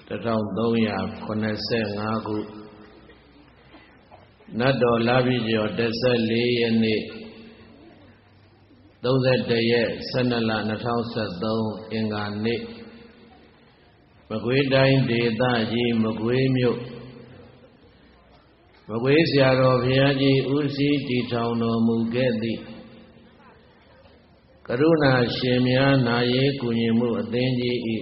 1385 ခုနတ်တော်လာပြီကျော်14 ရက်နေ့31 ရက် 12 လ 2013 အင်္ဂါနေ့မကွေးတိုင်းဒေသကြီးမကွေးမြို့မကွေးဆရာတော်ဘုရားကြီးဦးစီးတည်ထောင်တော်မူခဲ့သည့်ကရုဏာရှင်များနာရေးကူညီမှုအသင်းကြီး၏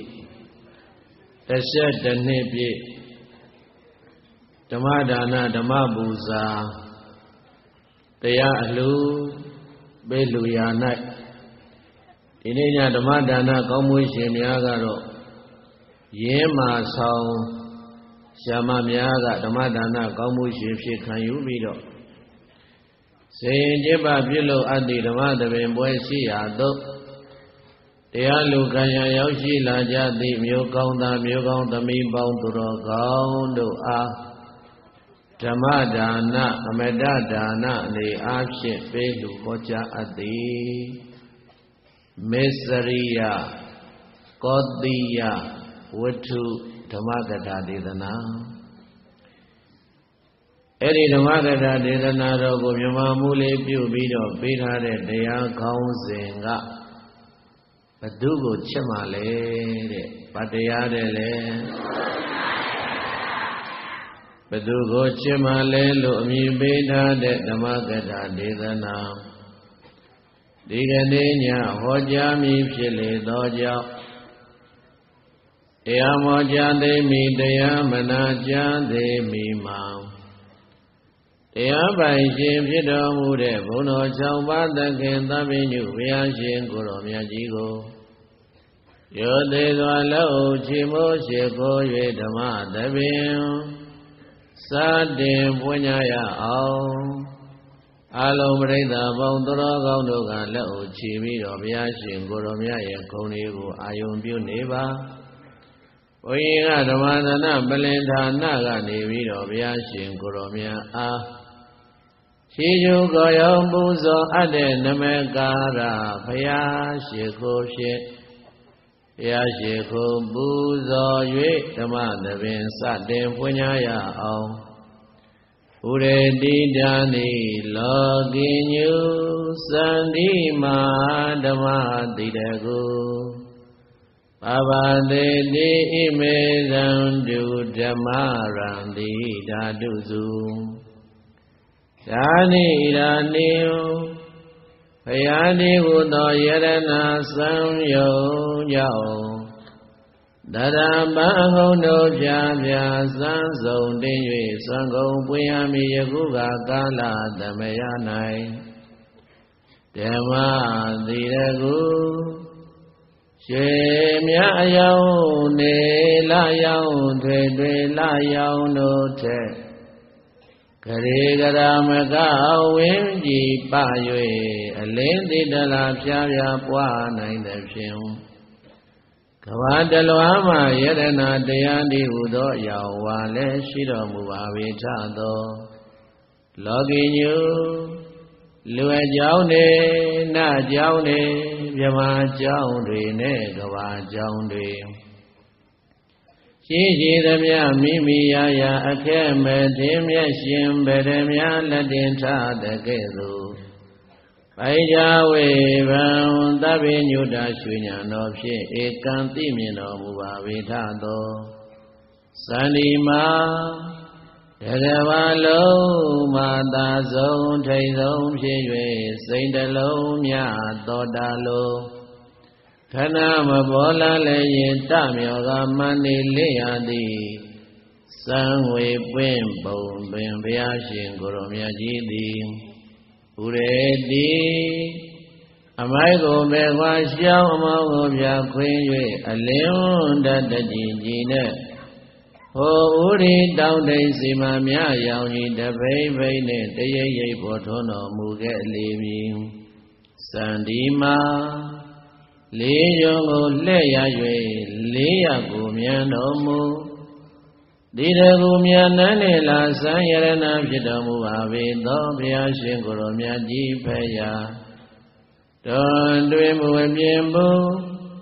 12 နှစ်ပြည့်ဓမ္မဒါနဓမ္မပူဇာတရားအလှပေးလူရာ၌ဒီနေ့ညဓမ္မဒါနကောင်းမှုရှင်များကတော့ရင်းမာဆောင်ရှာမများကဓမ္မဒါနကောင်းမှုရှင်ဖြစ်ခံယူပြီးတော့စေရင်ကျင့်ပပြုလို့အတ္တိဓမ္မသဘင်ပွဲရှိရာသို့တရားလူကံရရောက်ရှိလာကြသည့်မျိုးကောင်းသားမျိုးကောင်းသမီးပေါင်းသူတော်ကောင်းတို့အားဓမ္မဒါနအမတဒါနအနေအားဖြင့်ပေးလူဟောကြားအပ်သည်မေစရိယကောတိယဝတ္ထုဓမ္မကထာဒေသနာအဲ့ဒီဓမ္မကထာဒေသနာတော်ကိုမြန်မာမူလေးပြုပြီးတော့ပေးထားတဲ့တရားခေါင်းစဉ်ကဘသူကိုချစ်မှလဲတဲ့ဗတ်တရားတဲ့လေဘသူကိုချစ်မှလဲလို့အမည်ပေးထားတဲ့ဓမ္မကထာဒေသနာဒီကနေ့ညဟောကြားမည်ဖြစ်လေသောကြောင့်တရားမောကြားသေးမိတရားမနာကြားသေးမိမှာတရားပိုင်ရှင်ဖြစ်တော်မူတဲ့ဘုန်းတော်6 ပါးသခင်သဗ္ဗညုဘုရားရှင်ကိုယ်တော်မြတ်ကြီးကိုရောသေးစွာလက်အုပ်ချီးမိုးရှိခိုး၍ဓမ္မသဘင်စတင်ပွင့်ကြရအောင်အလုံးပရိသတ်ပေါင်းသူတော်ကောင်းတို့ကလက်အုပ်ချီပြီးတော့ဘုရားရှင်ကိုယ်တော်မြတ်ရဲ့ဂုဏ်တွေကိုအာယုံပြုနေပါဘုရားကဓမ္မသနာပလင်ဌာနကနေပြီးတော့ဘုရားရှင်ကိုယ်တော်မြတ်အားခြေကျူကိုရောပူဇော်အပ်တဲ့နမကာရဘုရားရှိခိုးဖြင့်ဘုရားရှိခိုးပူဇော်၍ဓမ္မသဘင်စတင်ဖွင့်ကြရအောင်ဥရေတိတံနိလောကိညုသန္တိမာဓမ္မတိတကုပါပါတိတိဣမေသံတုဓမ္မရံတိဓာတုစုဇာနိရာနိယဘုရားတိဟုသောယရဏသံယုံကြောင့်တရပံဟုံတို့ဖြာဖြာစံဆုံးတင်း၍သံကုံပွင့်ရမည်ယခုကကာလသမယ၌ဓမ္မတိရကုရှေမြအယောင်နေလာယောင်ထွေထွေလာယောင်တို့ထက်ကရေကရာမကဝင်းကြည်ပ၍အလင်းတိတလာဖြာဖြာပွားနိုင်သည်ဖြင့်ကဘာတလွားမှယရဏတရားတိဟုသောအယောင်ဝါလည်းရှိတော်မူပါဝေထသောလောကီညုလူအကြောင်းနေနတ်ကြောင်းနေမြမကြောင်းတွေနဲ့ကဘာကြောင်းတွေရှိရှိသမျှမိမိရာရာအခဲမဲ့ထင်းမြတ်ရှင်ဗရမလက်တင်ထားတဲ့ကဲ့သို့ပိုင်ကြဝေဘံသဗ္ဗညုတရွှေညာတော်ဖြင့်ဧကံသိမြင်တော်မူပါဝေထသောသန္ဒီမာတကဘာလုံးမာသာဆုံးထိတ်ဆုံးဖြစ်၍စိတ်တလုံးမြသောတာလုံးခဏမပေါ်လာလည်းရင်တမြော်ကမန္တိလေးရသည်စံဝေပွင့်ပုံပင်ဘုရားရှင်ကိုယ်တော်မြတ်ကြီးသည်ဥရေတိအမိုက်ကိုပဲခွာရှောင်းအမောင်းကိုပြခွင်း၍အလင်းတတကြီးကြီးနဲ့ဟိုဥရိတောင်းတိန်စီမမြရောင်ကြီးတပိမ့်ပိမ့်နဲ့တရိပ်ရိပ်ပေါ်ထွန်းတော်မူခဲ့လေမည်စန္ဒီမာလေးရုံကိုလှဲ့ရ၍လေးရကိုမြန်တော်မူဒီတကူမြန်နန်းနေလာစံရဏဖြစ်တော်မူပါပေသောဘုရားရှင်ကိုယ်တော်မြတ်ကြီးဖရာတော်တွင်မူအပြင်ဘူး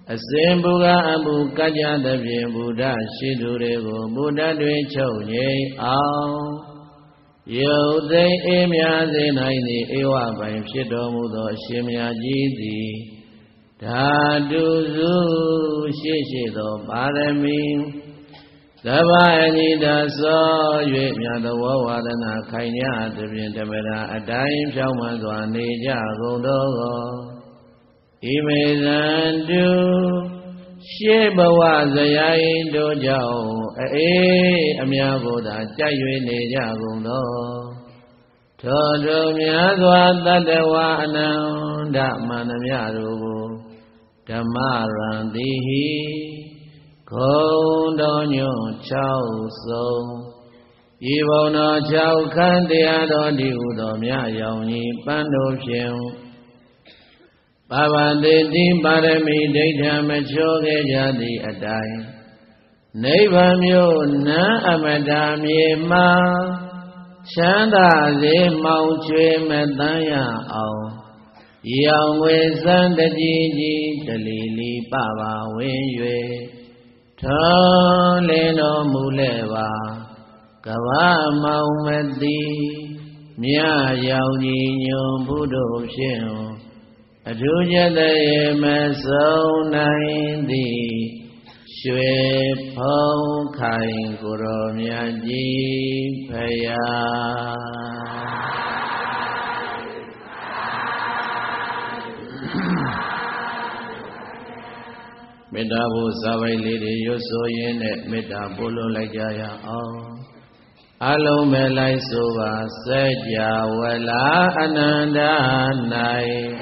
အစဉ်ဘုရားအမှုကကြတဲ့ဖြင့်ဘုရားရှိသူတွေကိုဘုရားတွင်ချုပ်ငြိမ်အောင်ယုတ်သိမ်းအေးမြစေနိုင်သည့်ဧဝပိုင်ဖြစ်တော်မူသောအရှင်မြတ်ကြီးသည်ဓာတုစုရှိရှိသောပါရမီသဗ္ဗအနိဒသော၍မြတ်သောဝါဒနာခိုင်ညာသဖြင့်ဓမ္မရာအတိုင်းဖြောင်းမှန်စွာနေကြကုန်သောဣမေဇန္တုရှေးဘဝဇယိန်တို့ကြောင့်အေးအများကိုသာကြိုက်၍နေကြကုန်သောထိုတို့များစွာတတ္တဝါအနန္တမန္တမြတို့ကိုဓမ္မရံတိဟိဂုံတော်ညွန့်6ဆုံးဤဘုံတော်6ခန်းတရားတော်ဒီဟုသောမြတ်ရောင်ကြီးပန်းတို့ဖြင့်ပါဝတိတိပါရမီဒိဋ္ဌမချောခဲ့ကြသည့်အတိုင်းနိဗ္ဗာန်မြို့နန်းအမတာမြေမှာချမ်းသာစေမောင်ချွေမတန်းရအောင်ရောင်ဝေစံတကြီးကြီးတလီလီပပဝင်၍ထောလင်းတော်မူလဲပါကဘာမောင်မတိမြရောင်ကြီးညွန်ဘုဒ္ဓဖြင့်အထူးကျတဲ့မဆုံးနိုင်သည်ရွှေဖုံးခိုင်ကိုရောမြတ်ကြီးဖယားမေတ္တာဘုဇာပိုက်လေးတွေရွတ်ဆိုရင်းနဲ့မေတ္တာပို့လို့လိုက်ကြရအောင်အလုံးမဲ့လိုက်ဆိုပါစัจ java လာအနန္တ၌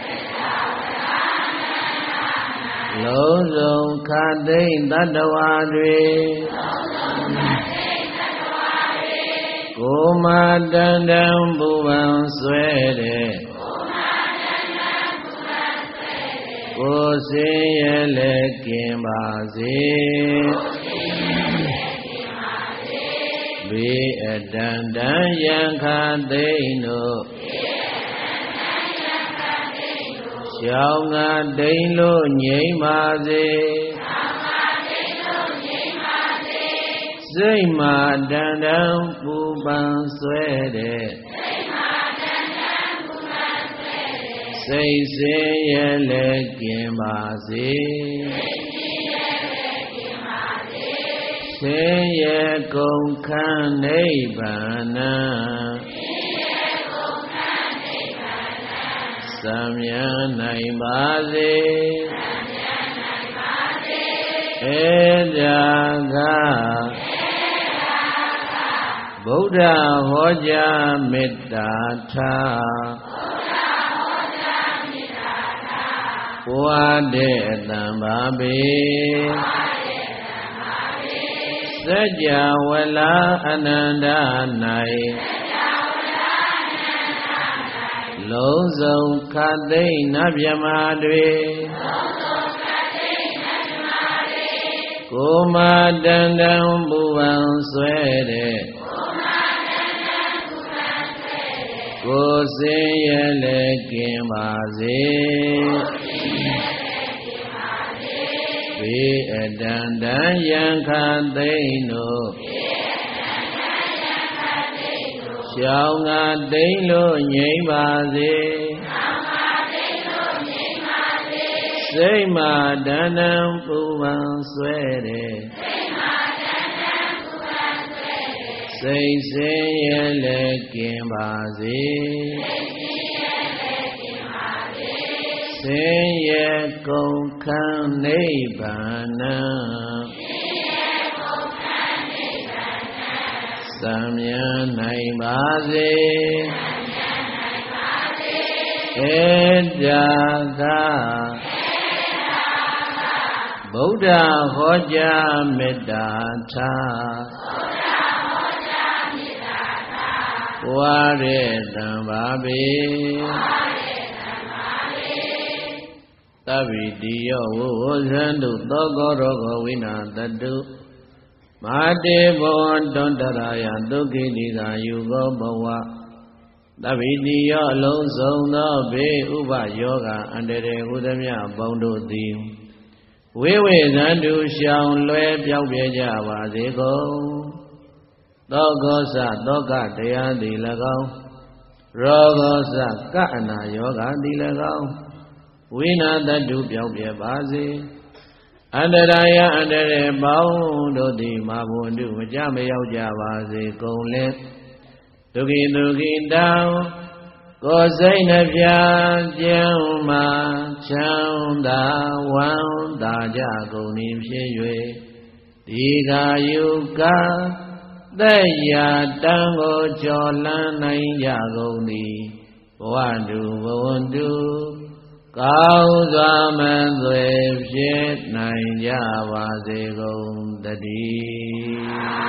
လုံးစုံခသိမ့်တတ္တဝါတွေကိုမတန်တံပူပန်ဆွဲတဲ့ကိုယ်စင်ရဲ့လက်ကင်ပါစေဘေးအတန်တန်ယံခသိမ့်တို့ရှောင်းငါဒိန်လို့ငြိမ်ပါစေစိတ်မှာတန်တန်ပူပန်ဆွဲတဲ့စိတ်စင်ရဲ့လက်ကင်ပါစေဆင်းရဲကုန်ခန်းနိဗ္ဗာန်သံမြန်းနိုင်ပါစေဧဒါကဗုဒ္ဓဟောကြားမေတ္တာထားဘဝတဲ့အတံပါပေစัจ java လာအနန္တ၌လုံးစုံခသိမ့်နတ်မြမာတွေကိုမတန်တံပူပန်ဆွဲတဲ့ကိုယ်စင်ရဲ့လက်ကင်ပါစေဘေးအတန်တန်ယံခသိမ့်တို့ရှောင်းငါဒိန်လို့ငြိမ်ပါစေစိတ်မှာတန်တန်ပူပန်ဆွဲတဲ့စိတ်စင်ရဲ့လက်ကင်ပါစေဆင်းရဲကုန်ခန်းနိဗ္ဗာန်သံမြန်းနိုင်ပါစေဧဒါကဗုဒ္ဓဟောကြားမေတ္တာထားဝါရေတံပါပေသဗ္ဗိတိယောဝဝဇန္တုသောကောရောဂဝိနာတတုမာတေဘောတွန္တရာယဒုက္ခိတိသာယူကောဘဝသဗ္ဗိတိယောအလုံးစုံသောဘေးဥပယောဂအန္တရေဟုသမျှပေါင်းတို့သည်ဝိဝေသံတုရှောင်လွယ်ပြောက်ပြကြပါစေကုန်သောကောသသောကတရားသည်၎င်းရောဂောသကအနာယောဂသည်၎င်းဝိနာတတုပြောက်ပြပါစေအန္တရာယအန္တရေပေါင်းတို့သည်မာဘုံတုမကြမရောက်ကြပါစေကုန်လင်ဒုက္ခိဒုက္ခိတောင်ကိုယ်စိတ်နှပြကျမ်းမာချမ်းသာဝမ်းသာကြကုန်၏ဖြစ်၍ဒီကာယုကသက်ရာတန်ကိုကျော်လန်းနိုင်ကြကုန်သည်ဘဝတုဘဝန္တုကောင်းစွာမသွေဖြစ်နိုင်ကြပါစေကုန်တည်း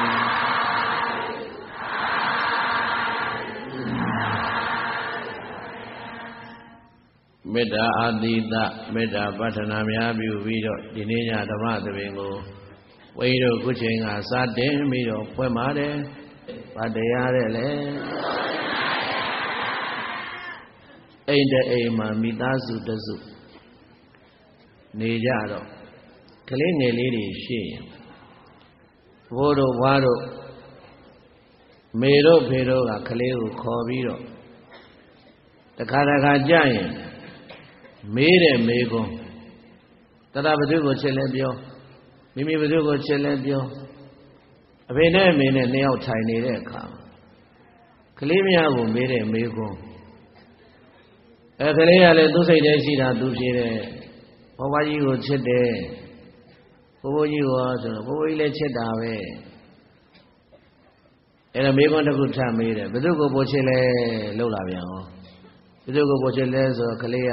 မေတ္တာအာတိတမေတ္တာပဋ္ဌနာများပြုပြီးတော့ဒီနေ့ညဓမ္မသဘင်ကိုဝိတို့ခုချိန်ကစတင်ပြီးတော့ဖွင့်ပါတယ်ဗတ်တရားတဲ့လေအိမ်တဲ့အိမ်မှာမိသားစုတစုနေကြတော့ကလေးငယ်လေးတွေရှိရင်ဘိုးတို့ဘွားတို့မေတို့ဖေတို့ကကလေးကိုခေါ်ပြီးတော့တခါတခါကြရင်မေးတဲ့မေကွန်းတရဘသူကိုချစ်လဲပြောမိမိဘသူကိုချစ်လဲပြောအဖေနဲ့အမေနဲ့နှစ်ယောက်ထိုင်နေတဲ့အခါကလေးမယားကိုမေးတဲ့မေကွန်းကလေးကလည်းသူ့စိတ်ထဲရှိတာသူဖြေတယ်ဘဝကြီးကိုချစ်တယ်ဘိုးကြီးကိုဆိုတော့ဘိုးကြီးလည်းချစ်တာပဲအဲ့တော့မေကွန်းတစ်ခုထပ်မေးတယ်ဘသူကိုပို့ချစ်လဲလှုပ်လာပြန်ဟောဘသူကိုပို့ချစ်လဲဆိုတော့ကလေး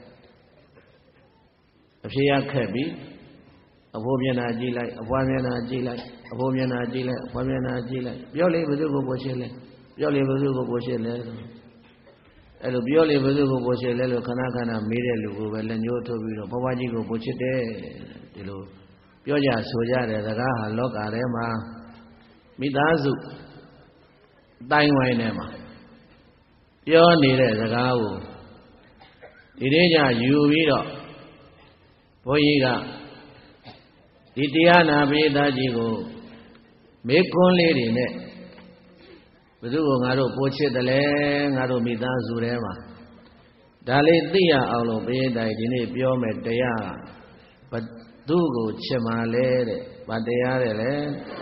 ကအဖြေရခက်ပြီအဖိုးမျက်နှာကြည့်လိုက်အဖွားမျက်နှာကြည့်လိုက်အဖိုးမျက်နှာကြည့်လိုက်အဖွားမျက်နှာကြည့်လိုက်ပြောလေဘသူကိုပို့ချစ်လဲပြောလေဘသူကိုပို့ချစ်လဲအဲ့လိုပြောလေဘသူကိုပို့ချစ်လဲလို့ခဏခဏမေးတဲ့လူကိုပဲလက်ညှိုးထုတ်ပြီးတော့ဘဝကြီးကိုပို့ချစ်တယ်ဒီလိုပြောကြဆိုကြတဲ့စကားဟာလောကထဲမှာမိသားစုတိုင်းဝိုင်းထဲမှာပြောနေတဲ့စကားကိုဒီနေ့ညယူပြီးတော့ဘုန်းကြီးကဒီတရားနာပိဋကကြီးကိုမေကွန်းလေးတွေနဲ့ဘယ်သူကိုငါတို့ပို့ချစ်တယ်လဲငါတို့မိသားစုထဲမှာဒါလေးသိရအောင်လို့ပိဋကဒီနေ့ပြောမယ်တရားဘယ်သူကိုချစ်မှလဲတဲ့ဗတ်တရားတဲ့လေ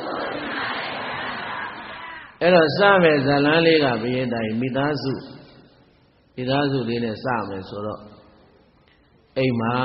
အဲ့တော့စမယ်ဇလန်းလေးကပိဋကမိသားစုလေးနဲ့စမယ်ဆိုတော့အိမ်မှာ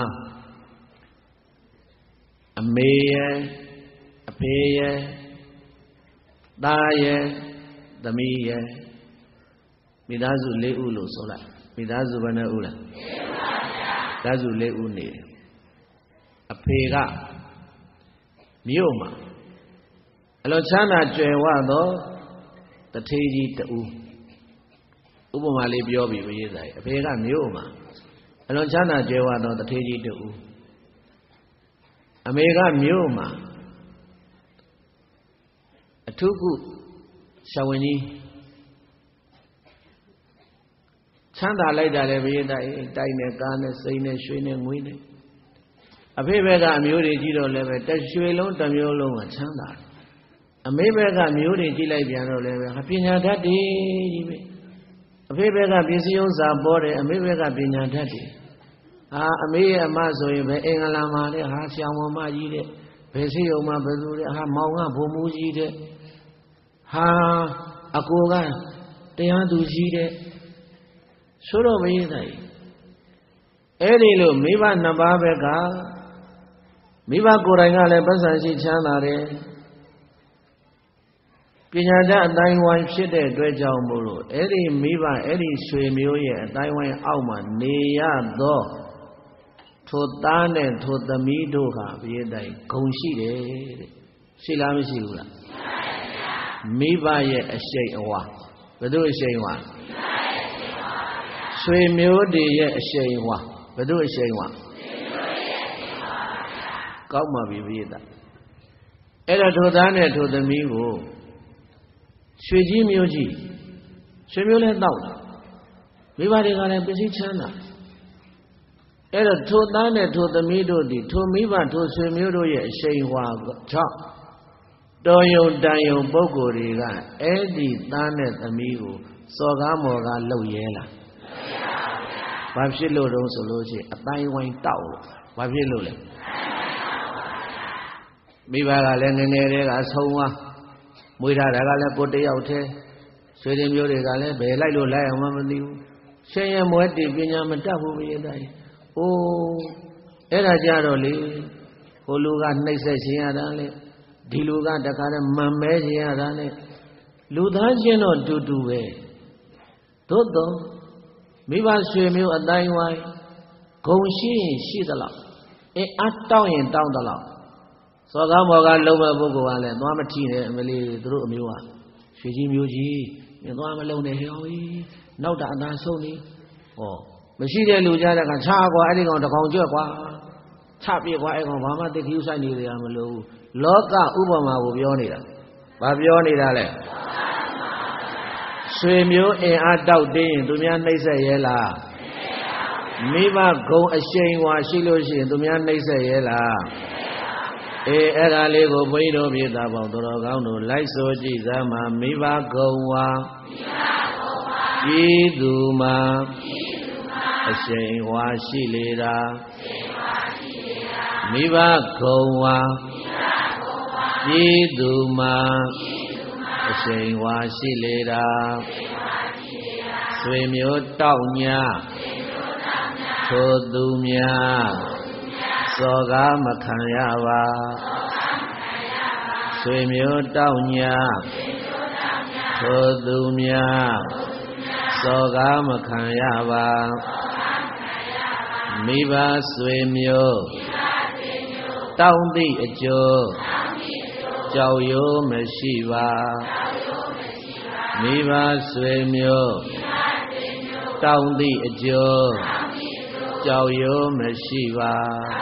အမေရဲ့အဖေရဲ့သားရဲ့သမီးရဲ့မိသားစု၄ဦးလို့ဆိုလိုက်မိသားစုဘယ်နှဦးလဲ၄ဦးပါဗျာမိသားစု၄ဦးနေတယ်အဖေကမြို့မှာအလွန်ချမ်းသာကြွယ်ဝသောတထေးကြီးတူဥပမာလေးပြောပြီးရေးသားအဖေကမြို့မှာအလွန်ချမ်းသာကြွယ်ဝသောတထေးကြီးတူအမေကမြို့မှာအထုကုဆရာဝန်ကြီးချမ်းသာလိုက်တာလည်းဘယ်တိုက်နဲ့ကားနဲ့စိမ်းနဲ့ရွှေနဲ့ငွေနဲ့အဖေဘက်ကအမျိုးတွေကြည့်တော့လည်းပဲတရွှေလုံးတစ်မျိုးလုံးကချမ်းသာတယ်အမေဘက်ကမျိုးတွေကြည့်လိုက်ပြန်တော့လည်းပဲပညာတတ်တယ်ကြီးပဲအဖေဘက်ကပစ္စည်းဥစ္စာပေါ်တယ်အမေဘက်ကပညာတတ်တယ်အမေရဲ့အမဆိုရင်ပဲအင်္ဂလာမှာတဲ့ဆရာဝန်မကြီးတဲ့ဘယ်စီုံမှာဘယ်သူတဲ့မောင်ကဘုံမူကြီးတဲ့အကိုကတရားသူကြီးတဲ့ဆိုတော့မရေးနိုင်အဲ့ဒီလိုမိဘနှစ်ပါးဘက်ကမိဘကိုယ်တိုင်ကလည်းပတ်စံရှိချမ်းသာတယ်ပညာတတ်အတိုင်းဝိုင်းဖြစ်တဲ့အတွက်ကြောင့်မို့လို့အဲ့ဒီမိဘအဲ့ဒီဆွေမျိုးရဲ့အတိုင်းဝိုင်းအောက်မှာနေရသောထိုသားနဲ့ထိုသမီးတို့ဟာဘုရားတိုင်ဂုံရှိတယ်တဲ့ရှိလားမရှိဘူးလားမိဘရဲ့အရှိန်အဝါဘယ်သူအရှိန်ဝါဆွေမျိုးတွေရဲ့အရှိန်ဝါဘယ်သူအရှိန်ဝါကောက်မှပြီဘုရားတိုင်အဲ့တော့ထိုသားနဲ့ထိုသမီးကိုရွှေကြီးမျိုးကြီးရွှေမျိုးလဲတောက်တာမိဘတွေကလည်းပစ္စည်းချမ်းသာအဲ့တော့ထိုသားနဲ့ထိုသမီးတို့သည်ထိုမိဘထိုဆွေမျိုးတို့ရဲ့အရှိန်ဝါကြောင့်တော်ယုံတန်ယုံပုဂ္ဂိုလ်တွေကအဲ့ဒီသားနဲ့သမီးကိုစော်ကားမော်ကားလုပ်ရဲလားဘာဖြစ်လို့တုံးဆိုလို့ရှိရင်အတိုင်းဝိုင်းတောက်လို့ဘာဖြစ်လို့လဲမိဘကလည်းငငယ်တွေကဆုံးသွားမွေးထားတာကလည်းကိုတယောက်တည်းဆွေတွေမျိုးတွေကလည်းဘယ်လိုက်လို့လိုက်အောင်မသိဘူးရှင်ရမွဲတည်ပညာမတတ်ဘူးပြည့်တိုင်းအိုးအဲ့ဒါကြတော့လေဟိုလူကနှိမ့်ဆက်ရှင်ရတာလေဒီလူကတခါတည်းမှန်မဲရှင်ရတာလေလူသားချင်းတော့တူတူပဲသို့တော့မိဘဆွေမျိုးအတိုင်းဝိုင်းဂုံရှိရင်ရှိသလောက်အတောင်းရင်တောင်းသလောက်စော်ကားမော်ကားလုံးမဲ့ပုဂ္ဂိုလ်ကလည်းသွားမထီနဲ့အမလီသူတို့အမျိုးကရွှေကြီးမျိုးကြီးမြင်သွားမလုံးနဲ့ဟောကြီးနောက်တာအသာဆုံးနေဟောမရှိတဲ့လူကြတဲ့ကခြားကွာအဲ့ဒီကောင်တကောင်ကြွက်ကွာချပြကွာအဲ့ကောင်ဘာမှသိကူးဆိုင်နေရမလို့လောကဥပမာကိုပြောနေတာဘာပြောနေတာလဲဆွေမျိုးအင်အားတောက်တင်းရင်သူများနှိမ့်ဆက်ရဲလားမိဘဂုံအရှိန်ဝါရှိလို့ရှိရင်သူများနှိမ့်ဆက်ရဲလားအဲ့ဒါလေးကိုဘုန်းကြီးတို့ပြည်သားပေါင်းတော်ကောင်းတို့လိုက်ဆိုကြည့်စမ်းမှာမိဘဂုံဝါပြည်သူမှာအရှိန်ဝါရှိလေတာမိဘဂုံဝါပြည်သူမှာအရှိန်ဝါရှိလေတာဆွေမျိုးတောက်ညာထိုသူများစော်ကားမခံရပါဆွေမျိုးတောက်ညာထိုသူများစော်ကားမခံရပါမိဘဆွေမျိုးတောင်းသည့်အကျိုးကြောက်ရွံ့မရှိပါမိဘဆွေမျိုးတောင်းသည့်အကျိုးကြောက်ရွံ့မရှိပါ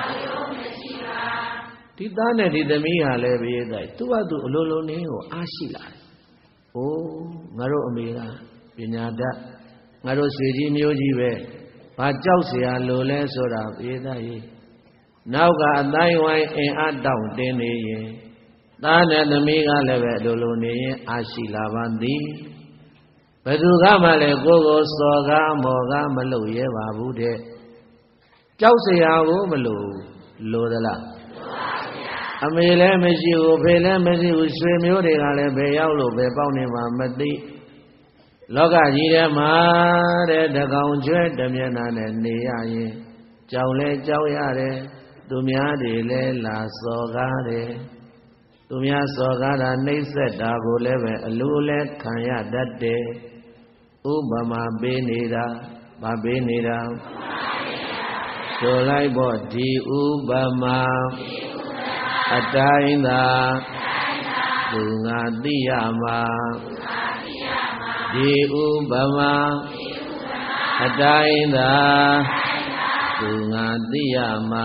ဒီသားနဲ့ဒီသမီးဟာလည်းပြည့်တဲ့သူ့ဘာသူအလိုလိုနေကိုအားရှိလာတယ်။အိုးငါတို့အမေကပညာတတ်ငါတို့ဆွေကြီးမျိုးကြီးပဲဘာကြောက်เสียလို့လဲဆိုတာပြည့်တဲ့ရေနောက်ကအတိုင်းဝိုင်းအင်အားတောင့်တင်းနေရင်သားနဲ့သမီးကလည်းပဲအလိုလိုနေရင်အားရှိလာပါသည်ဘယ်သူကမှလည်းကိုယ်ကိုစော်ကားမော်ကားမလုပ်ရဲပါဘူးတဲ့ကြောက်เสียကိုမလို့သလားအမေလည်းမရှိဘူးဖေလည်းမရှိဘူးဆွေမျိုးတွေကလည်းဘယ်ရောက်လို့ဘယ်ပေါက်နေမှမသိလောကကြီးထဲမှာတဲ့တကောင်ကျွဲတမျက်နှာနဲ့နေရရင်ကြောက်လဲကြောက်ရတယ်သူများတွေလည်းလာစော်ကားတယ်သူများစော်ကားတာနှိမ့်ဆက်တာကိုလည်းပဲအလိုလဲခံရတတ်တယ်ဥပမာပေးနေတာမပေးနေတာဆိုလိုက်ဖို့ဒီဥပမာအတိုင်းသာသူငါသိရမှာဒီဥပမာအတိုင်းသာသူငါသိရမှာ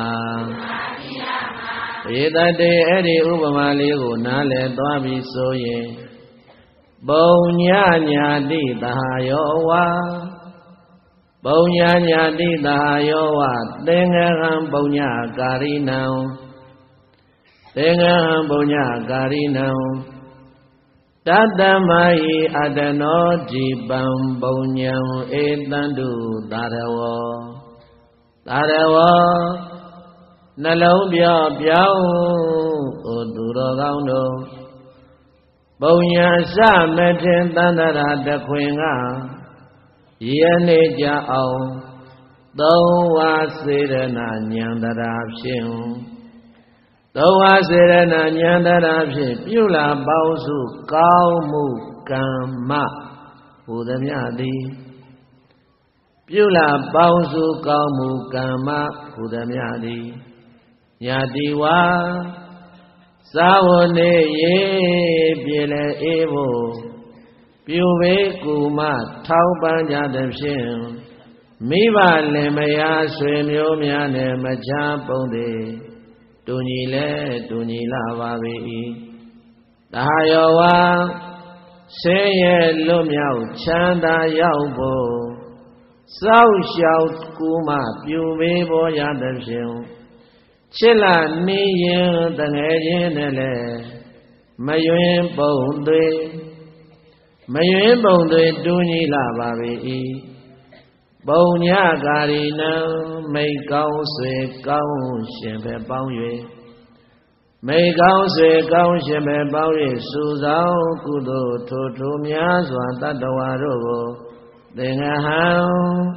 ဧတတေအဲ့ဒီဥပမာလေးကိုနားလည်သွားပြီဆိုရင်ပုံညာညာတိသာယောဝါပုံညာညာတိသာယောဝသင်္ဃဟံပုံညာကာရိနံသင်္ဃဟံပုံညာကာရိနံတတမဟိအတနောဒီပံပုံညာဧတန္တုသာရဝောသာရဝောနှလုံးပြောင်းပြောင်းအိုသူတော်ကောင်းတို့ပုံညာစမထင်တန္တရာတခွင်ကယနေ့ကြအောင်သုံးဝါစေရနာဉာဏ်တရားဖြင့်သုံးဝါစေရနာဉာဏ်တရားဖြင့်ပြုလာပေါင်းစုကောင်းမှုကမ္မဟူသည်များသည်ပြုလာပေါင်းစုကောင်းမှုကမ္မဟူသည်များသည်ညာတိဝါသာဝနေရေပြေလေအေးဖို့ပြုဘေးကူမထောက်ပံ့ကြသည်ဖြင့်မိဘလင်မယားဆွေမျိုးများနဲ့မချပုံသည်တူညီလဲတူညီလာပါ၏သာယောဝါဆင်းရဲလွတ်မြောက်ချမ်းသာရောက်ဖို့ sao xiao cú mà biểu bê bó ya tập siêu chỉ là ni yên tầng hệ nhiên này lệ mà yuen bồng tuế tu nhi là bà bì bồng nhã cà ri nang mây cao xuế cao xiên phê bao yuế mây cao xuế cao xiên phê bao yuế su giáo cụ đồ thô thô nhã doan tát đô hòa rô bồ tình hăng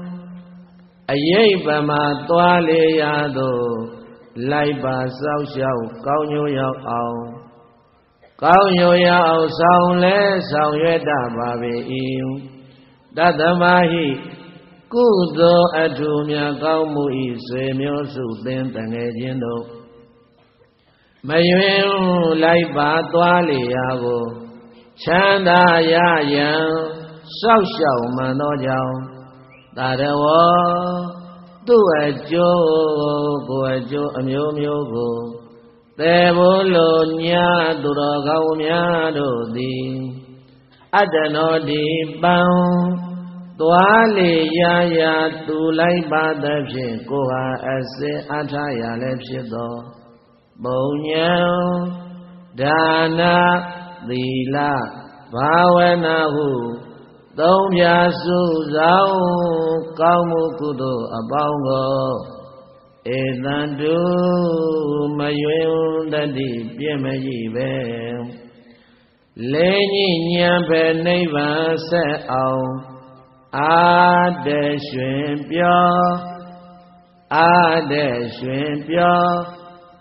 ấy bà mà toa lê ya đồ lại bà sao xiao cao nhô yao ao cao nhô yao ao sao lê sao yuế đà bà bì yêu đà tâm ma hi cụ đồ a trù miya cao mu y xuế miêu su tên tầng hệ chiến độ mà yuen lại bà toa lê ya go chán đà ya yang sao xiao mà nó giàu ta đà wo tu a chô cô a chô a miêu miêu cô tế bố lô nhá tu đô cao miya đô đi a đà nó đi bao toa lê ya tu lại bà tập phiền cô ha a se a tha ya lê phiền đó bầu nhau đà na đi la ba vê na hu tông gia su giáo cao mu cụ đồ a bao ngô e tan tu ma yuen đa đi piên ma yi về lê nhị nhàn về niết bàn sẽ ao a đề xuyên biểu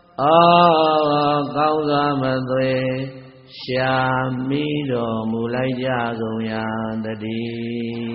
cao gia mà tuệ xa mi đồ mù lai gia gồng ya đa đi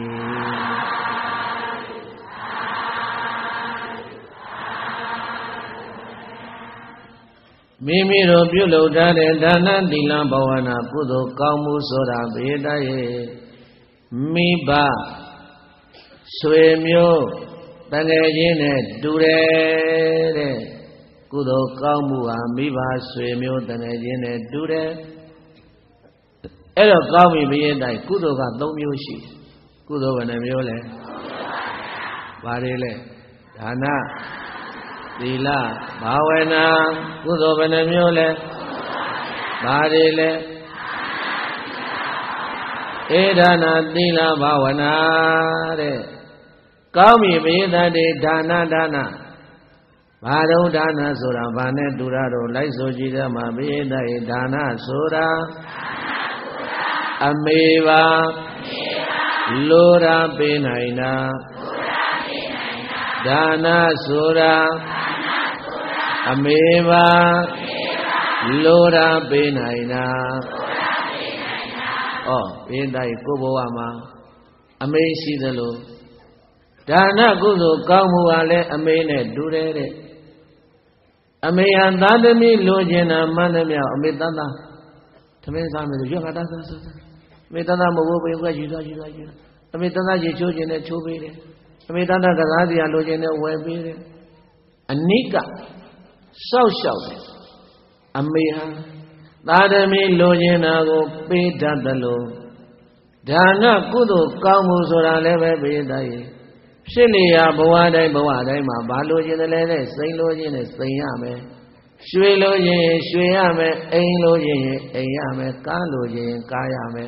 mi đồပြုလုပ်ထားတဲ့ဒါနသီလဘာဝနာကုသိုလ်ကောင်းမှုဆိုတာဘေးတရဲ့မိဘဆွေမျိုးတန်ငယ်ချင်းနဲ့တူတယ်တဲ့ကုသိုလ်ကောင်းမှုဟာမိဘဆွေမျိုးတန်ငယ်ချင်းနဲ့တူတယ်အဲ့တော့ကောင်းပြီဘုရင်တိုင်းကုသိုလ်က3မျိုးရှိကုသိုလ်ဘယ်နှမျိုးလဲဘာတွေလဲဒါနသီလဘာဝနာကုသိုလ်ဘယ်နှမျိုးလဲဘာတွေလဲဧဒါနာသီလဘာဝနာတဲ့ကောင်းပြီဘုရင်တိုင်းဒါနဘာတော့ဒါနဆိုတာဘာနဲ့တူတာတော့လိုက်ဆိုကြည့်တယ်မှာဘုရင်တိုင်းဒါနဆိုတာအမေပါလိုရာပေးနိုင်တာဒါနဆိုတာအမေပါလိုရာပေးနိုင်တာဩဘေးတိုင်းကိုဘဝမှာအမေရှိသလိုဒါနကုသိုလ်ကောင်းမှုကလည်းအမေနဲ့တူတယ်တဲ့အမေဟာသာသမီလိုချင်တာမှန်တယ်မြောက်အမေတန်းသားသမင်းစားမယ်ဆိုရွက်ကတာစားအမေတန်းသားမဟုတ်ဘူးဘယ်ကယူသွားအမေတန်းသားရေချိုးခြင်းနဲ့ချိုးပေးတယ်အမေတန်းသားကစားစရာလိုချင်တဲ့ဝယ်ပေးတယ်အနိကစောက်ရှောက်တယ်အမေဟာသာသမီလိုချင်တာကိုပေးတတ်တယ်လို့ဒါနကုသိုလ်ကောင်းမှုဆိုတာလည်းပဲဘုရားတိုင်းဖြစ်လျာဘဝတိုင်းမှာဘာလိုချင်တယ်လဲတဲ့စိန်လိုချင်တယ်စိန်ရမယ်ရွှေလိုချင်ရွှေရမယ်အိမ်လိုချင်အိမ်ရမယ်ကားလိုချင်ကားရမယ်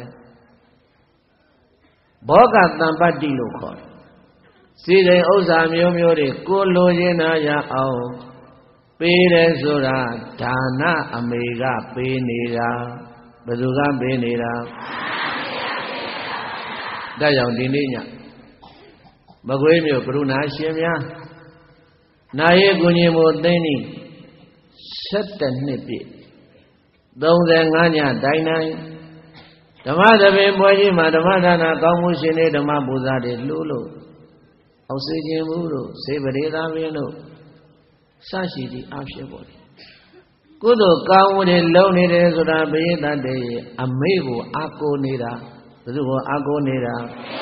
ဘောဂတံပတ္တိလို့ခေါ်တယ်စီစိန်ဥစ္စာမျိုးတွေကိုလိုချင်တာရအောင်ပေးတယ်ဆိုတာဒါနအမေကပေးနေတာဘယ်သူကပေးနေတာဒါကြောင့်ဒီနေ့ညမကွေးမြို့ကရုဏာရှင်များနာယေကုညင်မို့သိန်းဤ17နှစ်ပြည့်35ညတိုင်တိုင်းဓမ္မသဘင်ပွဲကြီးမှာဓမ္မဒါနကောင်းမှုရှင်တွေဓမ္မပူဇာတွေလှူလို့အောက်စေခြင်းမှုတို့စေပရိသာမင်းတို့စရှိသည့်အဖြစ်ပေါ်တယ်ကုသိုလ်ကောင်းမှုတွေလုပ်နေတယ်ဆိုတာဘုရင်တတ်တဲ့အမေကိုအာကိုနေတာဘယ်သူကိုအာကိုနေတာ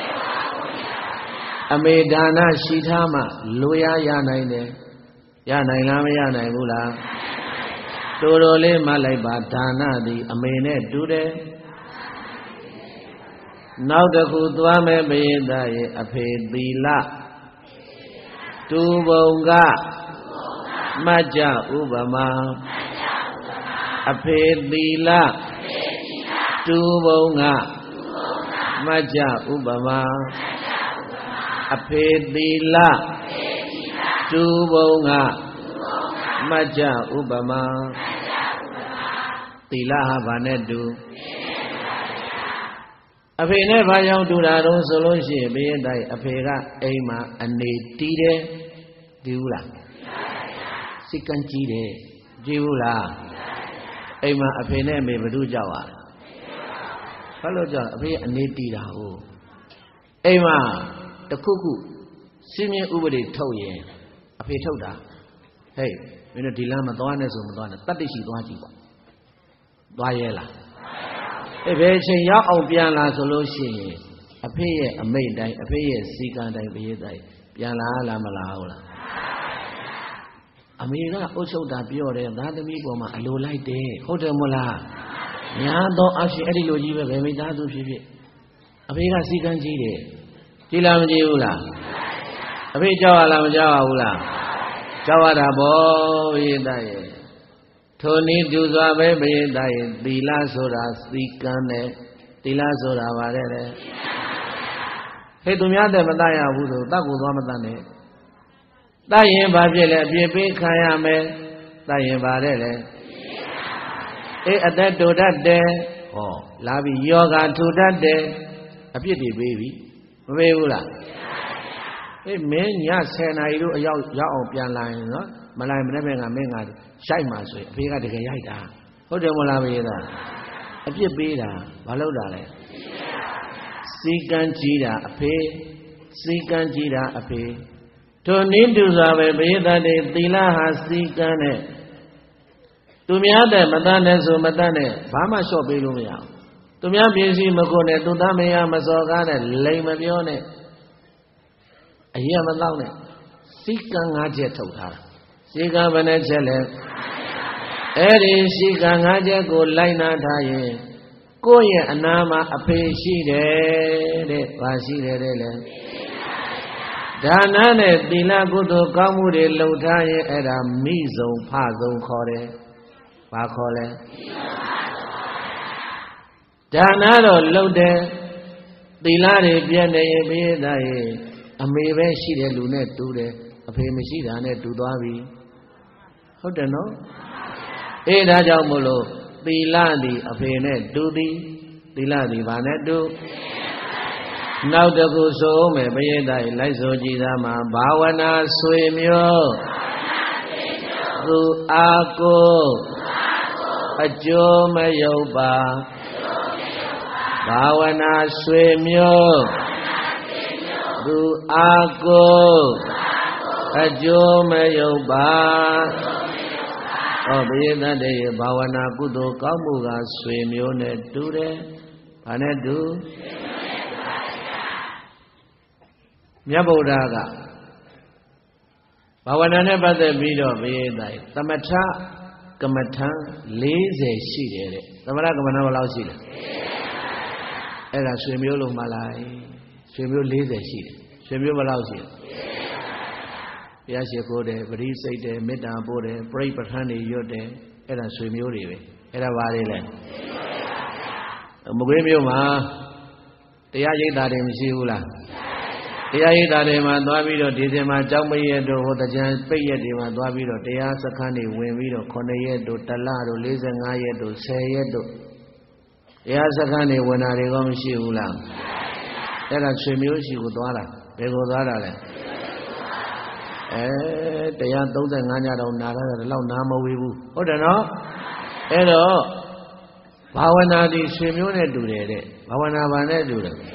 အမေဒါနရှိထားမှလိုရနိုင်တယ်ရနိုင်လားမရနိုင်ဘူးလားတော်တော်လေးမှတ်လိုက်ပါဒါနသည်အမေနဲ့တူတယ်နောက်တစ်ခုသွားမယ်ပရိသတ်ရဲ့အဖေသီလတူပုံကမัจจဥပမာအဖေသီလတူပုံကမัจจဥပမာအဖေသီလတူပုံကမัจจဥပမာသီလဟာဘာနဲ့တူအဖေနဲ့ဘာကြောင့်တူတာတော့ဆိုလို့ရှိရင်ဘုရင်တိုင်အဖေကအိမ်မှာအနေတီးတယ်ဒီဘူးလားစိတ်ကန်းကြီးတယ်ကြည့်ဘူးလားအိမ်မှာအဖေနဲ့အမေဘယ်သူကြောက်ရဘာလို့ကြောက်အဖေအနေတီးတာဟုတ်အိမ်မှာတခုခုစီမင်းဥပဒေထုတ်ရင်အဖေထုတ်တာဟေးမင်းတို့ဒီလမ်းမသွားနဲ့ဆိုမသွားနဲ့တတ်တိရှိသွားကြည့်ပေါ့သွားရဲလားဘယ်ချိန်ရောက်အောင်ပြန်လာဆိုလို့ရှိရင်အဖေရဲ့အမိတ်တိုင်းအဖေရဲ့စီကံတိုင်းဘရေးတိုင်းပြန်လာလားမလာဟုတ်လားအမေကအုပ်ချုပ်တာပြောတယ်သားသမီးပေါ်မှာအလိုလိုက်တယ်ဟုတ်တယ်မို့လားညာတော့အရှင်အဲ့ဒီလိုကြီးပဲဘယ်မိသားစုဖြစ်ဖြစ်အဖေကစီကံကြီးတယ်ကြည်လားမကြည်ဘူးလားအဖေကြောက်ရလားမကြောက်ရဘူးလားကြောက်ရတာပေါ့ဘရေးတိုင်းရဲ့ထိုနည်းတူစွာပဲဘယင်သားရဲ့သီလဆိုတာစီကံနဲ့သီလဆိုတာဗါတဲ့လေဟဲ့သူများတဲ့မတတ်ရဘူးဆိုတတ်ကိုသွားမတတ်နဲ့တတ်ရင်ဘာဖြစ်လဲအပြစ်ပေးခံရမယ်တတ်ရင်ဗါတဲ့လေအေးအသက်တူတတ်တယ်ဟောလာပြီးယောဂထူတတ်တယ်အပြစ်တွေပေးပြီမပေးဘူးလားအေးမင်းည10နာရီတို့အရောက်အောင်ပြန်လာရင်နော်မလိုက်မနဲ့ပဲငါမင်းငါရှိုက်မှာဆိုရင်အဖေကတကယ်ရိုက်တာဟုတ်တယ်မလားဘုရားအပြစ်ပေးတာဘာလို့တာလဲစီကံကြီးတာအဖေစီကံကြီးတာအဖေတို့နည်းတူစွာပဲဘုရားတဲ့သီလဟာစီကံနဲ့သူများတဲ့မတတ်နဲ့ဆိုမတတ်နဲ့ဘာမှလျှော့ပေးလို့မရဘူးသူများပြင်းစီမခုနဲ့သူသားမရမစော်ကားနဲ့လိမ်မပြောနဲ့အရင်မတော့နဲ့စီကံ5ချက်ထုတ်ထားတာစီကံဘယ်နှချက်လဲအဲ့ဒီစီကံ5ချက်ကိုလိုက်နာထားရင်ကိုယ့်ရဲ့အနာမှာအဖေရှိတယ်တဲ့။ဘာရှိတယ်တဲ့လဲဒါနနဲ့သီလကုသိုလ်ကောင်းမှုတွေလှုပ်ထားရင်အဲ့ဒါမိဆုံးဖဆုံးခေါ်တယ်။ဘာခေါ်လဲဒါနတော့လှုပ်တယ်သီလတွေပြည့်နေရင်ပြည့်သားရင်အမေပဲရှိတဲ့လူနဲ့တူတယ်အဖေမရှိတာနဲ့တူသွားပြီဟုတ်တယ်နော်အေးဒါကြောင့်မို့လို့သီလသည်အဖေနဲ့တူသည်သီလသည်ဘာနဲ့တူနောက်တစ်ခုဆိုမယ်ဘယင်တိုင်းလိုက်ဆိုကြည်သားမှာဘာဝနာဆွေမျိုးသူအာကိုအကျိုးမယုတ်ပါဘာဝနာဆွေမျိုးသူအာကိုအကျိုးမယုတ်ပါဟောဘယင်တည်းရဲ့ဘာဝနာကုသိုလ်ကောင်းမှုကဆွေမျိုးနဲ့တူတယ်။ဘာနဲ့တူမြတ်ဗုဒ္ဓကဘာဝနာနဲ့ပတ်သက်ပြီးတော့ဘယင်တိုင်းသမထကမ္မထံ40ရှိတယ်တဲ့။သမထကမ္မထံဘယ်လောက်ရှိလဲ။အဲ့ဒါဆွေမျိုးလို့မှလိုက်ဆွေမျိုး40ရှိတယ်။ဆွေမျိုးဘယ်လောက်ရှိလဲ။ဘုရားရှိခိုးတယ်ပရိစိတ်တယ်မေတ္တာပို့တယ်ပြိပဋ္ဌာန်းတွေရွတ်တယ်အဲ့ဒါဆွေမျိုးတွေပဲအဲ့ဒါဘာတွေလဲမကွေးမြို့မှာတရားရိပ်တာတွေမရှိဘူးလားတရားရိပ်တာတွေမှာသွားပြီးတော့ဒီစင်မှာကြောင်းပိတ်ရက်တို့ဟိုတကြံပိတ်ရက်တွေမှာသွားပြီးတော့တရားစခန်းတွေဝင်ပြီးတော့9ရက်တို့တလတို့45ရက်တို့10ရက်တို့တရားစခန်းတွေဝင်တာတွေကမရှိဘူးလားအဲ့ဒါဆွေမျိုးရှိကိုသွားတာဘယ်ကိုသွားတာလဲတရား35ညတော့နာရတယ်ဒီလောက်နာမဝေးဘူးဟုတ်တယ်နော်အဲ့တော့ဘာဝနာဒီဆွေမျိုးနဲ့တူတယ်တဲ့ဘာဝနာဘာနဲ့တူတယ်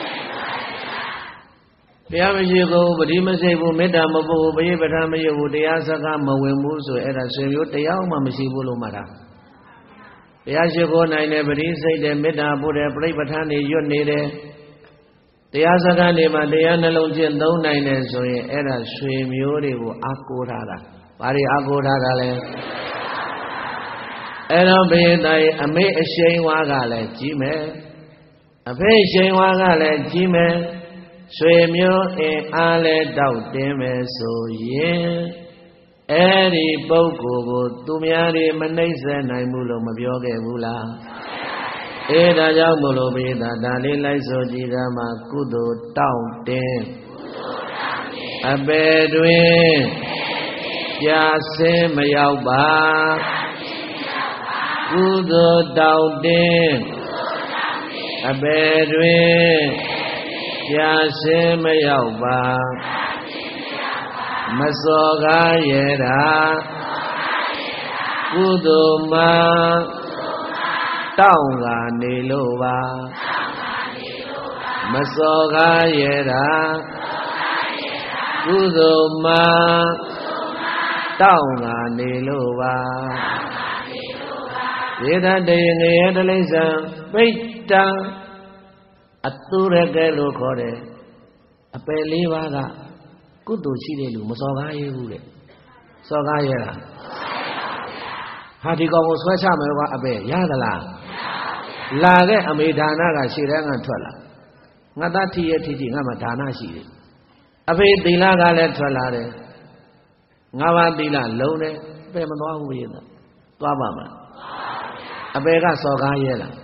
တရားမရှိဘူးပတိမစိတ်ဘူးမေတ္တာမပို့ဘူးပရိပဋ္ဌာန်မရဘူးတရားစကားမဝင်ဘူးဆိုအဲ့ဒါဆွေမျိုးတရားမှမရှိဘူးလို့မှတ်တာတရားရှိခိုးနိုင်တယ်ပတိစိတ်တယ်မေတ္တာပို့တယ်ပြိပဋ္ဌာန်တွေရွတ်နေတယ်တရားစကားတွေမှာတရားနှလုံးကျင့်သုံးနိုင်တယ်ဆိုရင်အဲ့ဒါဆွေမျိုးတွေကိုအားကိုးထားတာဘာတွေအားကိုးထားတာလဲအဲ့တော့ဘိသားရဲ့အမေအရှိန်ဝါကလည်းကြီးမယ်အဖေရှင်ဝါကလည်းကြီးမယ်ဆွေမျိုးအင်အားလည်းတောက်တင်းမယ်ဆိုရင်အဲ့ဒီပုဂ္ဂိုလ်ကိုသူများတွေမနှိမ့်ဆက်နိုင်ဘူးလို့မပြောခဲ့ဘူးလားဒါကြောင့်မို့လို့ဘိဓာဒါလေးလိုက်ဆိုကြည်ကမှာကုသိုလ်တောင့်တင်းအပေတွင်ကြာစင်းမရောက်ပါကုသိုလ်တောင့်တင်းအပေတွင်ကြာစင်းမရောက်ပါမစောကားရတာကုသိုလ်မှာတောင်းကနေလို့ပါမစောကားရတာကုသိုလ်မှာတောင်းကနေလို့ပါဒေသတေငရေတလိษံပိဋ္ဌံအတုရကဲလို့ခေါ်တယ်အပယ်လေးပါးကကုသိုလ်ရှိတဲ့လူမစော်ကားရဘူးတဲ့စော်ကားရလားဟာဒီကောင်ကိုဆွဲချမယ်ကွာအပယ်ရသလားလာတဲ့အမေဒါနကရှေ့တန်းကထွက်လာငါသားထီရဲ့ထီငါမှဒါနရှိတယ်အဖေသီလကလည်းထွက်လာတယ်ငါးပါးသီလလုံးတယ်ပယ်မသွားဘူးရဲ့သွားပါမလားအပယ်ကစော်ကားရလား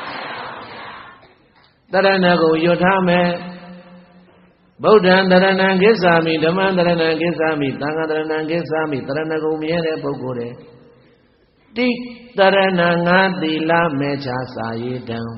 တရဏဂုံရွတ်ထားမယ်ဗုဒ္ဓံတရဏံကိစ္ဆာမိဓမ္မံတရဏံကိစ္ဆာမိသံဃာတရဏံကိစ္ဆာမိတရဏဂုံမြဲတဲ့ပုဂ္ဂိုလ်တွေတိတရဏငါသီလမေချာစာယေတံ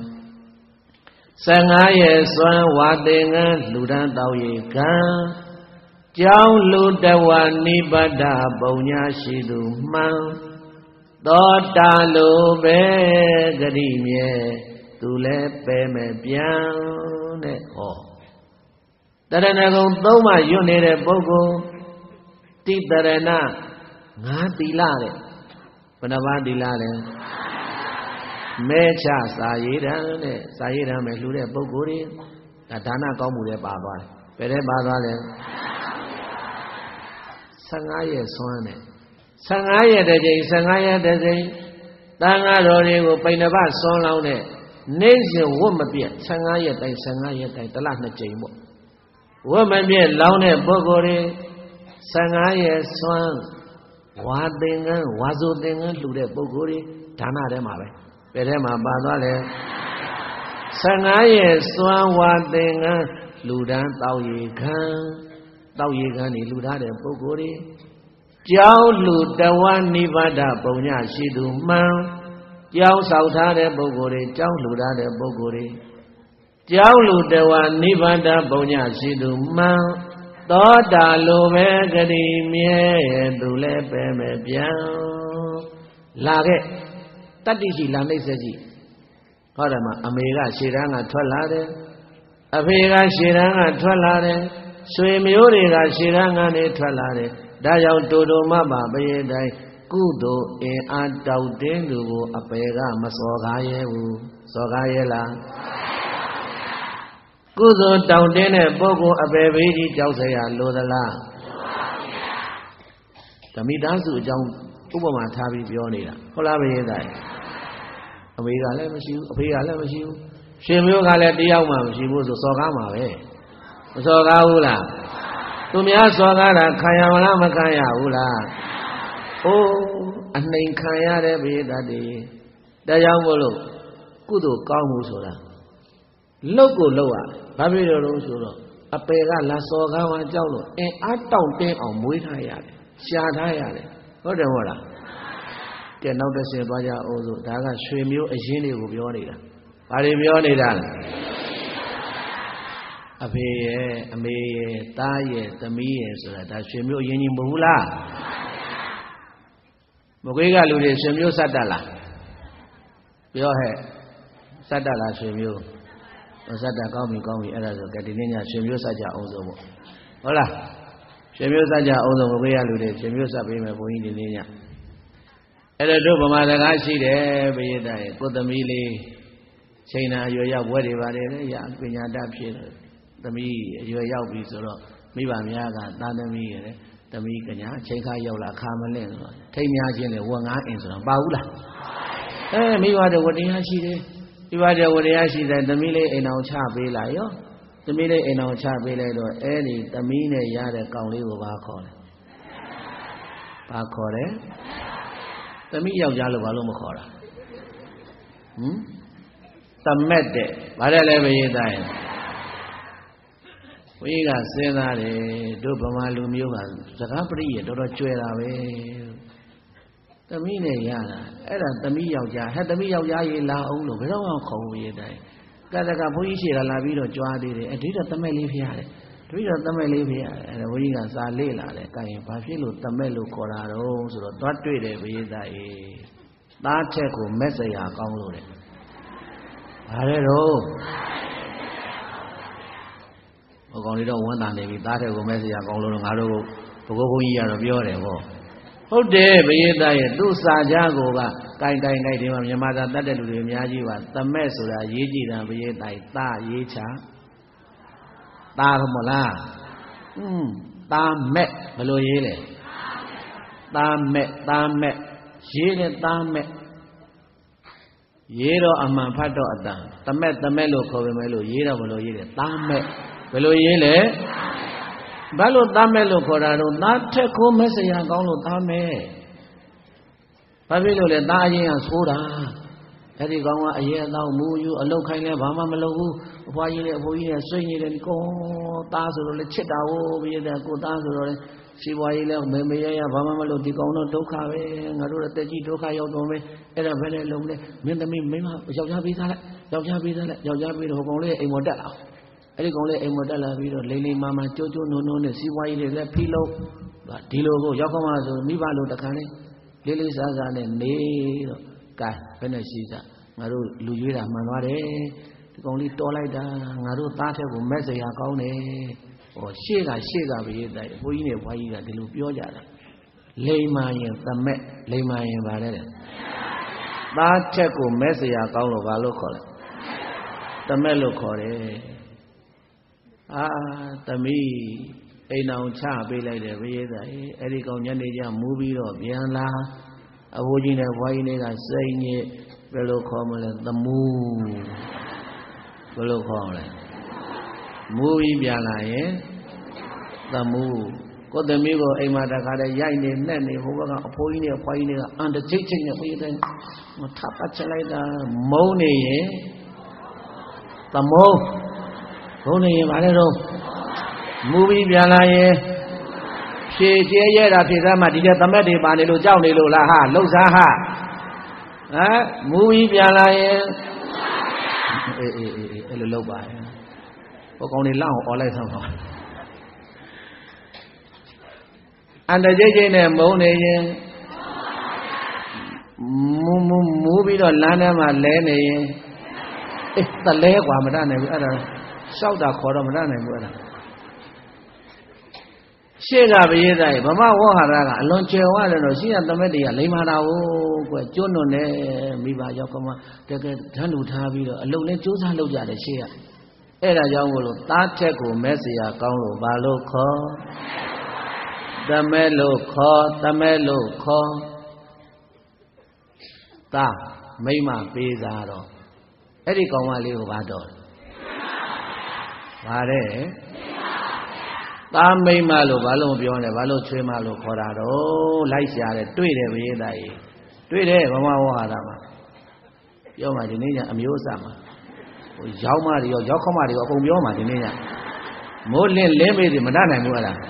15ရဲ့စွမ်းဝါတေငံလူဒန်းတောက်ရေကံကြောင်းလူတဝနိဗ္ဗတပုံညာရှိသူမှန်သောတာလိုပဲဂရိမြဲသူလည်းပဲမဲ့ပြန်တဲ့ဟောတရဏဂုံ3ပါးရွတ်နေတဲ့ပုဂ္ဂိုလ်တိတရဏငါသီလတဲ့ဘယ်နှပါးသီလလဲမဲချစာရေးတံတဲ့စာရေးတံမဲ့လှူတဲ့ပုဂ္ဂိုလ်တွေဒါနကောင်းမှုတွေပါသွားတယ်ဘယ်ထဲပါသွားလဲ15ရက်ဆွမ်းတဲ့15ရက်တစ်ကြိမ်15ရက်တစ်ကြိမ်တန်ဃာတော်တွေကိုပိဏ္ဏပဆွမ်းလောင်းတဲ့နေ့စဉ်ဝတ်မပြတ်15ရက်တိုင်း15ရက်တိုင်းတစ်လ2ကြိမ်ပေါ့ဝတ်မပြတ်လောင်းတဲ့ပုဂ္ဂိုလ်တွေ15ရက်ဆွမ်းဝါသင်္ကန်းဝါဆိုသင်္ကန်းလှူတဲ့ပုဂ္ဂိုလ်တွေဒါနထဲမှာပဲဘယ်ထဲမှာပါသွားလဲ15ရက်စွမ်းဝါသင်္ကန်းလူဒန်းတောက်ရေခံတောက်ရေခံနေလူထားတဲ့ပုဂ္ဂိုလ်တွေကြောင်းလူတဝနိဗ္ဗတပုံညရှိသူမှန်ကြောင်းဆောက်ထားတဲ့ပုဂ္ဂိုလ်တွေကြောင်းလူထားတဲ့ပုဂ္ဂိုလ်တွေကြောင်းလူတဝနိဗ္ဗတပုံညရှိသူမှန်သောတာလိုပဲဂတိမြဲသူလည်းပဲမဲ့ပြန်လာခဲ့တတ္တိရှိလာနှိမ့်ဆက်ကြည့်ဟောတယ်မှာအမေကရှေ့တန်းကထွက်လာတယ်အဖေကရှေ့တန်းကထွက်လာတယ်ဆွေမျိုးတွေကရှေ့တန်းကနေထွက်လာတယ်ဒါကြောင့်တူတူမပါပရိတိုင်းကုသိုလ်အင်အားတောက်တင်းသူကိုအပေကမစော်ကားရဲဘူးစော်ကားရဲလားကုသိုလ်တောက်တင်းတဲ့ပုဂ္ဂိုလ်အပေဘေးကြီးကြောက်เสียလိုသလားဓမိသားစုအကြောင်းဥပမာထားပြီးပြောနေတာဟုတ်လားပရိသတ်အမေကလည်းမရှိဘူးအဖေကလည်းမရှိဘူးရှင်မျိုးကလည်းတယောက်မှမရှိဘူးဆိုစော်ကားမှာပဲမစော်ကားဘူးလားသူများစော်ကားတာခံရမလားမခံရဘူးလားအိုးအနှိမ်ခံရတဲ့ပရိသတ်တွေဒါကြောင့်မို့လို့ကုသိုလ်ကောင်းမှုဆိုတာလုတ်ကိုလုတ်ရဘာဖြစ်လို့ဆိုတော့အပေကလာစော်ကားမှကြောက်လို့အင်းအားတောင့်တင်းအောင်မွေးထားရတယ်ရှာထားရတယ်ဟုတ်တယ်ဟုတ်လားကဲနောက်တစ်ဆင့်သွားကြအောင်ဆိုဒါကရွှေမျိုးအရင်တွေကိုပြောနေတာဘာတွေပြောနေတာလဲအဖေရဲ့အမေရဲ့သားရဲ့သမီးရဲ့ဆိုတာဒါရွှေမျိုးအရင်ကြီးမဟုတ်ဘူးလားမကွေးကလူတွေရွှေမျိုးစတတ်လားပြောဟဲ့စတတ်လားရွှေမျိုးစတတ်ကောင်းပြီကောင်းပြီအဲ့ဒါဆိုကဲဒီနေ့ညရွှေမျိုးစကြအောင်ဆိုပေါ့ဟုတ်လားရွှေမျိုးစကြအောင်ဆိုမကွေးကလူတွေရွှေမျိုးစပေးမယ်ဘုန်းကြီးဒီနေ့ညအဲ့တော့တို့ဗမာစကားရှိတယ်ဘိယတရဲ့ကိုသမီးလေးချိန်နာအရွယ်ရောက်ဘွဲတွေပါတယ်လေရပညာတတ်ဖြစ်တယ်သမီးအရွယ်ရောက်ပြီဆိုတော့မိဘများကသားသမီးရဲ့သမီးကညာချိန်ခါရောက်လာအခါမလင့်ဆိုတော့ထိတ်များချင်းလေဝက်ငါးအင်ဆိုတော့ပါဘူးလားမိဘတွေဝတရားရှိတယ်ဒီပါတဲ့ဝရရရှိတဲ့သမီးလေးအိမ်အောင်ချပေးလိုက်ရောသမီးလေးအိမ်အောင်ချပေးလိုက်တော့အဲ့ဒီသမီးနဲ့ရတဲ့ကောင်လေးကိုဘာခေါ်လဲဘာခေါ်တယ်သမီးယောက်ျားလို့ဘာလို့မခေါ်တာသမက်တဲ့ဘာလဲလဲဘယ်ရေးသားရင်ဘုရားကစဉ်းစားတယ်တို့ဗမာလူမျိုးကစကားပရိယေတော်တော်ကျွဲတာပဲသမီးနဲ့ရတာအဲ့ဒါသမီးယောက်ျားဟဲ့သမီးယောက်ျားရေးလာအောင်လို့ဘယ်တော့မှခေါ်ဘူးရေးတိုင်းကတကဘုန်းကြီးရှိတာလာပြီးတော့ကြွားသေးတယ်အဒီတော့သမက်လေးဖျားတယ်တပည့်တော်သမက်လေးဖျားတယ်အဲ့ဒါဘုန်းကြီးကစာလေ့လာတယ်ကဲဘာဖြစ်လို့သမက်လို့ခေါ်တာတော့ဆိုတော့သွားတွေ့တယ်ဘုရားသားချက်ကိုမက်စရာကောင်းလို့တဲ့ဘာလဲတော့ဟိုကောင်လေးတော့ဝန်တာနေပြီသားတဲ့ကိုမဲ့စရာကောင်းလို့ငါတို့ဘုရားဘုန်းကြီးကတော့ပြောတယ်ဟောဟုတ်တယ်ဘယေသားရဲ့သူ့စာကြားကိုကကိုင်ဒီမှာမြန်မာသားတတ်တဲ့လူတွေအများကြီးပါသမက်ဆိုတာရေးကြည့်တာဘယေသားသားရေးချသားဟုတ်မလားသားမက်ဘယ်လိုရေးလဲသားမက်ရေးတယ်သားမက်ရေးတော့အမှန်ဖတ်တော့အတန်သမက်လို့ခေါ်ပေမဲ့လို့ရေးတော့ဘယ်လိုရေးလဲသားမက်ဘယ်လိုရေးလဲဘာလို့သားမဲ့လို့ခေါ်တာတော့သားထက်ခိုးမက်စရာကောင်းလို့သားမဲ့ဘာဖြစ်လို့လဲသားအရင်ကဆိုးတာအဲ့ဒီကောင်ကအရင်အတော့မူယူအလုတ်ခိုင်းလဲဘာမှမလုပ်ဘူးအဖွားကြီးနဲ့အဖိုးကြီးနဲ့ဆွေးနေတယ်ကောသားဆိုတော့လေချစ်တာဟုတ်ပြီးတဲ့ကိုသားဆိုတော့လေစီပွားကြီးလဲမေရဘာမှမလုပ်ဒီကောင်တော့ဒုက္ခပဲငါတို့တက်ကြီးဒုက္ခရောက်တော့မယ်အဲ့ဒါဘယ်နဲ့လုံးလဲမင်းသမီးမိန်းမယောက်ျားပေးသားလိုက်ယောက်ျားပေးတော့ဟိုကောင်လေးအိမ်မော်တက်လာအဲ့ဒီကောင်လေးအိမ်မတက်လာပြီးတော့လိမ့်လိမ့်မာမာကြိုးကြိုးနုံနုံနဲ့စီးပွားရေးတွေလည်းဖိလို့ဒီလိုကိုရောက်ခမဆိုမိဘလိုတခါလေးလေးလေးစားစားနဲ့နေတော့ကဲဘယ်နဲ့ရှိစားငါတို့လူရွေးတာမှန်သွားတယ်ဒီကောင်လေးတော်လိုက်တာငါတို့သားထက်ကိုမက်စရာကောင်းတယ်ဟောရှေ့ကပဲရေးတယ်ဘိုးကြီးနဲ့ဘွားကြီးကဒီလိုပြောကြတာလိမ္မာရင်သမက်လိမ္မာရင်ဗါလဲသားထက်ကိုမက်စရာကောင်းလို့ဘာလို့ခေါ်လဲသမက်လို့ခေါ်တယ်သမီးအိမ်အောင်ချပေးလိုက်တယ်ဘယေသားအဲ့ဒီကောင်ညနေကျမူးပြီးတော့ပြန်လာအဖိုးကြီးနဲ့ဘွားကြီးတွေကစိတ်ညစ်ဘယ်လိုခေါ်မလဲသမူးဘယ်လိုခေါ်မလဲမူးပြီးပြန်လာရင်သမူးကိုသမီးကိုအိမ်မှာတခါတည်းရိုက်နေနဲ့နေဟိုဘက်ကအဖိုးကြီးနဲ့ဘွားကြီးတွေကအန်တချိတ်နဲ့ဘယေသားထပ်ပတ်ချလိုက်တာမုန်းနေရင်သမုန်းဘုန်းနေရင်ဗါလဲတော့မူပြီးပြန်လာရင်ဖြေကျဲရဲတာဖြေသားမှဒီတဲ့သမက်တွေပါနေလို့ကြောက်နေလို့လားဟာလှုပ်စားဟာမူပြီးပြန်လာရင်အေးအဲ့လိုလုပ်ပါရဲ့ဟိုကောင်လေးလောက်အောင်អော်လိုက်ဆောင်ပါအန္တကြိတ်နဲ့မုန်းနေရင်မူပြီးတော့လမ်းထဲမှာလဲနေရင်အေးတလဲกว่าမတတ်နိုင်ဘူးအဲ့ဒါရှောက်တာခေါ်တော့မတတ်နိုင်ဘူးအဲ့ဒါရှေ့ကဘယေသားဗမာဝေါဟာရကအလွန်ကျယ်ဝတယ်တော့ရှေ့ကသမက်တွေကလိမ္မာတာဟုတ်ကွကျွန်းွန်နေမိဘရောက်ကမှတကယ်ဓာတ်လူထားပြီးတော့အလုံးနဲ့စူးစမ်းလုပ်ကြတယ်ရှေ့ကအဲ့ဒါကြောင့်မို့လို့သားထက်ကိုမက်စရာကောင်းလို့ဘာလို့ခေါ်သမက်လို့ခေါ်သားမိမပေးစားတော့အဲ့ဒီကောင်မလေးကိုဘာတော့ဘာတဲ့သားမိမလို့ဘာလို့မပြောနဲ့ဘာလို့ချွေးမလို့ခေါ်တာတော့လိုက်ရှာတယ်တွေ့တယ်ဘယေသားကြီးတွေ့တယ်ဗမာဝဟာရမှာပြောမှဒီနေ့ညအမျိုးအစားမှာဟိုရောက်မတွေရောရောက်ခမတွေရောအကုန်ပြောမှဒီနေ့ညမိုးလင်းလင်းမေးတယ်မတတ်နိုင်ဘူးအဲ့ဒါ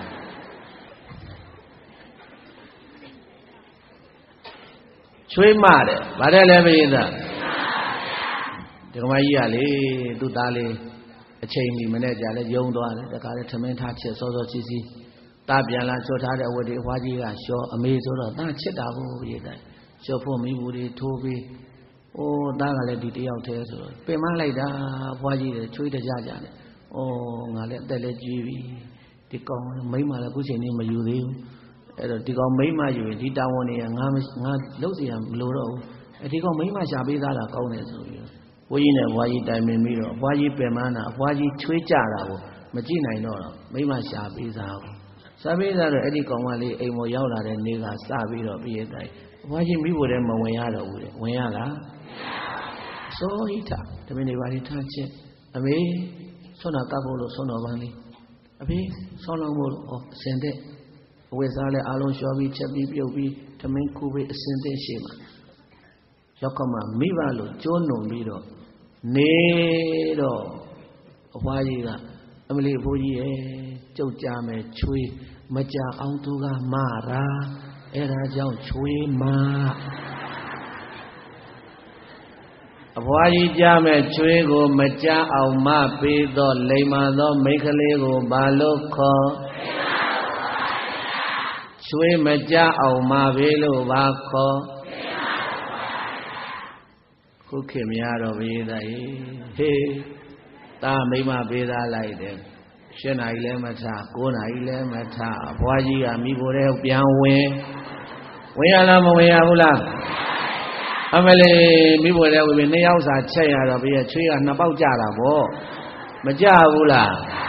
ချွေးမတဲ့ဗါတဲ့လဲဘယေသားဒီကမကြီးကလေသူ့သားလေးအချိန်ဒီမနဲ့ကြာလဲယုံသွားတယ်တခါလဲထမင်းထားချက်စောစောစီစီတားပြန်လာချောထားတဲ့အဝတ်တွေအဖွားကြီးကရှောအမေဆိုတော့တားချစ်တာဘူးဘယေသားရှောဖို့မိဘူးတွေထိုးပြီးအိုးသားကလည်းဒီတယောက်တည်းဆိုတော့ပင်မလိုက်တာအဖွားကြီးတွေချွေးတကြကြတယ်ဩငါလည်းအသက်လည်းကြီးပြီဒီကောင်မိမလည်းအခုချိန်นี้မယူသေးဘူးအဲ့တော့ဒီကောင်မိမယူရင်ဒီတာဝန်တွေကငါလုပ်စီရမလို့တော့ဘူးဒီကောင်မိမရှာပေးသားတာကောင်းတယ်ဆိုပြီးဘုန်းကြီးနဲ့ဘွားကြီးတိုင်ပင်ပြီးတော့ဘွားကြီးပင်မနာဘွားကြီးချွေးကြတာကိုမကြည့်နိုင်တော့မိမရှာပေးစားဘူးရှာပေးစားတော့အဲ့ဒီကောင်မလေးအိမ်ပေါ်ရောက်လာတဲ့နေ့ကစပြီးတော့ပြည့်တဲ့ဘွားကြီးမိဖို့တည်းမဝင်ရတော့ဘူးတဲ့ဝင်ရလား Soita, the many body touch it. Away, Sona Cabolo, Sono Valley. Away, Sono or send it. With Ale Alon Shawi, Chabi, Biobi, Tamanku, Sende Shema. Yokama, Mivalo, Jono Mido, Nedo, Waiga, Emily Boye, Jojame, Chui, Maja Autuga, Mara, Era Jao Chui Ma. Why Jame Chuego, Maja au Ma Pido, Lemado, Makalego, Baloko Chui Maja au Ma Velo Bako Who came out of Vida? Hey, Ta Mima Vida like them. Shena Ilemata, Gona Ilemata, Waji, Amigo, Pianwe. We are Lamawayula. Amele Mibo, there will be nails at Chaya of a tree and about Jarabo. Majavula.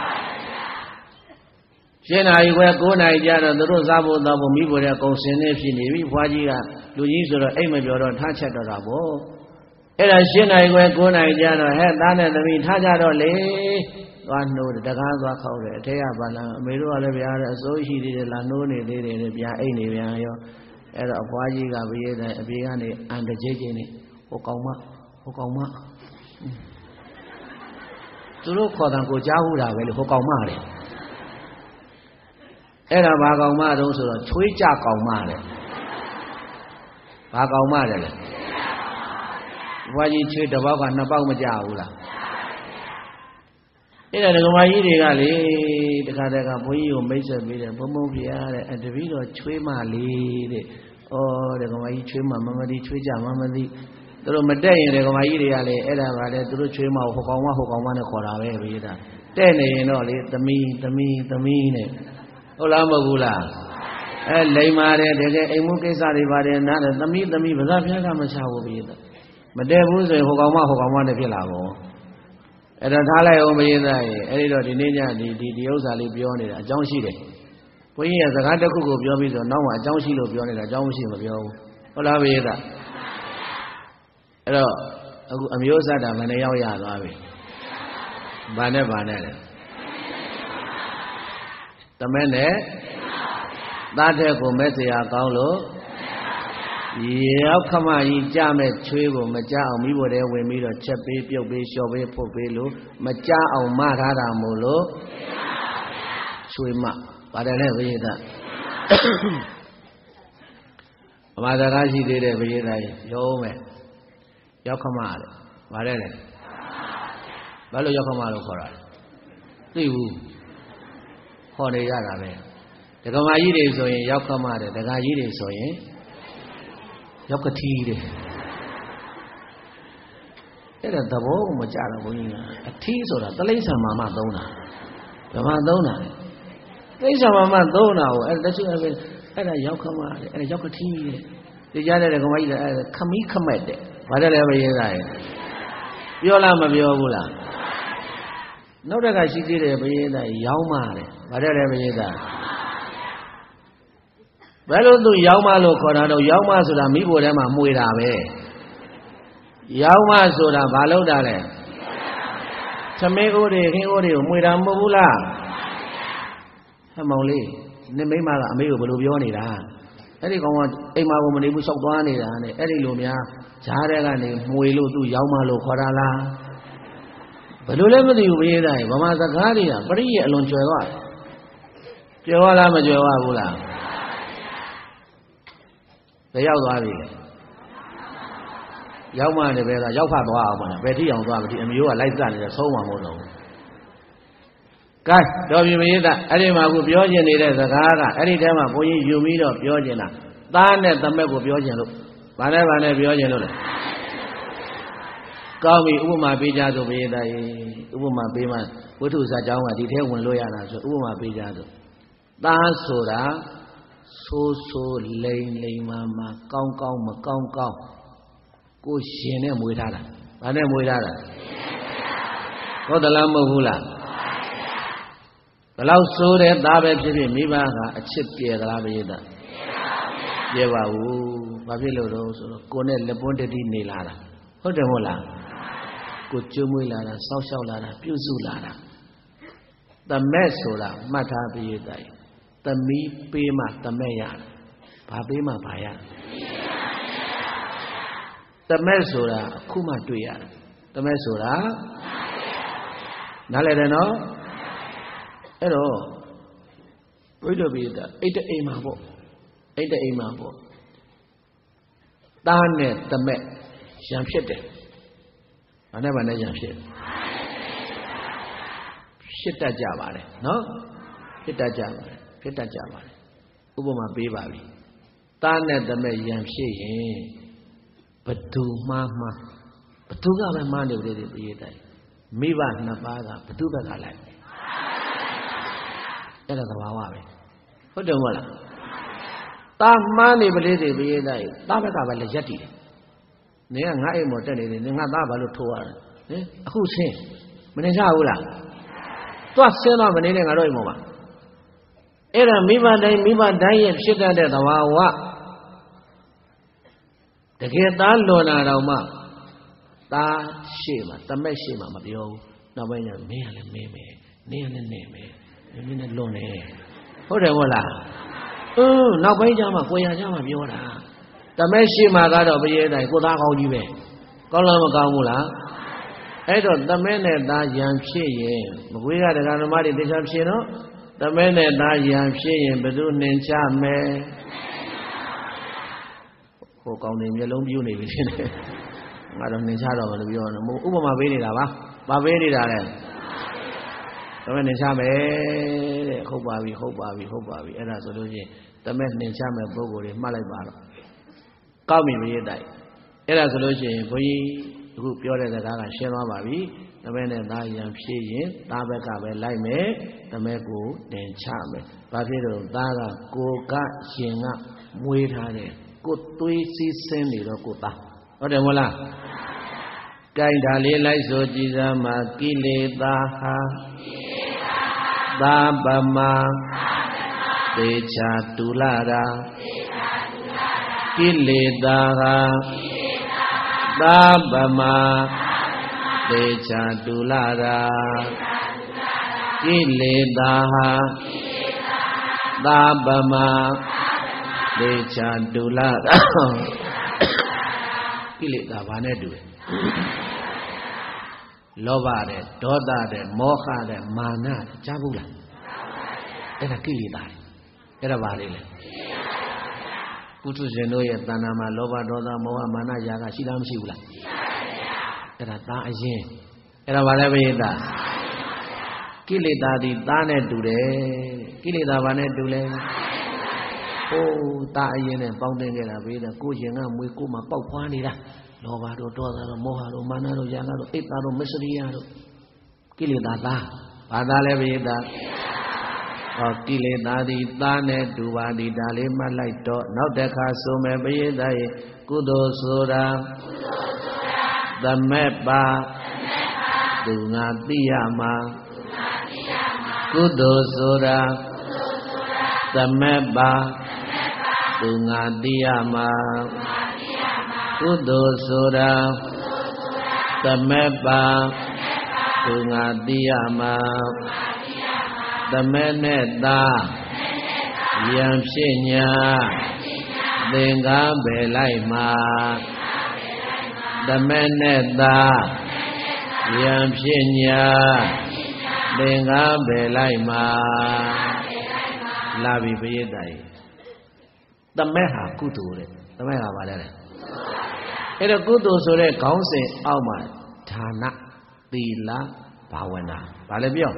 Shena, you were Gona Jara, the Rosabo, Dabo Mibo, there goes in if she knew Wajia, Luis or Amadio or Touch at the Rabo. Era Shena, you were Gona Jara, had done at the mean Tajaro lay. One note, the Gaza Kore, Teabana, Meru Alabia, so he did Lanone, did it, Bia Any, Era of Wajiga, Biani, and the Jajini, Hokoma. To look for them, go Jahura, well, Hokomari. Era Bagoma, those are Twicha Komare. Bagomare. Why you treat the Baga Nabama Jahula? In the Gomayi, the Kadaka Puyo, Mesa, Pomopia, and the video Twima lead, or the Gomayi Twima, Mamadi Twija, Mamadi, the Romaday, the Gomayi, Ella, the Twima, Hokoma, Korawe, then you know, the mean, Olamagula, and Laymare, the Emukesa, the meat, the meat, but I'm a child. But there was a Hokoma, the Pilavo. At a Tala Omega, editor the Ninja, the Osali beyond it, a John Shide. When he has a Gata Cook of Yobis or no, a John Shilo beyond it, a John Shilo of Yo. Olaveda. Hello, Amiosa, Manaya, Bane. The man there, that go Messia Gaulo. Yakama Jame Tribo, Maja, Mibo, there we meet a chappy, Piobe, Shobe, Popelo, Maja, or Marada Molo, Swima, but I never hear that. Madaraji did every year, Yo man, Yakama, Varene, Balo Yakamalo for us. See who? Honey Yarabe. The Gamayi is so in Yakama, the Gayi is so in. Yokati. Era the bone, Majara, a tease or a laser Mamma Dona. The Madonna. Laser Mamma Dona, and that's and a Yokama, and a Yokati. The Yada Kami Kamed, whatever you like. Yola Maviola. No, that I see it every year, Yaumare, whatever you like. Well, do Yaumalo Corano, Yauma Suda Mibo Dema Muirabe. Yauma Suda Balodale. Tamego de Hingori, Muiramula. Hamoli, Nemema, amigo Bulubioni. Any one, Emma woman, who saw one, and Eddie Lumia, Charagani, Muilu, Yaumalo Corala. But you never do read, Mama Zagaria, but he alone Joa. Joala Majoa. The Yawavi Yauma, the Vega, Yapa, Betty on Gravity, and you are like that in the Soma model. Guys, don't you mean that? Anima would be Yogan, the Gaga, any time of you meet of Yogena. Dan at the map of Yogeno. Whatever I have Yogeno. Call me Uma Bija to be the Uma Bima, who to Sajama, detail when Loyana, Uma Bija. Dan Soda. So lay mama, Macau, go shene muidada. Ane muidada. Go the lamb of hula. The loud so that Dabe Miba, a chip here, the Labida. Yeva, Babilo, Conel, the Ponte di Nilada. Hotemula. ကိုကျွေးမွေးလာတာစောက်ရှောက်လာတာပြုစုလာတာသမက်ဆိုတာမှတ်ထားပြီးတိုင်းသမီးပေးမှသမက်ရတယ်ဘာပေးမှဘာရသမက်ဆိုတာအခုမှတွေ့ရတယ်သမက်ဆိုတာနားလည်တယ်နော်အဲ့တော့ဘုရားပိဋကအိတ်တအိမ်မှာပေါ့အိတ်တအိမ်မှာပေါ့သားနဲ့သမက်ရံဖြစ်တယ်ဘာနဲ့ရံဖြစ်ဖြစ်တတ်ကြပါတယ်နော်ဖြစ်တတ်ကြပါတယ်ဥပမာပေးပါပြီသားနဲ့သမက်ရံဖြစ်ရင်ဘသူမှားဘသူကပဲမှားနေတယ်ပြေးတိုင်းမိဘနှစ်ပါးကဘသူဘက်ကလိုက်အဲ့ဒါသဘာဝပဲဟုတ်တယ်မဟုတ်လားသားမှားနေပလေးတွေပြေးတိုင်းသားဘက်ကပဲလက်ရက်တည်တယ်နင်ကငါအိမ်မော်တက်နေတယ်နင်ငါသားဘာလို့ထိုးရလဲဟင်အခုဆင်းမနေကြဘူးလားသွားဆင်းတော့မနေနဲ့ငါတို့အိမ်မော်မှာအဲ့ဒါမိဘတိုင်းရဲ့ဖြစ်တတ်တဲ့သဘာဝတကယ်သားလွန်လာတော့မှသားရှေ့မှာတမက်ရှေ့မှာမပြောဘူးနောက်ပိုင်းကျမင်းကလည်းမင်းပဲနင်းလည်းနေမယ်မင်းနဲ့လွန်နေဟုတ်တယ်မဟုတ်လားနောက်ပိုင်းကျမှကိုရကြမှာပြောတာတမက်ရှေ့မှာကတော့ပရိတိုင်းကိုသားကောင်းကြီးပဲကောင်းလားမကောင်းဘူးလားအဲ့တော့တမက်နဲ့သားရံဖြစ်ရင်မကွေးကတရားဓမ္မတွေသိချင်ဖြစ်နော်တမက်နဲ့သားရံဖြစ်ရင်ဘယ်သူနှင်ချမယ်ဟိုကောင်းနေမျိုးလုံးပြူးနေပြီဖြစ်နေငါတော့နှင်ချတော့မလို့ပြောတော့ဥပမာပေးနေတာပါဘာပေးနေတာလဲတမက်နှင်ချမယ်တဲ့ဟုတ်ပါပြီအဲ့ဒါဆိုလို့ချင်းတမက်နှင်ချမယ်ပုံကိုယ်တွေမှတ်လိုက်ပါတော့ကောက်ပြီမရေးတိုက်အဲ့ဒါဆိုလို့ချင်းဘုန်းကြီးအခုပြောတဲ့စကားကရှင်းသွားပါပြီတမက်နဲ့သားရံဖြစ်ရင်သားဘက်ကပဲလိုက်မယ်တမက်ကိုတင်ချမယ်ဘာဖြစ်လို့သားကကိုကရှင်ကမွေးထားတယ်ကိုသွေးစည်းစင်းနေတော့ကိုသားဟုတ်တယ်မဟုတ်လားကြိုင်ဒါလေးလိုက်ဆိုကြည်စားမှာကိလေသာဟာသာပမသေချာတူလာတာကိလေသာဟာသာပမသေချာတူလာတာကိလေသာဟာသာပမသေချာတူလာတာကိလေသာဘာနဲ့တူလဲလောဘတဲ့ဒေါသတဲ့မောဟတဲ့မာနတဲ့ကြားဘူးလားအဲ့ဒါကိလေသာအဲ့ဒါဘာလေးလဲပုထုဇဉ်တို့ရဲ့တဏ္ဍာမှာလောဘဒေါသမောဟမာနရာဂရှိလားမရှိဘူးလားအဲ့ဒါသားအရင်အဲ့ဒါဘာလဲဘိယတာကိလေသာဒီသားနဲ့တူတယ်ကိလေသာဘာနဲ့တူလဲဟိုးသားအရင်နဲ့ပေါင်းတင်ခဲ့တာဘေးတဲ့ကိုရင်ကမွေကိုမှပေါက်ဖွားနေတာလောဘတို့ဒေါသတို့မောဟတို့မာနတို့ရာဂတို့အိတ်သားတို့မစ္စရိယတို့ကိလေသာသားဘာသားလဲဘိယတာဟောကိလေသာဒီသားနဲ့တူပါသည်ဒါလေးမှတ်လိုက်တော့နောက်တစ်ခါဆိုမယ်ဘိယတာရဲ့ကုသိုလ်ဆိုတာသမက်ပါသူငါသိရမှာကုသိုလ်ဆိုတာသမက်ပါသူငါသိရမှာကုသိုလ်ဆိုတာသမက်ပါသူငါသိရမှာသမက်နဲ့သားယံဖြစ်ညာသင်္ကားပဲလိုက်မှာသမက်နဲ့သားယံဖြစ်ညာသင်္ကားပဲလိုက်မှာလာပြီပရိသတ်ကြီးသမက်ဟာကုသိုလ်တဲ့သမက်ဟာဘာလဲအဲ့တော့ကုသိုလ်ဆိုတဲ့ခေါင်းစဉ်အောက်မှာဌာနသီလဘာဝနာဘာလဲပြော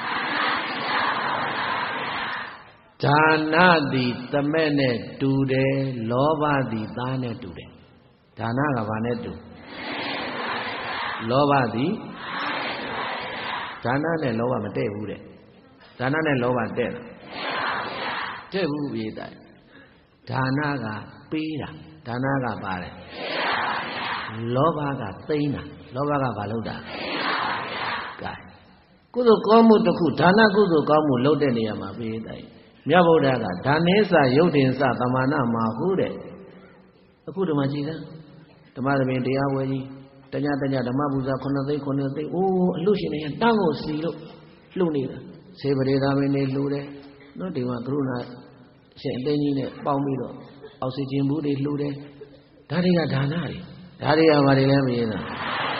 ဌာနသည်သမက်နဲ့တူတယ်လောဘသည်သားနဲ့တူတယ်ဌာနကဘာနဲ့တူလောဘသည်ဌာနနဲ့လောဘမတည့်ဘူးတဲ့ဌာနနဲ့လောဘတည့်လားတည့်ဘူးပြေးတယ်ဌာနကပေးတာဌာနကပါတယ်လောဘကသိမ်းတာလောဘကဘာလုပ်တာကဲကုသိုလ်ကောင်းမှုတစ်ခုဌာနကုသိုလ်ကောင်းမှုလုပ်တဲ့နေရာမှာပြေးတယ်မြတ်ဗုဒ္ဓကဒါနေစယုတ်တင်စသမာနမှာဟုတဲ့အခုဓမ္မကြည်လားဓမ္မသမင်တရားဝဲကြီး tanya dhamma puja khona thai oh lu shin ne tang ko si lo lu nida se pareda min ne lu de no di ma karuna shin a tin ji ne paung pi do oxygen bu de lu de daတွေကဒါနတွေဒါတွေကဘာတွေလဲမရင်းတာ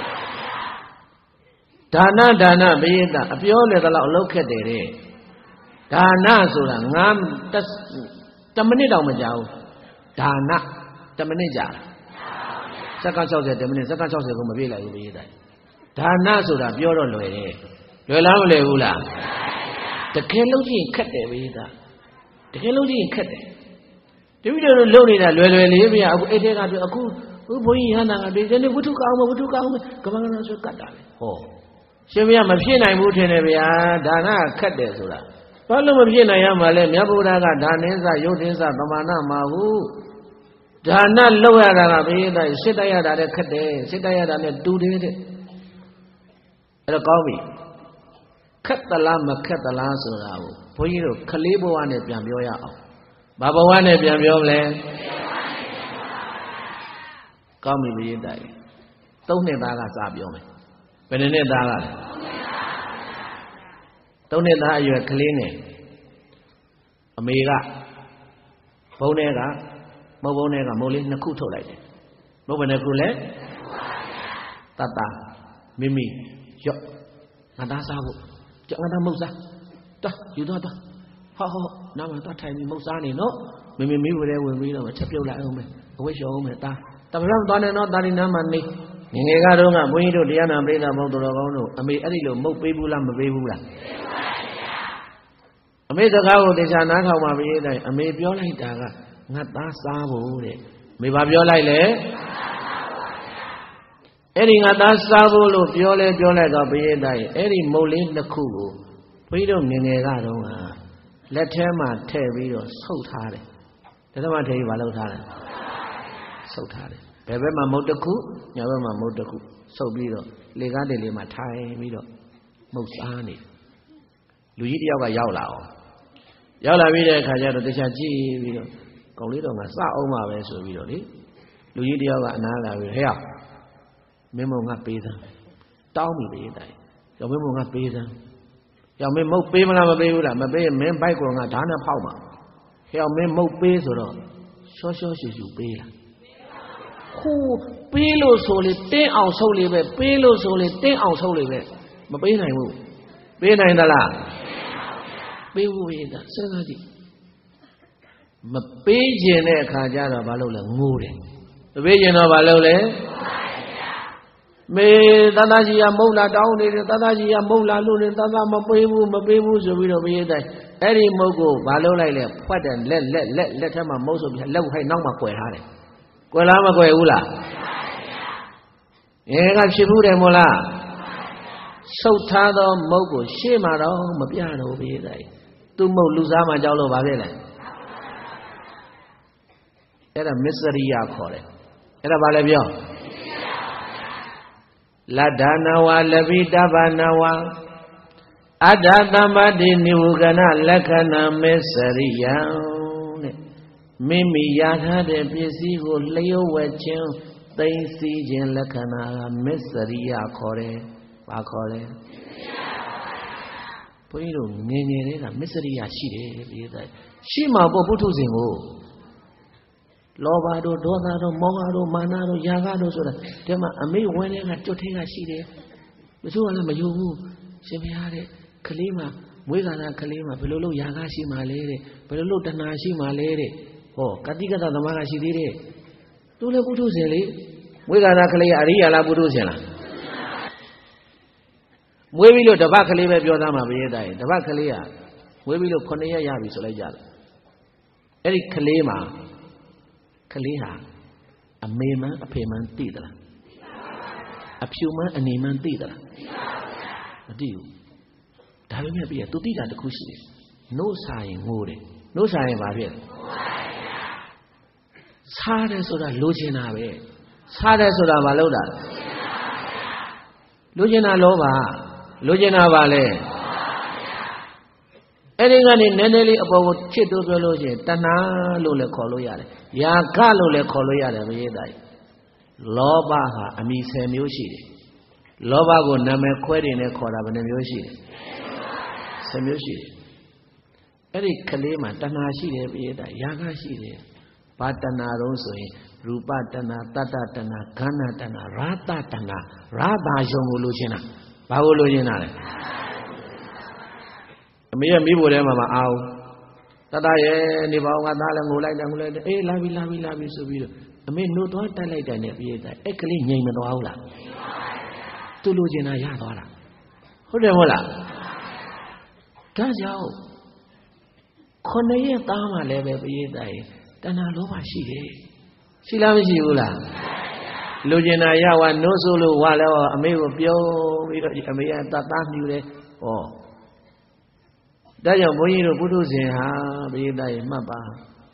ဒါနမရင်းတာအပြောလေတော့အလောက်ခက်တယ်တဲ့ဒါနဆိုတာ10မိနစ်တောင်မကြာဘူးဒါန10မိနစ်ကြာစက္ကန့်60 10မိနစ်စက္ကန့်60ကိုမပြည့်လိုက်ဘူးရေးတိုင်းဒါနဆိုတာပြောတော့လွယ်တယ်လွယ်လားမလွယ်ဘူးလားတကယ်လို့ချင်းခက်တယ်ရေးတာတကယ်လို့ချင်းခက်တယ်တပည့်တော်တို့လုံနေတာလွယ်လေးဗျာအခုအဲ့တဲကပြောအခုဘုန်းကြီးရဟန္တာကဒီနေ့ဝတ္ထုကောင်းမကမ္မန္တဆိုကတ်တာလေဟောရှင်ဗျာမဖြစ်နိုင်ဘူးထင်တယ်ဗျာဒါနခက်တယ်ဆိုတာဘာလို့မဖြစ်နိုင်ရမှာလဲမြတ်ဗုဒ္ဓကဒါနင်းစယုတ်တင်းစသမာနမှာဟုဒါနလောက်ရတာကဘယ်တိုင်းစစ်တိုက်ရတာလည်းခက်တယ်စစ်တိုက်ရတာနဲ့တူတယ်တဲ့အဲ့တော့ကောင်းပြီခက်သလားမခက်သလားဆိုတာကိုဘုန်းကြီးတို့ခလေးဘဝနဲ့ပြန်ပြောရအောင်ဘာဘဝနဲ့ပြန်ပြောမလဲကောင်းပြီဘယ်တိုင်း3နှစ်သားကစပြောမယ်ဘယ်နှစ်သားကလဲ3နှစ်သားအရွယ်ကလေးနဲ့အမေကဘုံထဲကမုတ်ဘုံထဲကမုတ်လေး2ခုထုတ်လိုက်တယ်မုတ်ဘယ်နှခုလဲတတမိမိရော့ငါသားစားဖို့ကြငါသားမုတ်စားတော်ယူတော့တော်ဟောနားမှာတော့ထိုင်ပြီးမုတ်စားနေနော်မိမိမိဝဲဝင်ပြီးတော့ချက်ပြုတ်လိုက်အောင်မယ်အဝိရှောအောင်မယ်တာတပလောက်သွားနေတော့တာဒီနားမှာနေငယ်ကတော့ကဘုန်းကြီးတို့တရားနာပရိသတ်ဘုန်းတော်ကောင်းတို့အမေအဲ့ဒီလိုမုတ်ပေးဘူးလားမပေးဘူးလားအမေစကားကိုတရားနားထောင်ပါပြီတဲ့အမေပြောလိုက်တာကငါသားစားဖို့တဲ့မေဘာပြောလိုက်လဲအဲ့ဒီငါသားစားဖို့လို့ပြောလိုက်တော့ဘုရားတိုင်းအဲ့ဒီမုတ်လေးတစ်ခုကိုဘုန်းကြီးတို့ငယ်ကတော့လက်ထဲမှာထည့်ပြီးတော့ဆုပ်ထားတယ်ဒါမှထည့်ပြီးမလုပ်ထားတယ်ဆုပ်ထားတယ်ဘယ်ဘက်မှာမုတ်တစ်ခုညာဘက်မှာမုတ်တစ်ခုဆုပ်ပြီးတော့လေကားတယ်လေးမှာထိုင်ပြီးတော့မုတ်စားနေလူကြီးတယောက်ကရောက်လာပြီးတဲ့အခါကျတော့တခြားကြည့်ပြီးတော့ကောင်လေးတော့ငါစအောင်ပါပဲဆိုပြီးတော့လေလူကြီးတယောက်ကအနားလာပြီးဟဲ့မင်းမငါပေးစမ်းတောင်းပြီပဲတိုင်ရောမင်းမငါပေးစမ်းရောမင်းမုတ်ပေးမလားမပေးဘူးလားမပေးရင်မင်းဘိုက်ကောင်ကဓာတ်နဲ့ဖောက်မှာဟဲ့မင်းမုတ်ပေးဆိုတော့ရှောရှူပေးလားခုပေးလို့ဆိုလေတင်းအောင်ဆုပ်လေပဲပေးလို့ဆိုလေတင်းအောင်ဆုပ်လေပဲမပေးနိုင်ဘူးပေးနိုင်သလားပေးဖို့ရတာစဉ်းစားကြည့်မပေးခြင်းတဲ့အခါကျတော့ဘာလုပ်လဲငိုတယ်မပေးခြင်းတော့ဘာလုပ်လဲမေတသကြီးကမုတ်လာတောင်းနေတယ်တသကြီးကမုတ်လာလို့နေတသမပေးဘူးဆိုပြီးတော့ဘေးတိုင်းအဲ့ဒီမုတ်ကိုဘာလုပ်လိုက်လဲဖွက်တယ်လက်ထဲမှာမုတ်ဆိုပြီးလက်ကိုခိုင်းနောက်မှာကွယ်ထားတယ်ကွယ်လားမကွယ်ဘူးလားကဖြစ်ဘူးတယ်မို့လားဆုတ်ထားသောမုတ်ကိုရှေ့မှာတော့မပြတော့ဘေးတိုင်းသူ့မုတ်လူစားမှကြောက်လို့ဘာဖြစ်လဲအဲ့ဒါမစ္စရိယခေါ်တယ်အဲ့ဒါဘာလဲပြောလဒ္ဒနာဝလပိတဗ္ဗနာဝအတ္တသမ္ပတိနိဝကနလက္ခဏာမစ္စရိယတဲ့မိမိရထားတဲ့ပစ္စည်းကိုလျှို့ဝှက်ခြင်းသိသိခြင်းလက္ခဏာကမစ္စရိယခေါ်တယ်ဘာခေါ်လဲဘုန်းကြီးတို့ငယ်တွေကမစ္စရိယရှိတယ်ဒီတိုင်းရှိမှာပေါ့ပုထုဇဉ်ကိုလောဘတို့ဒေါသတို့မောဟတို့မာနတို့ຢာကတို့ဆိုတာဒီမှာအမေဝင်တဲ့ကကြွထဲကရှိတယ်ဘယ်သူကလည်းမယုံဘူးရှင်ဘုရားတဲ့ကလေးမှာမွေးကနာကလေးမှာဘယ်လိုလုပ်ຢာကရှိမှလဲတဲ့ဘယ်လိုလုပ်တဏှာရှိမှလဲတဲ့ဟောကတိကတသမားကရှိသေးတယ်သူလည်းပုထုဇဉ်လေမွေးကနာကလေးအရိယာလားပုထုဇဉ်လားမွေးပြီးလို့တပတ်ကလေးပဲပြောသားမှာဘယ်ရဲ့တိုင်းတပတ်ကလေးကမွေးပြီးလို့9ရက်ရပြီဆိုလိုက်ကြတယ်အဲ့ဒီကလေးမှာကလေးဟာအမေမှန်အဖေမှန်သိသလားအဖြူမှန်အနေမှန်သိသလားမသိဘူးဒါပေမဲ့ပြီးရသူသိတာတစ်ခုရှိတယ်နှုတ်စာရင်ငိုတယ်နှုတ်စာရင်ဘာဖြစ်လဲစားတယ်ဆိုတာလိုချင်တာပဲစားတယ်ဆိုတာဘာလို့တာလိုချင်တာလောဘလိုချင်တာဘာလဲအဲ့ဒီကနေနည်းနည်းလေးအပေါ်ကိုချစ်တိုးပြောလို့ရှိရင်တဏှာလို့လည်းခေါ်လို့ရတယ်ယာကလို့လည်းခေါ်လို့ရတယ်မရေးသားလောဘဟာအမိ10မျိုးရှိတယ်လောဘကိုနာမည်ခွဲတင်နဲ့ခေါ်တာဘယ်နှမျိုးရှိလဲ10မျိုးရှိတယ်အဲ့ဒီကလေးမှာတဏှာရှိတယ်ပြည့်တဲ့ယာကရှိတယ်ဘာတဏှာတော့ဆိုရင်ရူပတဏှာတတ္တတဏှာခန္ဓာတဏှာရာသတဏှာရာသာယုံကိုလိုချင်တာဘာကိုလိုချင်တာလဲအမေရဲ့မိဖို့ထဲမှာမအောင်တတရဲ့နေပါအောင်ငါသားလည်းငိုလိုက်တယ်အေးလာပြီဆိုပြီးတော့အမေနှုတ်သွားတိုက်လိုက်တယ်နဲ့ပြည့်တဲ့အဲ့ကလေးငြိမ်မသွားဘူးလားသူလိုချင်တာရသွားတာဟုတ်တယ်မဟုတ်လားဒါကြောင့်9ရက်သားမှလည်းပဲပြည့်တဲ့တဏှာလောဘရှိတယ်ရှိလားမရှိဘူးလားလိုချင်တာရဝနှုတ်ဆိုလို့ဝါလဲအမေကိုပြုံးပြီးတော့အမေကတသားမြူတယ်ဟောဒါကြောင့်ဘုန်းကြီးတို့ပုထုဇဉ်ဟာပြည့်တဲ့မှတ်ပါ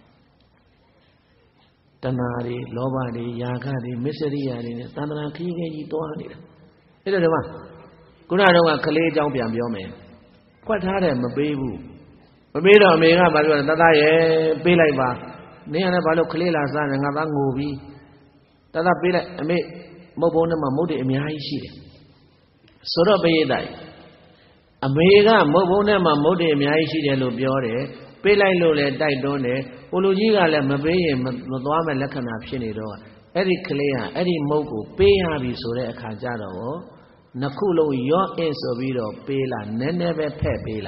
တဏှာတွေလောဘတွေယာခတွေမစ္စရိယာတွေနဲ့သန္တရာခီးခဲကြီးတွားနေတာအဲ့တော့ဒီမှာခုနကတော့ကလေးအကြောင်းပြန်ပြောမယ်ခွက်ထားတယ်မပေးဘူးမပေးတော့အမေကဘာပြောလဲတတရဲ့ပေးလိုက်ပါနင်းရလည်းဘာလို့ကလေးလာစားနေငါသားငိုပြီးတတပေးလိုက်အမေမုတ်ဘုံထဲမှာမုတ်တွေအများကြီးရှိတယ်ဆိုတော့ပေးရတဲ့အမေကမုတ်ဘုံထဲမှာမုတ်တွေအများကြီးရှိတယ်လို့ပြောတယ်ပေးလိုက်လို့လည်းတိုက်တွန်းတယ်ဟိုလူကြီးကလည်းမပေးရင်မသွားမဲ့လက္ခဏာဖြစ်နေတော့အဲ့ဒီကလေးကအဲ့ဒီမုတ်ကိုပေးရပြီဆိုတဲ့အခါကျတော့နှစ်ခုလုံးရော့အင်းဆိုပြီးတော့ပေးလာနည်းနည်းပဲဖက်ပေးလာ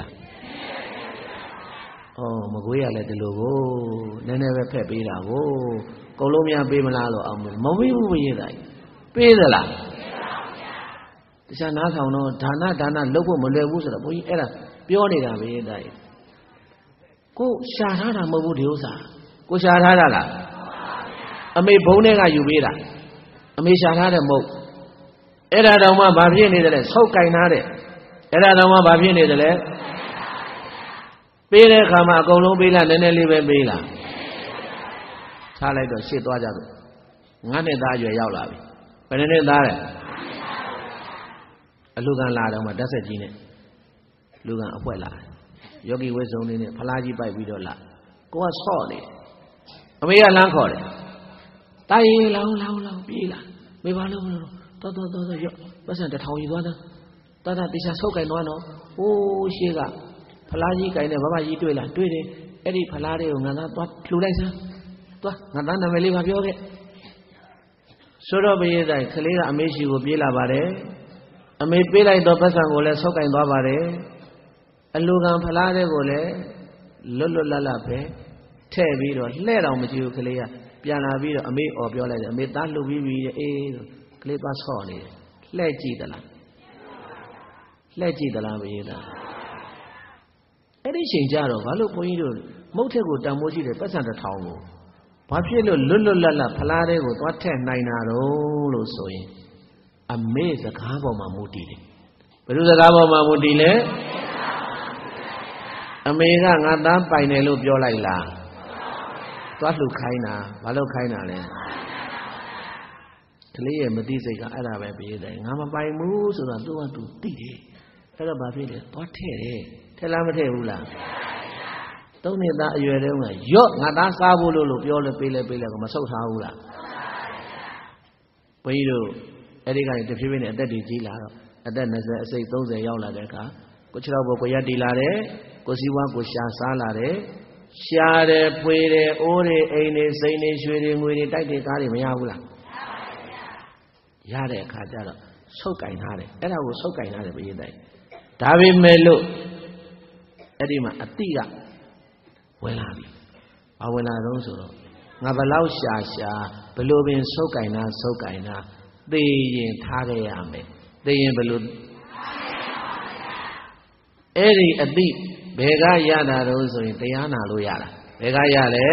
မကွေးရလဲဒီလိုကိုနည်းနည်းပဲဖက်ပေးတာကိုအကုန်လုံးများပေးမလားလို့အောင်မပေးဘူးပြည့်တယ်ပေးသလားတခြားနားဆောင်တော့ဒါနလုပ်ဖို့မလွယ်ဘူးဆိုတော့ဘုန်းကြီးအဲ့ဒါပြောနေတာပဲတဲ့ကိုရှာထားတာမဟုတ်ဘူးဒီဥစ္စာကိုရှာထားတာလားအမေဘုံထဲကယူပေးတာအမေရှာထားတဲ့မဟုတ်အဲ့ဒါတောင်မှဘာဖြစ်နေတယ်လဲဆုပ်ကင်ထားတဲ့အဲ့ဒါတောင်မှဘာဖြစ်နေတယ်လဲပေးတဲ့အခါမှာအကုန်လုံးပေးလားနည်းနည်းလေးပဲပေးလားထားလိုက်တော့ရှေ့သွားကြတော့9နှစ်သားအရွယ်ရောက်လာပြီဘယ်နှစ်သားလဲအလူကံလာတော့မှဓာတ်ဆက်ကြီးနဲ့လူကံအဖွဲလာတယ်ယောဂီဝိဇ္ဇုံလေးနဲ့ဖလားကြီးပိုက်ပြီးတော့လာကိုကဆော့နေအမေကလမ်းခေါ်တယ်တာရင်လောင်းပြေးလာမေပါလို့တော်ရော့ပတ်စံ1000ယူသွားတာတတေချာဆုပ်ကင်သွားတော့ဟိုးရှေ့ကဖလားကြီးကင်နဲ့ဘဘကြီးတွေ့လားတွေ့တယ်အဲ့ဒီဖလားတွေကိုငါသားသွားလှူလိုက်စမ်းသွားငါသားနာမည်လေးပါပြောခဲ့ဆိုတော့ဘုရားကလေးကအမေရှိကိုပြေးလာပါတယ်အမေပေးလိုက်တော့ပတ်စံကိုလည်းဆုပ်ကင်သွားပါတယ်အလူကံဖလားတွေကိုလည်းလွတ်လပ်ပဲထဲ့ပြီးတော့လှဲ့တော်မကြည့်ဘူးကလေးကပြန်လာပြီးတော့အမေအော်ပြောလိုက်တယ်အမေသားလှုပ်ပြီးပြီအေးကလေးသွားဆော့နေတယ်လှဲ့ကြည့်သလားဘုရားအဲ့ဒီချိန်ကြတော့ဘာလို့ဘုန်းကြီးတို့မုတ်ထက်ကိုတန်မိုးရှိတယ်ပတ်စံ1000ကိုဘာဖြစ်လို့လွတ်လပ်ဖလားတွေကိုသွားထည့်နိုင်တာတော့လို့ဆိုရင်အမေစကားပေါ်မှာမူတည်တယ်ဘယ်လိုစကားပေါ်မှာမူတည်လဲအမေကငါသားပိုင်တယ်လို့ပြောလိုက်လားသွားလှူခိုင်းတာဘာလို့ခိုင်းတာလဲကလေးရဲ့မသိစိတ်ကအဲ့ဒါပဲပြေးတယ်ငါမပိုင်ဘူးဆိုတော့သူကသူသိတယ်အဲ့တော့ဘာဖြစ်လဲသွားထည့်တယ်ထည့်လားမထည့်ဘူးလား3နှစ်သားအရွယ်တုန်းကရော့ငါသားစားဖို့လို့ပြောလဲပေးလဲကမဆုတ်ထားဘူးလားဘုန်းကြီးတို့အဲ့ဒီကနေတဖြည်းဖြည်းနဲ့အသက်တွေကြီးလာတော့အသက်20အစိတ်30ရောက်လာတဲ့အခါကို6ဘောကိုရက်တီလာတယ်ကိုစည်းဝါးကိုရှာစားလာတယ်ရှားတယ်ဖွေတယ်အိုးတွေအိမ်တွေစိန်တွေရွှေတွေငွေတွေတိုက်တွေကားတွေမရဘူးလားရတဲ့အခါကျတော့ဆုပ်ကင်ထားတယ်အဲ့ဒါကိုဆုပ်ကင်ထားတယ်ဘုရားတိုင်ဒါပေမဲ့လို့အဲ့ဒီမှာအတိကဝင်လာပြီဘာဝင်လာတော့ဆိုတော့ငါဘလောက်ရှာဘလို့ပင်ဆုပ်ကင်တာသေရင်ထားခဲ့ရမယ်သေရင်ဘလို့အဲ့ဒီအတိဘယ်ကရတာတော့ဆိုရင်တရားနာလို့ရတာဘယ်ကရလဲ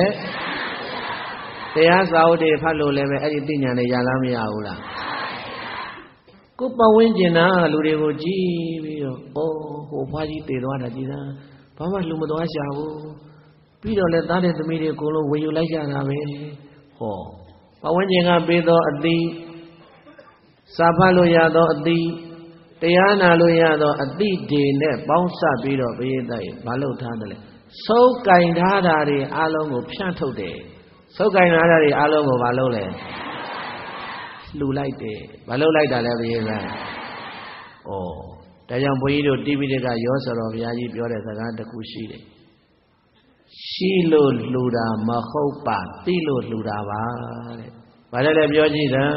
တရားစာအုပ်တွေဖတ်လို့လည်းပဲအဲ့ဒီသိဉာဏ်တွေရလားမရဘူးလားကိုပတ်ဝန်းကျင်နာလူတွေကိုကြည့်ပြီးတော့ဟိုဘွားကြီးတည်သွားတာကြည်သားဘာမှလူမသွားရှာဘူးပြီးတော့လည်းသားတဲ့သမီးတွေအကုန်လုံးဝေယူလိုက်ကြတာပဲဟောပတ်ဝန်းကျင်ကပေးသောအသီးစာဖတ်လို့ရသောအသီးတရားနာလို့ရသောအသီးတွေနဲ့ပေါင်းစပ်ပြီးတော့ဘုရားတိုက်ဘာလို့ထားတယ်လဲစုပ်ကင်ထားတာတွေအလုံးကိုဖြန့်ထုတ်တယ်စုပ်ကင်ထားတာတွေအလုံးကိုဘာလို့လဲလှူလိုက်တယ်ဘာလို့လိုက်တာလဲဘုရားကဩဒါကြောင့်ဘုန်းကြီးတို့တိပိဋကရောစတော်ဘုရားကြီးပြောတဲ့စကားတစ်ခုရှိတယ်ရှိလို့လှူတာမဟုတ်ပါသိလို့လှူတာပါတဲ့ဘာလဲလဲပြောကြည့်တာ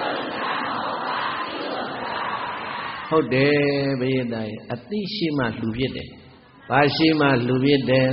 ဟုတ်တယ်ဘုရားတိုင်းအသိရှိမှလှူဖြစ်တယ်ဘာရှိမှလှူဖြစ်တယ်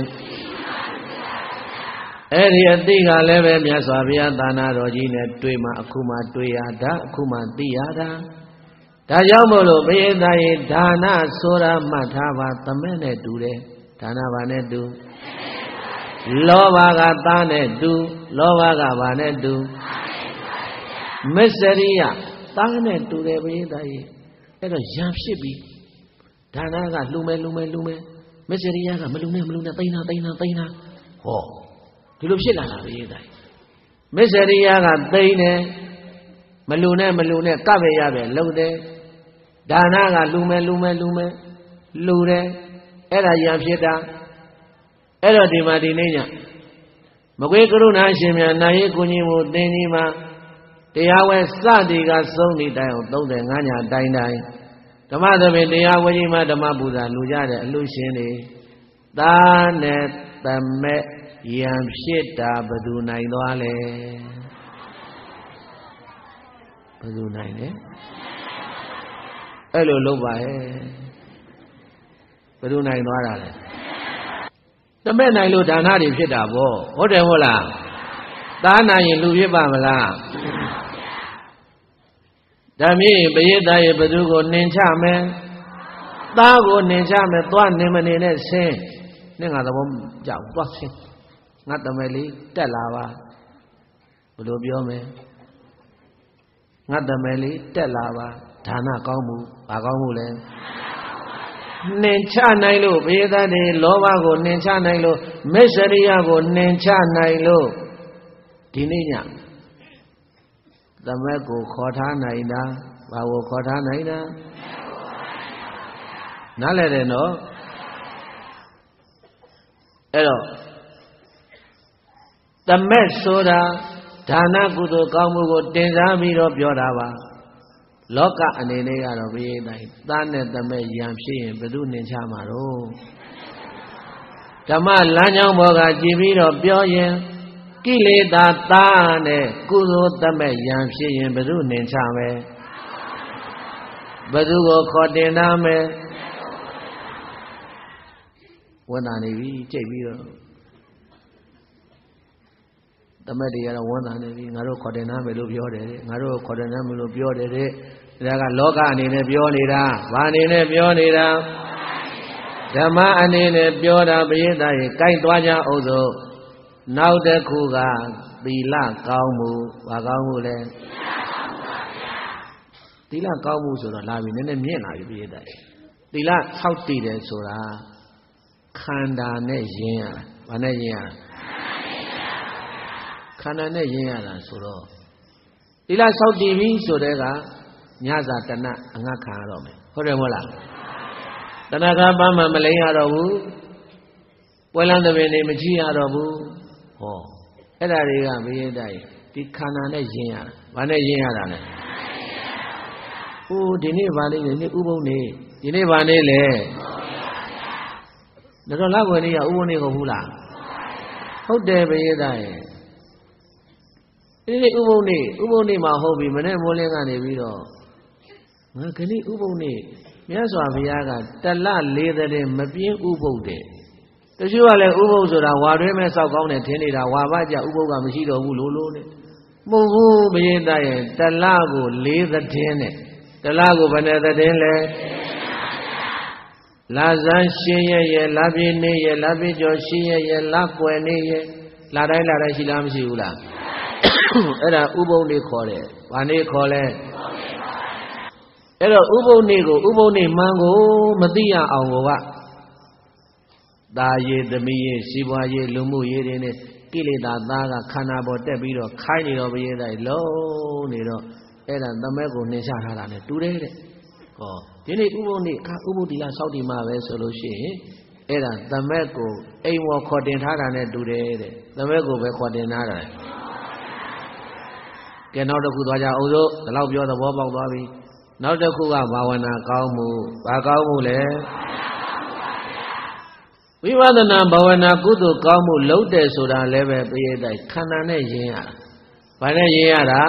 အဲ့ဒီအသိကလည်းပဲမြတ်စွာဘုရားသာနာတော်ကြီးနဲ့တွေ့မှအခုမှတွေ့ရတာအခုမှသိရတာဒါကြောင့်မို့လို့ဘုရားသားရဲ့ဒါနဆိုတာမှတ်ထားပါသမက်နဲ့တူတယ်ဒါနဘာနဲ့တူလောဘကသားနဲ့တူလောဘကဘာနဲ့တူမစ္စရိယသားနဲ့တူတယ်ဘုရားသားရဲ့အဲ့တော့ရံဖြစ်ပြီဒါနကလှူမယ်မစ္စရိယကမလှူနဲ့သိနာဟောဒီလိုဖြစ်လာတာဘုရားသားမစ္စရိယကသိနေမလှူနဲ့ကပ်ပဲရပဲလုံတယ်ဒါနကလှူမယ်လှူတယ်အဲ့ဒါရံဖြစ်တာအဲ့တော့ဒီမှာဒီနေ့ညမကွေးကရုဏာရှင်များနာရေးကိုကြီးမှုသင်ကြီးမှာတရားဝဲစသည်ကသုံးနေတိုင်အောင်35ညတိုင်ဓမ္မသဘင်တရားဝဲကြီးမှာဓမ္မပူဇာလူကြတဲ့အလှရှင်တွေသာနဲ့သမက်ရံဖြစ်တာဘယ်သူနိုင်သွားလဲဘယ်သူနိုင်လဲအဲ့လိုလုပ်ပါရဲ့ဘယ်သူနိုင်သွားတာလဲသမက်နိုင်လို့ဒါနတွေဖြစ်တာပေါ့ဟုတ်တယ်ဟုတ်လားသားနိုင်ရင်လူဖြစ်ပါမလားဒါမြင့်ဘယေသားရဲ့ဘသူကိုနှင်ချမယ်သားကိုနှင်ချမယ်သွားနေမနေနဲ့ဆင်းနဲ့ငါသဘောကြောက်သွားဆင်းငါတမယ်လေးတက်လာပါဘယ်လိုပြောမယ်ငါတမယ်လေးတက်လာပါဒါနကောင်းမှုဘာကောင်းမှုလဲနှင်ချနိုင်လို့ဘယေသားတွေလောဘကိုနှင်ချနိုင်လို့မစ္စရိယကိုနှင်ချနိုင်လို့ဒီနေ့ညသမက်ကိုခေါ်ထားနိုင်တာဘာကိုခေါ်ထားနိုင်တာနားလည်တယ်နော်အဲ့တော့သမက်ဆိုတာဒါနကုသိုလ်ကောင်းမှုကိုတင်စားပြီးတော့ပြောတာပါလောကအနေနဲ့ကတော့ဘုရားတိုင်းသားနဲ့သမက်ရံဖြစ်ရင်ဘယ်သူနှင်ချမှာတော့ဓမ္မလမ်းကြောင်းဘောကကြည်ပြီးတော့ပြောရင်ကိလေသာသားနဲ့ကုသိုလ်သမက်ရံဖြစ်ရင်ဘယ်သူနှင်ချမယ်ဘယ်သူကိုခေါ်တင်နာမယ်ဝန်တာနေပြီကြိတ်ပြီးတော့သမက်တွေကတော့ဝန်တာနေပြီငါတို့ခေါ်တင်နာမယ်လို့ပြောတယ်ငါတို့ခေါ်တင်နာမယ်လို့ပြောတယ်ဒါကလောကအနေနဲ့ပြောနေတာဘာအနေနဲ့ပြောနေတာဓမ္မအနေနဲ့ပြောတာဘုရားသားရေကြိုက်သွားကြအောင်စို့နောက်တစ်ခုကသီလကောင်းမှုဘာကောင်းမှုလဲသီလကောင်းမှုဆိုတော့လာပြီနည်းနည်းမြင့်လာပြီပြည့်တဲ့သီလဆောက်တည်တယ်ဆိုတာခန္ဓာနဲ့ယဉ်ရတာဘာနဲ့ယဉ်ရတာခန္ဓာနဲ့ယဉ်ရတာဆိုတော့သီလဆောက်တည်ပြီဆိုတဲ့ကညစာတဏအငတ်ခံရတော့မယ်ဟုတ်တယ်မဟုတ်လားတဏကပန်းမှမလိမ့်ရတော့ဘူးပွဲလန်းသဘင်တွေမကြည့်ရတော့ဘူးဟောအဲ့ဒါတွေကဘယင်းတိုင်းဒီခန္ဓာနဲ့ယဉ်ရတာဘာနဲ့ယဉ်ရတာလဲဟိုဒီနေ့ဘာလေးလဲဒီဥပုံနေဒီနေ့ဘာနေလဲတော်လောက်ွယ်နေရဥပုံနေကိုဘူးလားဟုတ်တယ်ဘယင်းတိုင်းဒီနေ့ဥပုံနေမှာဟုတ်ပြီမနေ့မိုးလင်းကနေပြီးတော့ငါခဏဥပုံနေမြတ်စွာဘုရားကတလ၄တဲ့မပြင်းဥပုပ်တဲ့တချို့ကလည်းဥပုပ်ဆိုတာဝါတွင်းမဲ့စောက်ကောင်းတယ်ထင်နေတာဝါဘကြဥပုပ်ကမရှိတော့ဘူးလို့နဲ့မဟုတ်ဘူးဘုရင်သားရဲ့တလကို၄တဲ့နဲ့တလကိုဘယ်နဲ့တဲ့လဲလာဇန်ရှင်ရဲ့လာပြင်းနေရဲ့လာပြင်းကျော်ရှင်ရဲ့လာကွယ်နေရဲ့လာတိုင်းရှိလားမရှိဘူးလားအဲ့ဒါဥပုပ်နေခေါ်တယ်ဘာနေခေါ်လဲအဲ့တော့ဥပုပ်နေကိုဥပုပ်နေမှန်ကိုမသိရအောင်ကသားရေးသမီးရေးစီးပွားရေးလူမှုရေးတွေနဲ့ကိလေသာသားကခန္ဓာပေါ်တက်ပြီးတော့ခိုင်းနေတော့ဘယင်းတိုင်းလုံးနေတော့အဲ့ဒါသမက်ကိုနှင်ချထားတာနဲ့တူတယ်တဲ့ဟောဒီနေ့ဥပုပ်နေဥပုပ်တိလစောက်တည်မှာပဲဆိုလို့ရှိရင်အဲ့ဒါသမက်ကိုအိမ်ဝေါ်ခေါ်တင်ထားတာနဲ့တူတယ်တဲ့သမက်ကိုပဲခေါ်တင်ထားတာကဲနောက်တစ်ခုသွားကြအောင်စို့ဒီလောက်ပြောသဘောပေါက်သွားပြီနောက်တစ်ခုကဘာဝနာကောင်းမှုဘာကောင်းမှုလဲဝိပဿနာဘာဝနာကုသိုလ်ကောင်းမှုလုံးတယ်ဆိုတာလည်းပဲပြည့်တဲ့ခန္ဓာနဲ့ယဉ်ရတာဘာနဲ့ယဉ်ရတာ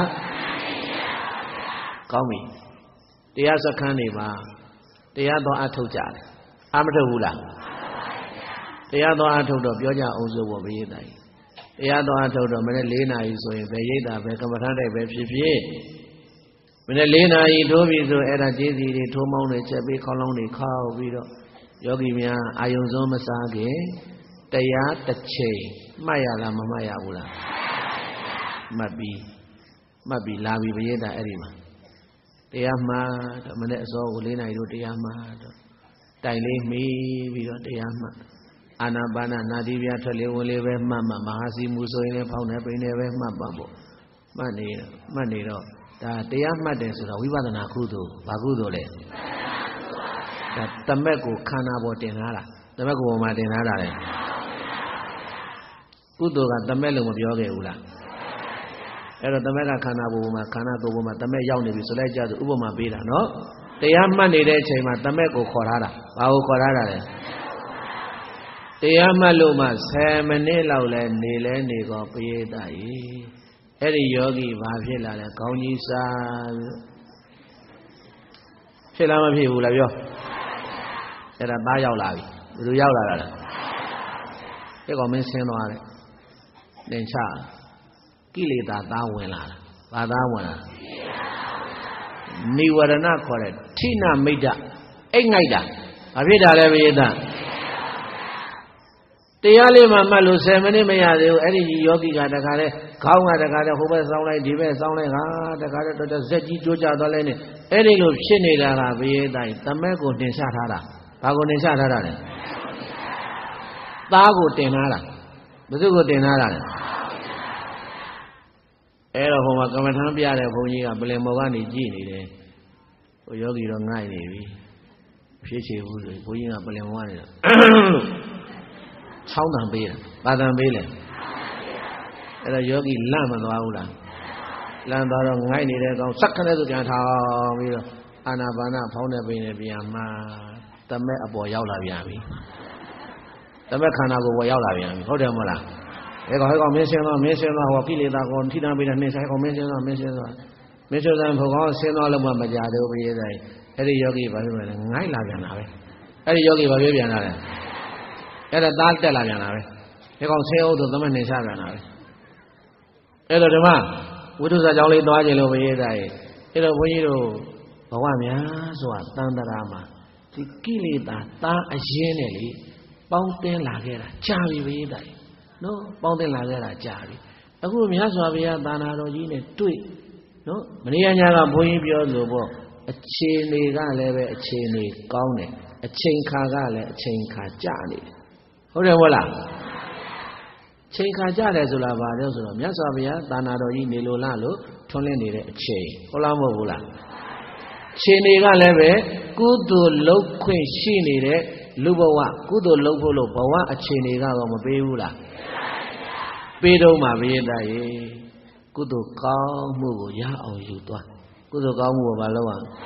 ကောင်းပြီတရားစခန်းတွေမှာတရားတော်အထုတ်ကြတယ်အမထုတ်ဘူးလားတရားတော်အထုတ်တော့ပြောကြအောင်စို့ပေါ့ပြည့်တဲ့တရားတော်အထုတ်တော့မနေ့4 နာရီဆိုရင်ဘယ်ရိပ်တာပဲကမ္မထာတိုက်ပဲဖြစ်ဖြစ်မနေ့4 နာရီထိုးပြီဆိုအဲ့ဒါကျေးဇီးတွေထိုးမောင်းတွေချက်ပြီးခေါင်းလောင်းတွေခောက်ပြီးတော့ယောဂီများအာယုံစွန်းမစားခင်တရားတစ်ချိန်မှတ်ရလားမမှတ်ရဘူးလားမှတ်ပြီးလာပြီးပရိသတ်အဲ့ဒီမှာတရားမှားတော့မနေ့အစောကို4 နာရီတို့တရားမှားတော့တိုင်လေးမိပြီးတော့တရားမှားအာနာပါနနာတိပြထွက်လေဝင်လေပဲမှတ်မဟာစီမူဆိုရင်လည်းဖောင်းနေပိနေပဲမှတ်ပါပေါ့မှတ်နေတော့ဒါတရားမှတ်တယ်ဆိုတော့ဝိပဿနာကုသိုလ်ဘာကုသိုလ်လဲဒါတမက်ကိုခန္ဓာပေါ်တင်ထားတာတမက်ကိုပေါ်မှာတင်ထားတာလေကုသိုလ်ကတမက်လို့မပြောခဲ့ဘူးလားအဲ့တော့တမက်ကခန္ဓာပေါ်မှာခန္ဓာသို့ပေါ်မှာတမက်ရောက်နေပြီဆိုလိုက်ကြဆိုဥပမာပေးတာနော်တရားမှတ်နေတဲ့အချိန်မှာတမက်ကိုခေါ်ထားတာဘာကိုခေါ်ထားတာလဲတရားမှတ်လို့မှ10 မိနစ်လောက်လဲနေကောပရိသတ်ကြီးအဲ့ဒီယောဂီဘာဖြစ်လာလဲခေါင်းကြီးစားဖြစ်လားမဖြစ်ဘူးလားပြောအဲ့ဒါသားရောက်လာပြီဘယ်လိုရောက်လာတာလဲအဲ့ကောင်မင်းဆင်းသွားတယ်သင်္ချကိလေသာသားဝင်လာတာဘာသားဝင်လာနိဝရဏခေါ်တဲ့ထိနာမိတ်တအိတ်ငိုက်တာဘာဖြစ်တာလဲပရိသတ်တရားလေးမှမှတ်လို့10 မိနစ်မရသေးဘူးအဲ့ဒီယောဂီကတခါလဲခေါင်းကတခါလဲဟိုဘက်စောင်းလိုက်ဒီဘက်စောင်းလိုက်ဟာတခါလဲတော့ဇက်ကြီးကြိုးကြသွားလဲနေအဲ့ဒီလိုဖြစ်နေတာကဘယေတိုင်းတမက်ကိုတင်ချထားတာဘာကိုတင်ချထားတာလဲသားကိုတင်ထားတာဘယ်သူကိုတင်ထားတာလဲအဲ့တော့ဟိုမှာကမ္မထမ်းပြတဲ့ဘုန်းကြီးကပလင်မော်ကနေကြည်နေတယ်ဟိုယောဂီတော့ငိုက်နေပြီဖြစ်ချေဘူးဆိုဘုန်းကြီးကပလင်မော်ကနေတော့ချောင်းတန်ပေးတယ်ပါတန်ပေးလေအဲ့တော့ယောဂီလန့်မသွားဘူးလားလန့်သွားတော့ငိုက်နေတဲ့ကောင်စက်ခနဲ့ဆိုပြန်ထောင်ပြီးတော့အာနာပါနဖောင်းတဲ့ပိန်နဲ့ပြန်မှာတမက်အပေါ်ရောက်လာပြန်ပြီတမက်ခန္ဓာကိုယ်ပေါ်ရောက်လာပြန်ပြီဟုတ်တယ်မဟုတ်လားအဲ့ကောင်မင်းစင်းသွားဟောကိလေသာကိုထိနာပေးတဲ့နှိမ့်ဆိုင်ကောင်မင်းစင်းသွားဘုကောင်းဆင်းသွားလို့မှမကြသေးဘူးပြည့်ဆိုင်အဲ့ဒီယောဂီဘာဖြစ်လဲငိုက်လာပြန်တာပဲအဲ့ဒီယောဂီဘာဖြစ်ပြန်တာလဲအဲ့ဒါသားတက်လာပြန်တာပဲဒီကောင်ဆင်းအောင်ဆိုသမက်နှိမ့်ချပြန်တာပဲအဲ့တော့ဓမ္မဝိသုစာကြောင်းလေးသွားကြလို့ပြည့်ဆိုင်အဲ့တော့ဘုန်းကြီးတို့ဘဝများဆိုတာတန်တရာမှာဒီကိလေသာသားအရင်နဲ့လေပေါင်းတင်လာခဲ့တာကြာပြီပြည့်ဆိုင်နော်ပေါင်းတင်လာခဲ့တာကြာပြီအခုမြတ်စွာဘုရားသာနာတော်ကြီးနဲ့တွေ့နော်မနေ့ညကဘုန်းကြီးပြောလို့ပေါ့အခြေအနေကလည်းပဲအခြေအနေကောင်းတယ်အချိန်ခါကလည်းအချိန်ခါကြာနေတယ်ဟုတ်တယ်မဟုတ်လားချိန်ခါကြာတယ်ဆိုတာဘာလဲဆိုတော့မြတ်စွာဘုရားသာနာတော်ကြီးနေလို့လားလို့ထွန်းလင်းနေတဲ့အချိန်ဟုတ်လားမဟုတ်ဘူးလားအချိန်တွေကလည်းပဲကုသိုလ်လုပ်ခွင့်ရှိနေတဲ့လူဘဝကုသိုလ်လုပ်ဖို့လို့ဘဝအချိန်တွေကတော့မပေးဘူးလားပေးတော့မှပြည့်တတ်ရေကုသိုလ်ကောင်းမှုကိုရအောင်ယူသွားကုသိုလ်ကောင်းမှုကိုဘာလုပ်အောင်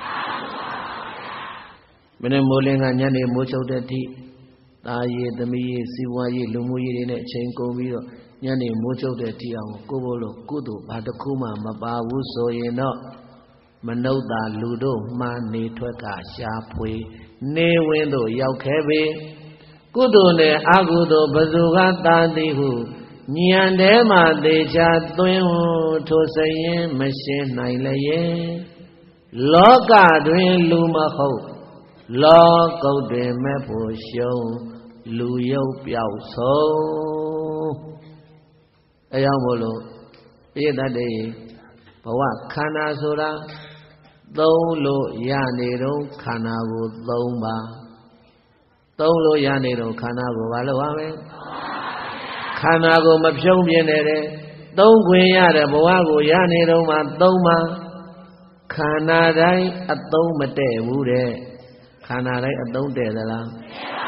မနေ့မိုးလင်းကညနေမိုးချုပ်တဲ့ထိသားရည်သမီးရည်စီးပွားရေးလူမှုရေးတွေနဲ့အချိန်ကုန်ပြီးတော့ညနေမိုးချုပ်တဲ့ထိအောင်ကိုယ့်ဘလို့ကုသိုလ်ဘာတစ်ခုမှမပါဘူးဆိုရင်တော့မနုဿာလူတို့မှားနေထွက်ကရှားဖွေနေဝင်းတို့ရောက်ခဲ့ပေကုသိုလ်နဲ့အကုသိုလ်ဘသူကသာသည်ဟုဉာဏ်ထဲမှာသေချာသွင်းထိုစရင်မရှင်းနိုင်လျင်လောကတွင်လူမဟုတ်လောကုတ်တွင်မဲ့ဖို့ရှုံးလူရုပ်ပြောက်ဆုံးအဲကြောင့်မို့လို့ပြည့်တတ်တဲ့ဘဝခန္ဓာဆိုတာသုံးလို့ရနေတော့ခန္ဓာကိုသုံးပါသုံးလို့ရနေတော့ခန္ဓာကိုဘာလို့ရမလဲခန္ဓာကိုမဖြုံးပြင်းနေတဲ့သုံးခွင့်ရတဲ့ဘဝကိုရနေတော့မှသုံးပါခန္ဓာတိုင်းအသုံးမတည့်ဘူးတဲ့ခန္ဓာတိုင်းအသုံးတည့်သလား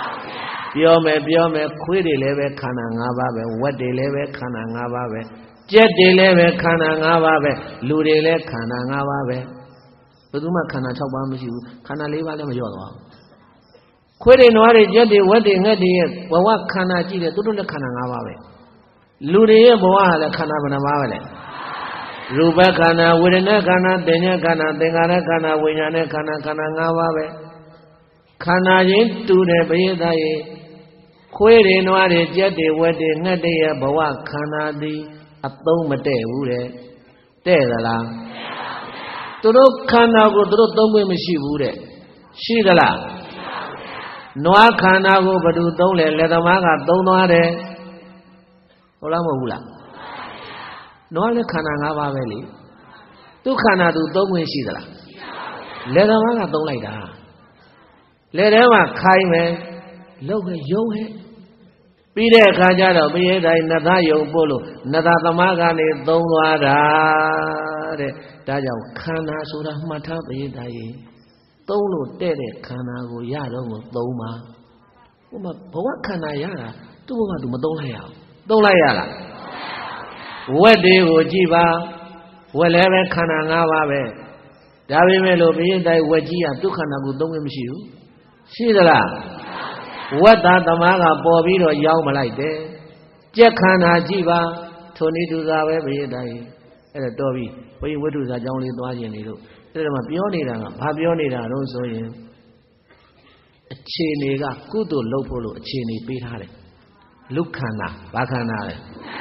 ပြောမယ်ခွေးတွေလည်းပဲခန္ဓာ၅ပါးပဲဝက်တွေလည်းပဲခန္ဓာ၅ပါးပဲ Jet deliver Kana Navabe, Ludele Kana Navabe. But Uma Kana Tabamu, Kana Liva Yola. Quitting what is Jetty wedding at the end, what Kana Gita to the Kana Navabe. Ludia Boa, Kana Navale. Ruba Kana, Widena Kana, Denya Kana, Dengana Kana, Winane Kana, Kana Navabe. Kana yin to the Bayadaye. Quitting what is Jetty wedding at the end, Bawa Kana di. A tông tệ vũ đấy tệ là tôi đâu khăn nào của tôi đâu tông với mình xì vũ đấy xì là nói khăn nào của bà đủ tông lệ tao má cả tông nói đấy có lắm mà vũ là nói là khăn nào ngã ba về lý tôi khăn nào tôi tông với xì là lệ tao má cả tông lại đã lệ đấy mà khai mẹ lâu cái dấu hết Bây giờ khai ra đâu bây giờ đây nát thà yêu bolo nát thà tâm aga này tông loa ra đấy ta giàu khana số ra mà thà bây giờ đây tông luôn tệ đấy khana của nhà đó mà tông mà bảo khana nhà là tôi bảo tụi mà tông lại à là quét đi của chị ba quét lại về khana ngã ba về đã bị mấy lô bây giờ đây quét chị à tôi khana của tông em xíu xí đó là What that the Maga Bobby or Yaumalite? Jack Hana Jiva, Tony to the way day. At a Dobby, for you would do that only Dwajan. Tell them a pionida, Pabionida, also him. A chiniga, Kudo Lopolo, chini beat Lukana, Bacana.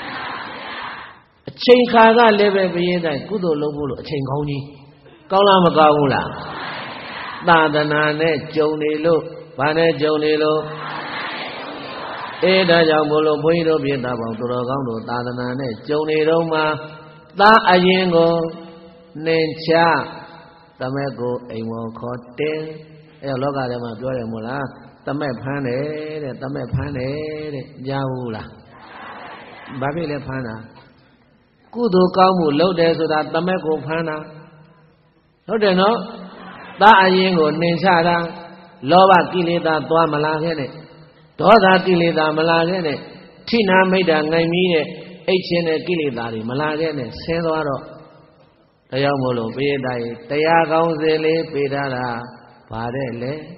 A chain carga leve be Kudo Lopolo, a chain coni. Colama Gaula. Dadana, Joni Lo, Bane Joni Lo. Eda Jao Molo Puido Pieta Bautoro Gaudo Tadana, Joni Roma, Da Ayengo, Nencha, Tamego, Emo Cote, Eloga de Matua Mola, Tame Pane, Tame Pane, Jaula, Babile Pana, Kudu Kamu, Lode, so that Tamego Pana. No, they know, Da Ayengo, Nencha, Lova Kilita, Tua Malagene. Doda Kilida Malagene, Tina made a Naimine, H. Kilidari, Malagene, Sendoro, Tayamolo, Bedai, Tayagazele, Pedara, Padele,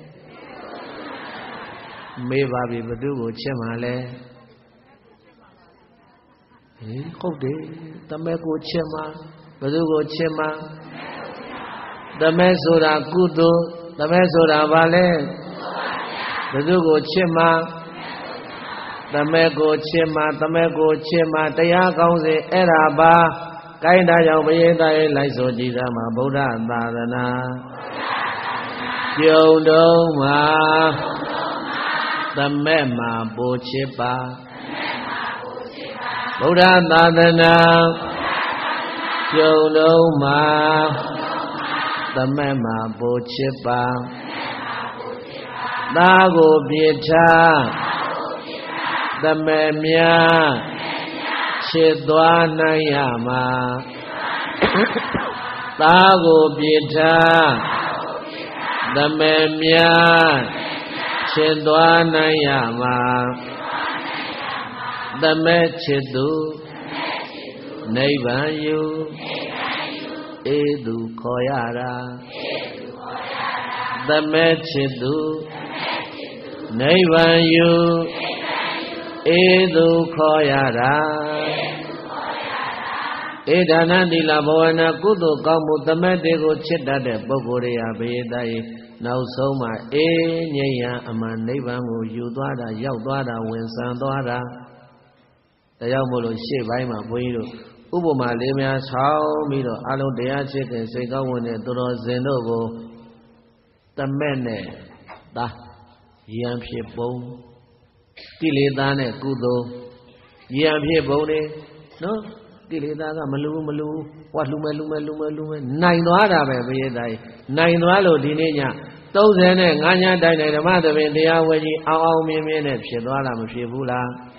Mebabi Badugo, Chemale, Hode, Tameko Chema, Badugo Chema, the Mesoda Kudo, the Mesoda Vale. Badugo Chema, Tameko Chema, Tayagauze, Eraba, Kaida Yawayeda, Liso Jidama, Buddha, Badana, Yodoma, Tamema, Bochipa, Buddha, Badana, Yodoma, Tamema, Bochipa. Dago Pieta the Memia Chedwana Yama Dago Pieta the Memia Chedwana Yama the Mechidu Neighbor Edu Koyara the Mechidu Neivayu Edu Koyara Edanandi Labona Kudo Kamu Tamatego Chita de Bogoria Bedai Now Soma Eya Aman Nevangu Yudwada Yaudwada Winsandwada Tayamolo Shebaima Buido Ubuma Lemia Sao Mido Alo Dea Chicken Segawone Doro Zenogo Tamene Da Yam Shipon Tilidane Kudo Yam Shipone No Tilida Malu What Lume Nine Wada Bedai Nine Walo Dinea Thousand Ganya Dine the Mother in the Awaji Ao Mimian Shedwala Shibula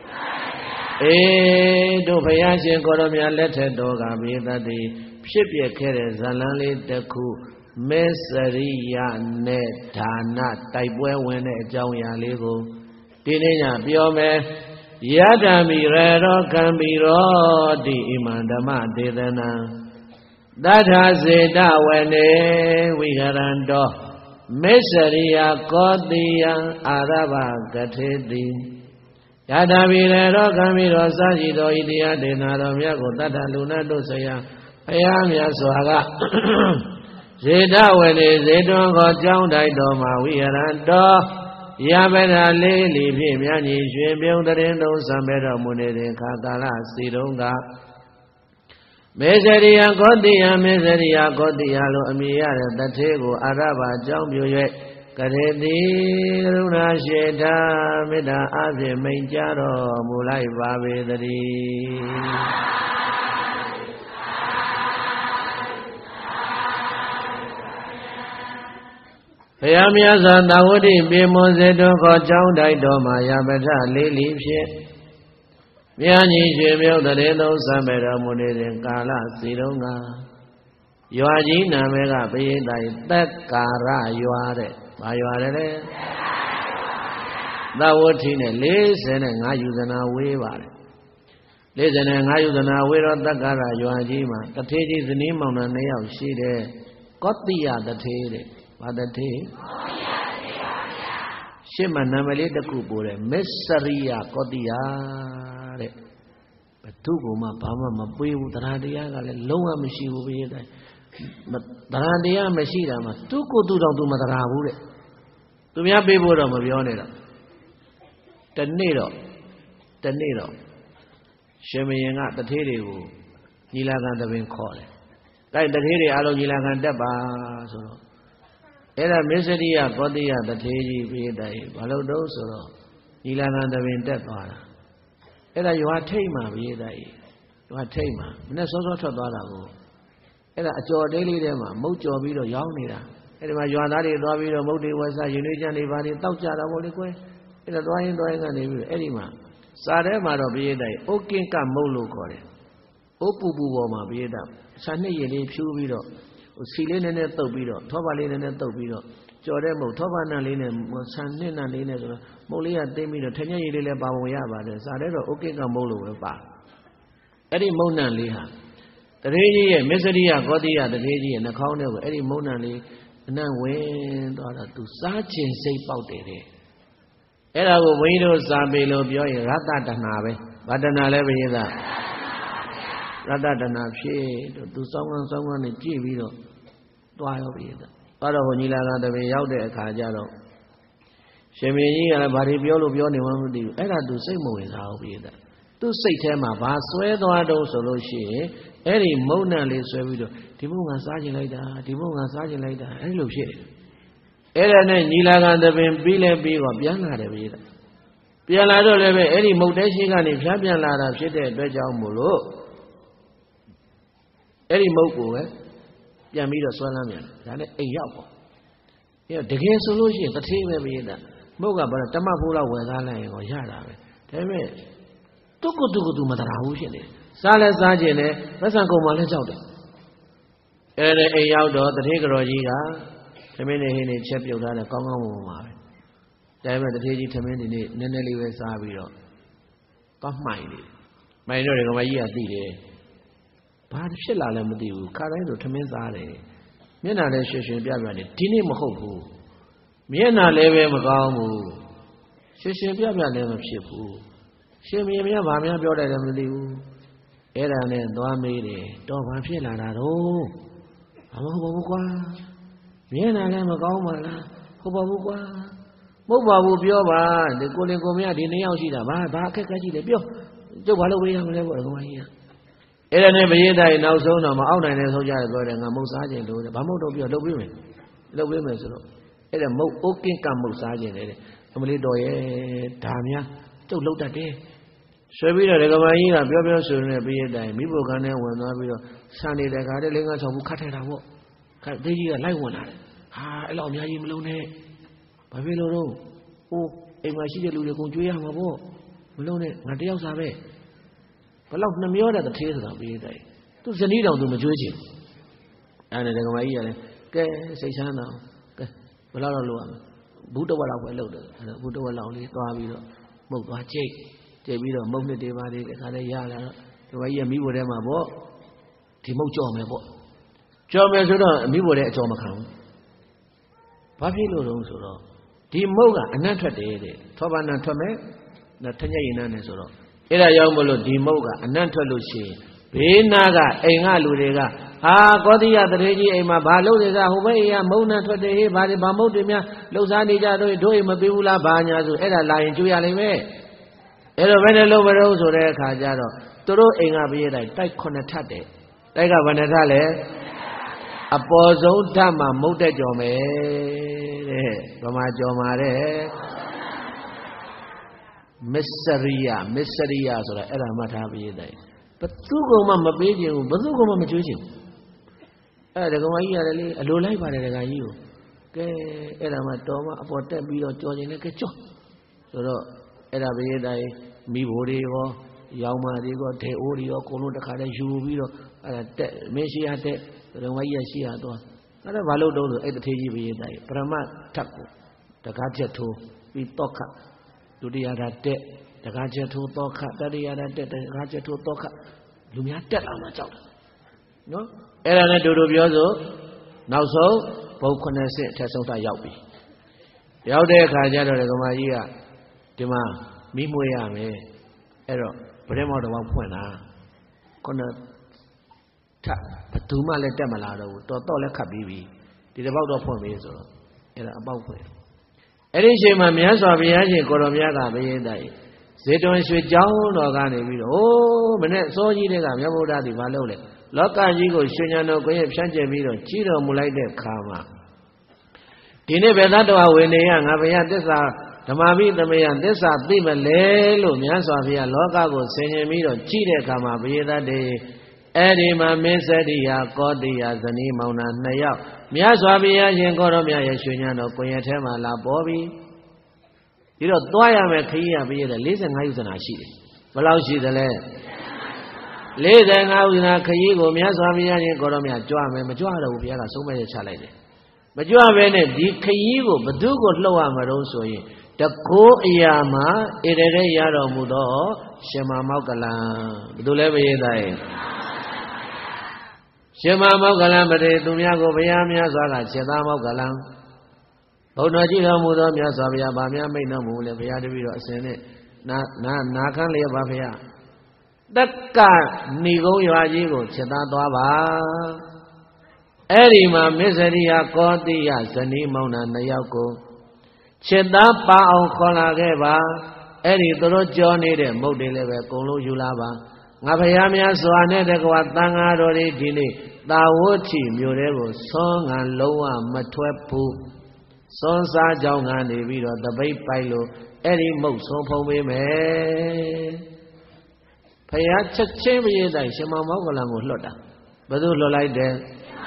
Do Payashi Koromia Letter Doga Beda Shipya Kere Zalali Deku Messeria Netana Taipwe when a Jawya Lego Dinea Biome Yadamira Kambiro di Imandama Dedana Dada Zeda Wene Vigarando Mesaria Kodia Araba Gatedi Yadamira Kambiro Sajido Idia Denaro Miago Dada Luna Dosaya Ayamia Swaga Zeda Wene Zedon Gojang Daidoma Vigarando Yabena Lili Pimiani, Jimmy, the Rendo, Samera Munede, Kakala, Sidonga Meseria Godia, Meseria Godia, Amia, the Tego, Araba, Jambu, Kadedi, Luna Sheda, Meda, Avi, Menjaro, Mulai Babi, Yamia Sandawudi, Bimozedo, Chang Daidoma, Yabata, Lili, Miani, Jimmy, the Reno, Samera Munede, Kala, Sidonga Yoajina, Mega, Pida, that Kara, you are it. Why you are it? That would in a listen and I use an away. Listen and I use an away of the Kara, Yoajima. The Tate is the name on the nail, she there. Got the other Tate. What the Tate? Shima Namale the Kupure, Messaria, Kodia. But Tuguma, Pama, Mapu, Taradia, Loa Mishi, Taradia, Meshida, Tuku to Madarabu. To me, a baby of Yonera. Tenero. Sheming at the Teddy, Nilagan the Wing call. Like the Teddy, Alo Nilagan Deba. Era Miseria, Godia, the Teddy, Veda, Valodos, Nilagan the Wing Deba. Era you are Tama, Veda. You are Tama. Minnesota Dollar. Era a daily dema, Mojo Vido Yawnida. Era you are not a Ravido Modi was a Unitian Ivani Tauchara Molique. In a drawing and Edima. Sarema of Veda, Okinka Molo Core. Opubu Woma Veda. Sunday Yeli Puvido. Silin and Tobido, Tobalin and Tobido. Joremo, Tobana Linen, Sanina Linen, Molia Demino, Tenya Yele Bawayaba, Sarero, Okinka Molo Ba. Eddie Mona Liha. The Regi, Meseria, Godia, the Regi, and the corner of Eddie Mona Li, and then went to such and say about it. Era window Sabelo, Rata Danabe, Badana Levida Rata Danabe, to someone in Givido, to I of it. Other Honila, the way out there, Kajalo. Shemi, and Baribiolo Bioni, one with you. Era do say more is how be that. To say Tema, Baswe, do I do solo she, Eddie Mona Li Servido, Tibunga Sergeant like that, Tibunga Sergeant like that, and look shit. Era Nilagan the Bile Big of Piana de Vida. Piana do leve any motation and if Champion Lara shit at Beja Molo. Eddie Moko, Yamida Solamian, that a yapo. Yeah, the game solution, the team of Vida. Moga, but a Tamapula was Alain or Yara. Tell me, Tuku to Madarahushine. Salas Sajene, Rasanko Malis out. And a yaudo, the Tigarojiga. Terminating champion than a common. Diamond the Teddy terminated Nenelli was Savio. Got minded. My knowing of my year did it. But Shilla Lamadu, Carreno Temenzale. Mena Shishin Biabani, Tini Mohoku. Miena Leve Magamu. Shishin Biaban of Shipu. Shimmy Bamia Bioda Lamadu. Eran and Domini, don't feel like that. Oh, I'm a Miena Lama Gomala, Hobabua, Mobabu Bioba, the Golden Gomia, the Neoshida, Bakaji, the Bio, the Walloway and Level here. Ella never yet I now so no out and so yard and a most sergeant to the Bamoto Bio, the women. The women, so. Ella Mo Oking Camus sergeant, Emily Doye, Tamia, to look at it. Servina, the Gamaia, Bio soon be a dime. Mibo Gane will not be Sunday, the Gardeling of Catera. They are like one. Ah, allow me, I'm alone. Pavilo, oh, if I see the Lucia, I'm a war. Malone, Nadia Sabe. But love Namioda, the tears of the day. To the need of the majority. And the Gamaia, say Sana, Valalo, Buddha, and Buddha, Lowly, Gavio, Mogache, ကျေပြီးတော့မုတ်နှစ်တွေပါတွေခါလေးရလာတော့ဒီမကြီးကမိဖို့ထဲမှာပေါ့ဒီမုတ်ကြော်မယ်ပေါ့ကြော်မယ်ဆိုတော့မိဖို့ထဲအကြော်မခံဘူးဘာဖြစ်လို့လဲဆိုတော့ဒီမုတ်ကအနံ့ထွက်တယ်တဲ့ထောပါဏထွက်မယ်ထညက်ရင်နဲ့ဆိုတော့အဲ့ဒါရောက်မလို့ဒီမုတ်ကအနံ့ထွက်လို့ရှိရင်ဘေးနာကအိမ်ကလူတွေကဟာကောတိယတရေကြီးအိမ်မှာဘာလုပ်နေကြဟိုဘက်အိမ်ကမုတ်နဲ့ထွက်တယ်ဟေးဘာတွေဘာမုတ်တွေများလှုပ်ရှားနေကြတို့တို့အိမ်မပေးဘူးလားဘာညာဆိုအဲ့ဒါလာရင်ကျွေးရလိမ့်မယ်အဲ့တော့ဘယ်နဲ့လုပ်မလို့ဆိုတဲ့အခါကျတော့သူတို့အိမ်ကပြေးတိုင်းတိုက်9ထပ်တယ်တိုက်ကဘယ်နှထပ်လဲအပေါ်ဆုံးထပ်မှာမုတ်တက်ကြော်မယ်တဲ့ဗမာကြော်မှာတဲ့မစ္စရိယဆိုတာအဲ့ဒါမှတ်ထားပြေးတိုင်းဘသူကမှမပေးခြင်းဘူးဘသူကမှမကျွေးခြင်းဘူးအဲ့ဒါဒကမကြီးရတယ်လေအလိုလိုက်ပါတယ်ဒကာကြီးကိုကဲအဲ့ဒါမှတော်မှအပေါ်တက်ပြီးတော့ကြော်ခြင်းနဲ့ကဲကြော်ဆိုတော့အဲ့ဒါဘေးတိုင်းမိဘတွေရောရောင်မာတွေရောဒေအိုးတွေရောအကုန်လုံးတစ်ခါတည်းယူပြီးတော့အဲ့ဒါတက်မင်းရှိရတဲ့ဒကမကြီးရရှိရတော့အဲ့ဒါဘာလို့တုံးဆိုအဲ့တထေးကြီးဘေးတိုင်းပရမထပ်ကိုတကားချက်ထိုးပြီးတော့ခဒုတိယဓာတ်တက်တကားချက်ထိုးတော့ခတတိယဓာတ်တက်တကားချက်ထိုးတော့ခလူများတက်လာမှကြောက်တယ်နော်အဲ့ဒါနဲ့တူတူပြောဆိုနောက်ဆုံးဘုတ်9ဆင့်အထက်ဆုံးထရောက်ပြီရောက်တဲ့အခါကျတော့ဒကမကြီးကဒီမှာမိမွေးရမယ်အဲ့တော့ဗရဲမောက်တော့ဖွင့်တာခုနထဘသူမှလည်းတက်မလာတော့ဘူးတော်လည်းခတ်ပြီးပြီဒီတစ်ပေါက်တော့ဖွင့်ပြီဆိုတော့အဲ့ဒါအပေါက်ဖွင့်အဲ့ဒီအချိန်မှာမြတ်စွာဘုရားရှင်ကိုရောမြတ်ကဘယင်းတိုက်ဇေတဝန်ရွှေကျောင်းတော်ကနေပြီးတော့ဟိုးမနဲ့စောကြီးတွေကမြတ်ဗုဒ္ဓသည်မလုပ်လေလောကကြီးကိုရွှေဉာဏ်တော်ကိုရဖြန့်ကျက်ပြီးတော့ကြီးတော်မူလိုက်တဲ့ခါမှာဒီနေ့ဘယ်သတ္တဝါဝင်နေရငါဘုရားသစ္စာဓမ္မပိသမယသစ္စာသိမလဲလို့မြတ်စွာဘုရားလောကကိုဆင်ញင်ပြီးတော့ကြည့်တဲ့အခါမှာဘုရားတတ်တယ်အဲ့ဒီမှာမင်းစရိယာကောတိယဇနီးမောင်နှံ2ယောက်မြတ်စွာဘုရားရှင်ကိုရောမြတ်ရဲ့ရွှေဉာဏ်တော်ကိုရထဲမှာလာပေါ်ပြီးဒီတော့သွားရမယ်ခရီးရပြည့်တဲ့45ဥဇနာရှိတယ်ဘယ်လောက်ရှိသလဲ45ဥဇနာခရီးကိုမြတ်စွာဘုရားရှင်ကိုရောမြတ်ကြွမယ်မကြွတော့ဘူးဘုရားကဆုံးမရချလိုက်တယ်မကြွဘဲနဲ့ဒီခရီးကိုဘသူကိုလှုပ်ရမှာတော့ဆိုရင်တကိုးအရာမှာဣရတဲ့ရတော်မူသောရှင်မမောက္ကလံဘသူလဲမရေးသားရဲ့ရှင်မမောက္ကလံပရိသူများကိုဘုရားများစွာကစေသားမောက္ကလံဘုံတော်ကြည်တော်မူသောမြတ်စွာဘုရားဗာမြတ်မိတ်တော်မူလေဘုရားတပည့်တော်အစဉ်နဲ့နာခန်းလျက်ပါဘုရားတက္ကဏီကုန်းရွာကြီးကိုစေသားသွားပါအဲ့ဒီမှာမစ္စရိယကောတိယဇနီးမောင်နှံ2ယောက်ကိုခြေသားပါအောင်ခေါ်လာခဲ့ပါအဲ့ဒီသူတို့ကြောနေတဲ့မုတ်တွေလည်းပဲအကုန်လုံးယူလာပါငါဖယားများစွာနဲ့တကွာတန်ဃာတော်တွေဒီနေ့သာဝဋ္ဌိမြို့တဲကိုသွန်းငံလုံးဝမထွက်ဘူးသွန်းစားကြောင်းကနေပြီးတော့တပိတ်ပိုက်လို့အဲ့ဒီမုတ်ဆုံးဖုံးပေးမယ်ဖယားချက်ချင်းမရေးတိုင်းရှင်မောင်မောက္ကလံကိုလွတ်တာဘယ်သူလွတ်လိုက်တယ်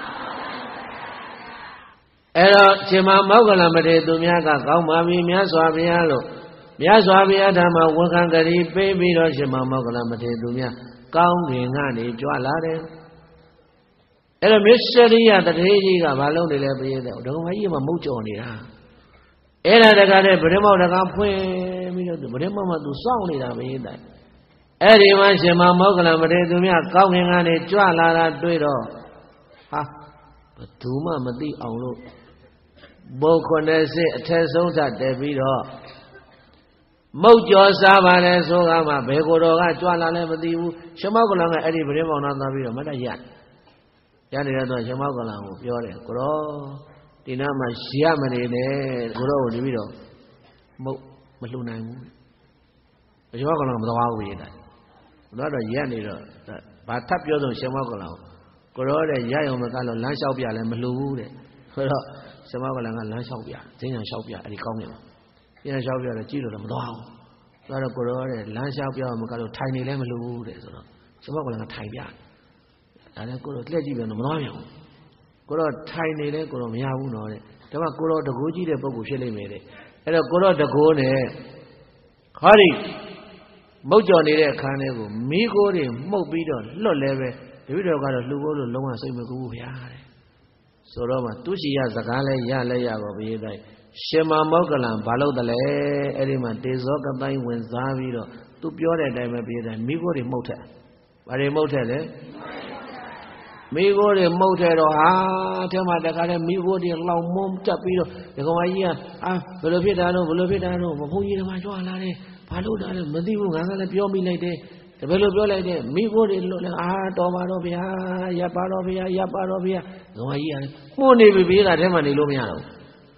အဲ့တော့ရှင်မမောက္ကလံမထေရသူများကကောင်းပါပြီမြတ်စွာဘုရားလို့မြတ်စွာဘုရားဓမ္မဝန်ခံကြည်ပေးပြီးတော့ရှင်မမောက္ကလံမထေရသူများကောင်းကင်ကနေကြွလာတယ်အဲ့တော့မစ္စရိယတထေးကြီးကဘာလုပ်နေလဲပြည့်တဲ့ဒကမကြီးကမုတ်ကြော်နေတာအဲ့ဒါတကားတဲ့ဗရမောက်တကားဖွင့်ပြီးတော့ဗရမောက်မှသူစောင့်နေတာပြည့်တဲ့အဲ့ဒီမှာရှင်မမောက္ကလံမထေရသူများကောင်းကင်ကနေကြွလာတာတွေ့တော့ဟာဘယ်သူမှမသိအောင်လို့ဘုတ်9ဆင့်အထက်ဆုံးထတက်ပြီးတော့မုတ်ကြော်စားပါလေဆိုကမှဘယ်ကိုယ်တော်ကကြွလာလဲမသိဘူးရှင်မောက္ကလံကအဲ့ဒီဗရမောက်နာသွားပြီးတော့မတတ်ရနေတော့ရှင်မောက္ကလံကိုပြောတယ်ကိုရောဒီနားမှာရမနေနဲ့ကိုရောကိုဒီပြီးတော့မုတ်မလှူနိုင်ဘူးရှင်မောက္ကလံမသွားဘူးရေးတယ်တော့ရက်နေတော့ဘာထပ်ပြောဆုံးရှင်မောက္ကလံကိုရောတဲ့ရရုံမကလို့လမ်းလျှောက်ပြလဲမလှူဘူးတဲ့ဆိုတော့ရှင်မောက္ကလံကလမ်းလျှောက်ပြဈဉ္ညာလျှောက်ပြအဲ့ဒီကောင်းတယ်ဈဉ္ညာလျှောက်ပြတော့ကြည့်လို့လည်းမသွားဘူးဆိုတော့ကိုရောတဲ့လမ်းလျှောက်ပြမကလို့ထိုင်နေလဲမလှူဘူးတဲ့ဆိုတော့ရှင်မောက္ကလံကထိုင်ပြဒါနဲ့ကိုရောလက်ကြည့်ပြန်တော့မသွားပြန်ဘူးကိုရောထိုင်နေလဲကိုရောမရဘူးနော်တဲ့ဒါမှကိုရောတကိုးကြည့်တဲ့ပုဂ္ဂိုလ်ဖြစ်လိမ့်မယ်တဲ့အဲ့တော့ကိုရောတကိုးနဲ့ခါရီမုတ်ကြော်နေတဲ့အခန်းလေးကိုမိခိုးတွေမှုတ်ပြီးတော့လွတ်လဲပဲတပည့်တော်ကတော့လှူဖို့လို့လုံးဝစိတ်မကူဘူးဗျာတဲ့ဆိုတော့မှသူရှိရစကားလဲရလဲရပါဘုရားတိုင်း Shema Mogalan, Balo the Le, Ediman, Dezoka Dine when Zavido, to Pure Diamond, Migo de Mota. But a motel, Migo de Motel, Temata, Migo de Long Mom Tapido, the Goya, Velopidano, Mapuyi, Majuana, Paluda, Madibu, and Piomi lady. The Velopio like that, Migo de Tomarovia, Yaparovia, Goya, Moni will be like Emani Lumiano.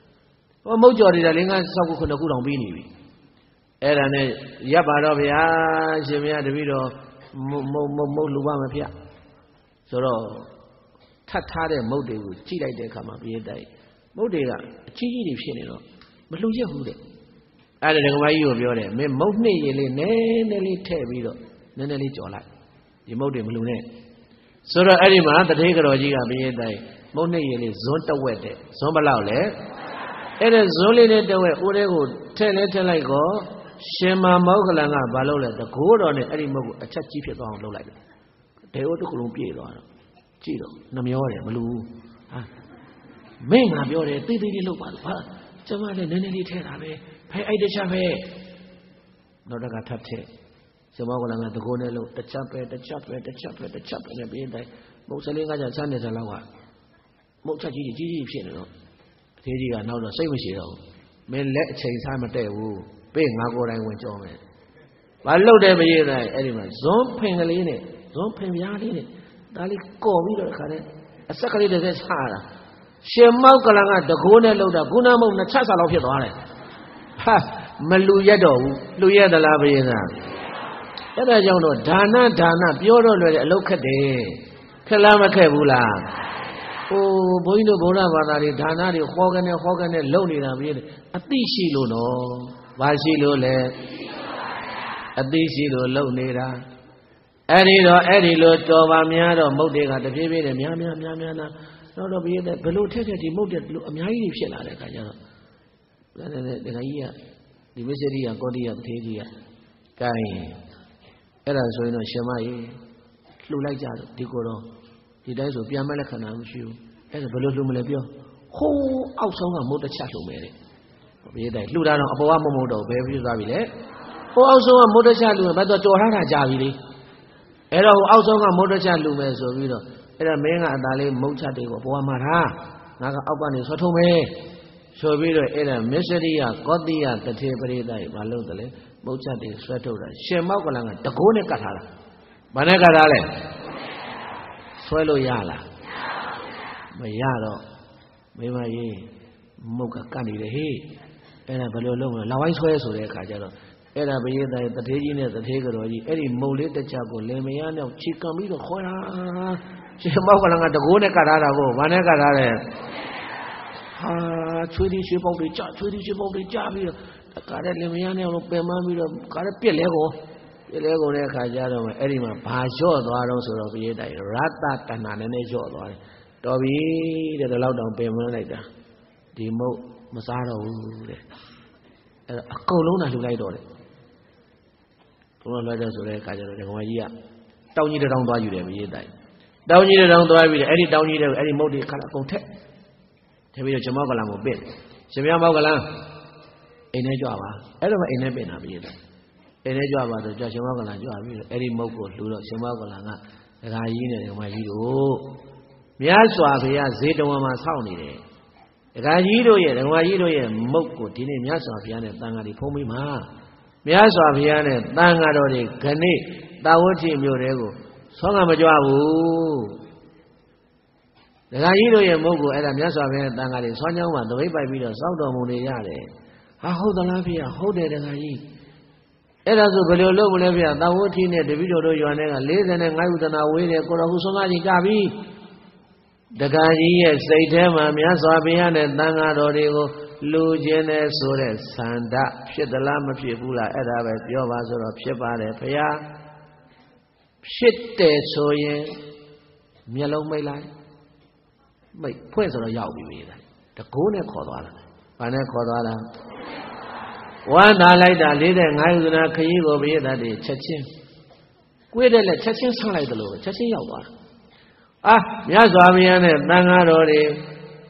O majority da linga sabu ko ku dong bi ni biအဲ့ဒါနဲ့ရပ်ပါတော့ဗျာရှင်မရတပည့်တော်မုတ်လူပါမဖြတ်ဆိုတော့ထပ်ထားတဲ့မုတ်တွေကိုကြည့်လိုက်တဲ့အခါမှာပြည့်တိုက်မုတ်တွေကအကြီးကြီးတွေဖြစ်နေတော့မလှူရက်ဘူးတဲ့အဲ့ဒါဒကမကြီးကိုပြောတယ်မင်းမုတ်နှစ်ရည်လေးနည်းနည်းလေးထည့်ပြီးတော့နည်းနည်းလေးကြော်လိုက်ဒီမုတ်တွေမလှူနဲ့ဆိုတော့အဲ့ဒီမှာတထေးကတော်ကြီးကပြည့်တိုက်မုတ်နှစ်ရည်လေးဇွန်းတဝက်တဲ့ဇွန်းဘလောက်လဲအဲ့ဒါဇွန်းလေးနဲ့တဝက်ဦးတွေကိုထည့်လဲထည့်လိုက်ကောရှင်မမောကလန်ကဘာလုပ်လဲတကိုးတော်နဲ့အဲ့ဒီမုတ်ကိုအချက်ကြီးဖြစ်သွားအောင်လုပ်လိုက်တယ်ဒေဝတကုလုံးပြေးသွားတော့ကြည့်တော့နှမျောတယ်မလူဘူးဟာမင်းငါပြောတယ်တိတ်တိတ်လေးလုပ်ပါလို့ဟာကျမလည်းနည်းနည်းလေးထည့်တာပဲဖဲအဲ့တချက်ပဲတော့တကထပ်ထည့်ရှင်မောကလန်ကတကိုးနဲ့လို့တစ်ချက်ပဲနဲ့ပြေးတိုင်းမုတ်စလေးကကြချမ်းနေစလောက်ကမုတ်ချက်ကြီးကြီးဖြစ်နေတော့အသေးကြီးကနောက်တော့စိတ်မရှိတော့ဘူးမင်းလက်အချိန်စားမတည့်ဘူးပေးငါကိုယ်တိုင်ဝင်ကြောမယ်ဘာလို့တယ်မရတဲ့အဲ့ဒီမှာဇွန်းဖင်ကလေးနဲ့ဇွန်းဖင်ပြားလေးနဲ့ဒါလေးကော်ပြီးတော့ခါတဲ့အဆက်ကလေးတစ်စက်ချတာရှင်မောက်ကလန်ကတကိုးနဲ့လှုပ်တာကုဏမုတ်နှစ်ချက်စာလောက်ဖြစ်သွားတယ်ဟာမလူရက်တော့ဘူးလူရက်သလားဘုရားအဲ့ဒါကြောင့်တော့ဒါနပြောတော့လွယ်တဲ့အလုပ်ခက်တယ်ခက်လားမခက်ဘူးလားဟိုဘုန်းကြီးတို့ဗုဒ္ဓဘာသာတွေဒါနတွေဟောကနေလုပ်နေတာပြည့်တယ်အသိရှိလို့နော်ဘာရှိလို့လဲအသိရှိလို့လုပ်နေတာအဲ့ဒီလိုတော်ပါများတော့မုတ်တွေကတဖြည်းဖြည်းနဲ့များတော့ပြည့်တယ်ဘယ်လိုထက်ဒီမုတ်တွေအများကြီးဖြစ်လာတဲ့အခါကျတော့ဒါနဲ့ဒကာကြီးကဒီမစ္စရိယကောတိယတထေးကြီးကကဲအဲ့ဒါဆိုရင်တော့ရှင်မကြီးလှူလိုက်ကြတော့ဒီကိုတော့ဒီတိုင်းဆိုပြန်မဲ့လက္ခဏာမရှိဘူးအဲ့ဒါဘယ်လိုလှူမလဲပြောဟိုးအောက်ဆုံးကမုတ်တစ်ချက်လှူမယ်တဲ့ဘေးတိုင်းလှူတာတော့အပေါ်ကမတော့ဘယ်ဖြစ်သွားပြီလဲဟိုအောက်ဆုံးကမုတ်တစ်ချက်လှူမယ်ဘာတော့ကြော်ထားတာကြာပြီလေအဲ့တော့ဟိုအောက်ဆုံးကမုတ်တစ်ချက်လှူမယ်ဆိုပြီးတော့အဲ့ဒါမင်းကအသာလေးမုတ်ချက်တွေကိုအပေါ်ကမှာထားငါကအောက်ကနေဆွထုံးမယ်ဆိုပြီးတော့အဲ့ဒါမစ္စရိယကောတိယတထေပရိသတ်ဘာလို့တလဲမုတ်ချက်တွေဆွဲထုတ်တာရှင်မောက်ကလန်ကတကိုးနဲ့ကတ်ထားတာဘာနဲ့ကတ်ထားလဲဆွဲလို့ရလားမရတော့မိမကြီးမုတ်ကကတ်နေတယ်ဟေးအဲ့ဒါဘယ်လိုလုပ်မလဲလာဝိုင်းဆွဲဆိုတဲ့အခါကျတော့အဲ့ဒါဘုရားတထေးကြီးနဲ့တထေးကတော်ကြီးအဲ့ဒီမုတ်လေးတစ်ချက်ကိုလင်မယားနဲ့ခြေကံပြီးတော့ခေါ်တာရှင်မောက်ကလန်ကတကိုးနဲ့ကတ်ထားတာကိုဘာနဲ့ကတ်ထားလဲဟာချွေးဒီရွှေပေါက်တွေကြာပြီးတော့ကားတဲ့လင်မယားနဲ့ပင်မပြီးတော့ကားတဲ့ပြက်လဲကိုတဲ့အခါကျတော့အဲ့ဒီမှာဘာလျှော့သွားတော့ဆိုတော့ဘုရားတိုင်ရတ္တတဏ္ဍာနဲ့လျှော့သွားတယ်တော်ပြီတဲ့ဒီလောက်တောင်ပင်မလိုက်တာဒီမုတ်မစားတော့ဘူးတဲ့အဲ့တော့အကုန်လုံးသာလှူလိုက်တော့တယ်ဘုရားလွှဲတဲ့ဆိုတဲ့အခါကျတော့ဒကမကြီးကတောင်းကြီးတောင်းသွားယူတယ်ဘုရားတိုင်တောင်းကြီးတောင်းသွားပြီးတယ်အဲ့ဒီတောင်းကြီးတဲ့အဲ့ဒီမုတ်တွေခါအကုန်ထက်ပြီးတော့ရှင်မောကလန်ကိုပင့်ရှင်မောကလန်အိမ်ထဲကြွပါအဲ့တော့မှအိမ်ထဲပင့်တာဘုရားတိုင်အိမ်ထဲကြွပါတော့ကြွရှင်မောကလန်ကြွပြီးတော့အဲ့ဒီမုတ်ကိုလှူတော့ရှင်မောကလန်ကဒကာကြီးနဲ့ဒကမကြီးတို့မြတ်စွာဘုရားဇေတဝန်မှာစောင့်နေတယ်ဒကာကြီးတို့ရဲ့ဒကမကြီးတို့ရဲ့မုတ်ကိုဒီနေ့မြတ်စွာဘုရားနဲ့တန်ဃာတွေဖုံးပြီးမှမြတ်စွာဘုရားနဲ့တန်ဃာတော်တွေခဏိတာဝတိမြို့တွေကိုဆောင်းကမကြွဘူးဒကာကြီးတို့ရဲ့မုတ်ကိုအဲ့ဒါမြတ်စွာဘုရားတန်ဃာတွေဆောင်းချောင်းမှာသပိတ်ပိုက်ပြီးတော့စောင့်တော်မူနေရတယ်ဟာဟုတ်သလားဖေ။ဟုတ်တယ်ဒကာကြီးအဲ့ဒါဆိုဘယ်လိုလုပ်မလဲဖေ။တာဝတိနဲ့တပည့်တော်တို့ရွာနဲ့က45ဥဒနာဝေးတယ်ကိုတော်ဟူဆုံးမကြီးကြပြီဒကာကြီးရဲ့စိတ်ထဲမှာမြတ်စွာဘုရားနဲ့တန်ဃာတော်တွေကိုလူချင်းနဲ့ဆိုတဲ့ဆန္ဒဖြစ်သလားမဖြစ်ဘူးလားအဲ့ဒါပဲပြောပါဆိုတော့ဖြစ်ပါတယ်ဖေ။ဖြစ်တယ်ဆိုရင်မျက်လုံးမိတ်လိုက်မိတ်ဖွင့်ဆိုတော့ရောက်ပြီပဲတကိုးနဲ့ခေါ်သွားတာဘာနဲ့ခေါ်သွားတာဝမ်းသာလိုက်တာ45ဥဒနာခရီးကိုဘုရားတည်းချက်ချင်းကိုယ်တည်းလက်ချက်ချင်းဆန်းလိုက်တယ်လို့ချက်ချင်းရောက်သွားတာမြတ်စွာဘုရားနဲ့တန်ဃာတော်တွေ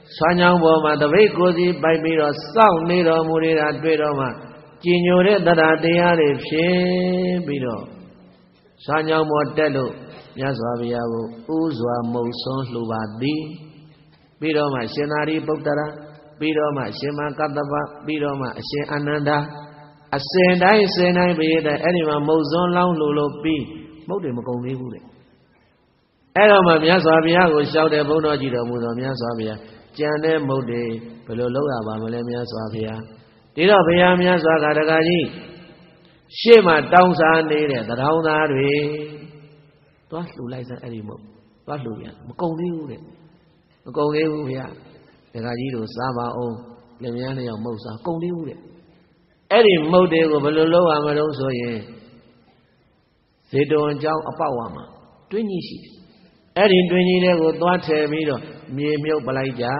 Soanyang Boma, the Vekosi, by Miro, Sound Nero, Murira, Pedoma, Gignore, that are the Arif, Biro. Soanyang Motelo, Yasaviago, Uzwa, Moson, Lubadi, Bidoma, Senari, Botara, Bidoma, Shema Kataba, Bidoma, She Ananda, Ascendai, Senai, Beda, Anima, Mozon, Long Lulo, B, Modemocomi. Eloma, Yasaviago, shouted Bonoji, Muzamia, Jane Mode, Pelologa, Malemia Savia. Did not be Amia Sagadagaji. Shema, Downsa, Nere, the Raunari. What do like that anymore? What do you? Mocomi. Go here, the Gajido, Saba, oh, Lemiani, or Mosa, go here. Eddie Mode of Lolo Amaroso, ye. They don't jump a power. 20 sheets. Eddie 20 with what Miro, me milk Balaja.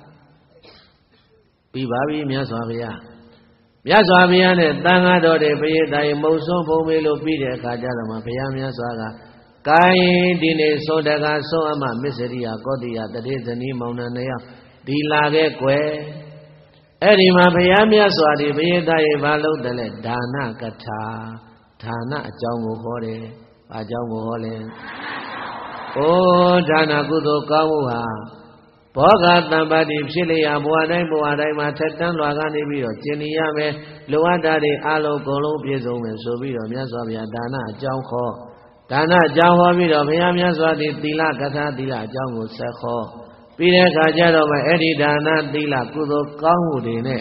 Bibabi, Miasavia. Miasavia, Dangado de Payeta, Moso, Pomelo, Peter, Kajalama, Payamia Saga. Kai dine sodaga soama miseria godia the dizani maunanaya dilage kwe erima bhayamya swadi bhayeda evalo dele dana katha dana ajaung ko hore ajaung ko hole o dana kudo kaung mu ha bhoga tambadi phit laya bwa dai ma thattan lwa kane pi ro cin ni ya me lo atta de alon gon long piet song me so pi ro Myat Swa Bhuya dana ajaung kho Dana Jawa Vido, Miamia Swati, Tila Kata, Tila, Jango Sekho, Pire Kajaro, Eddie Dana, Tila, Kudo, Kahudine,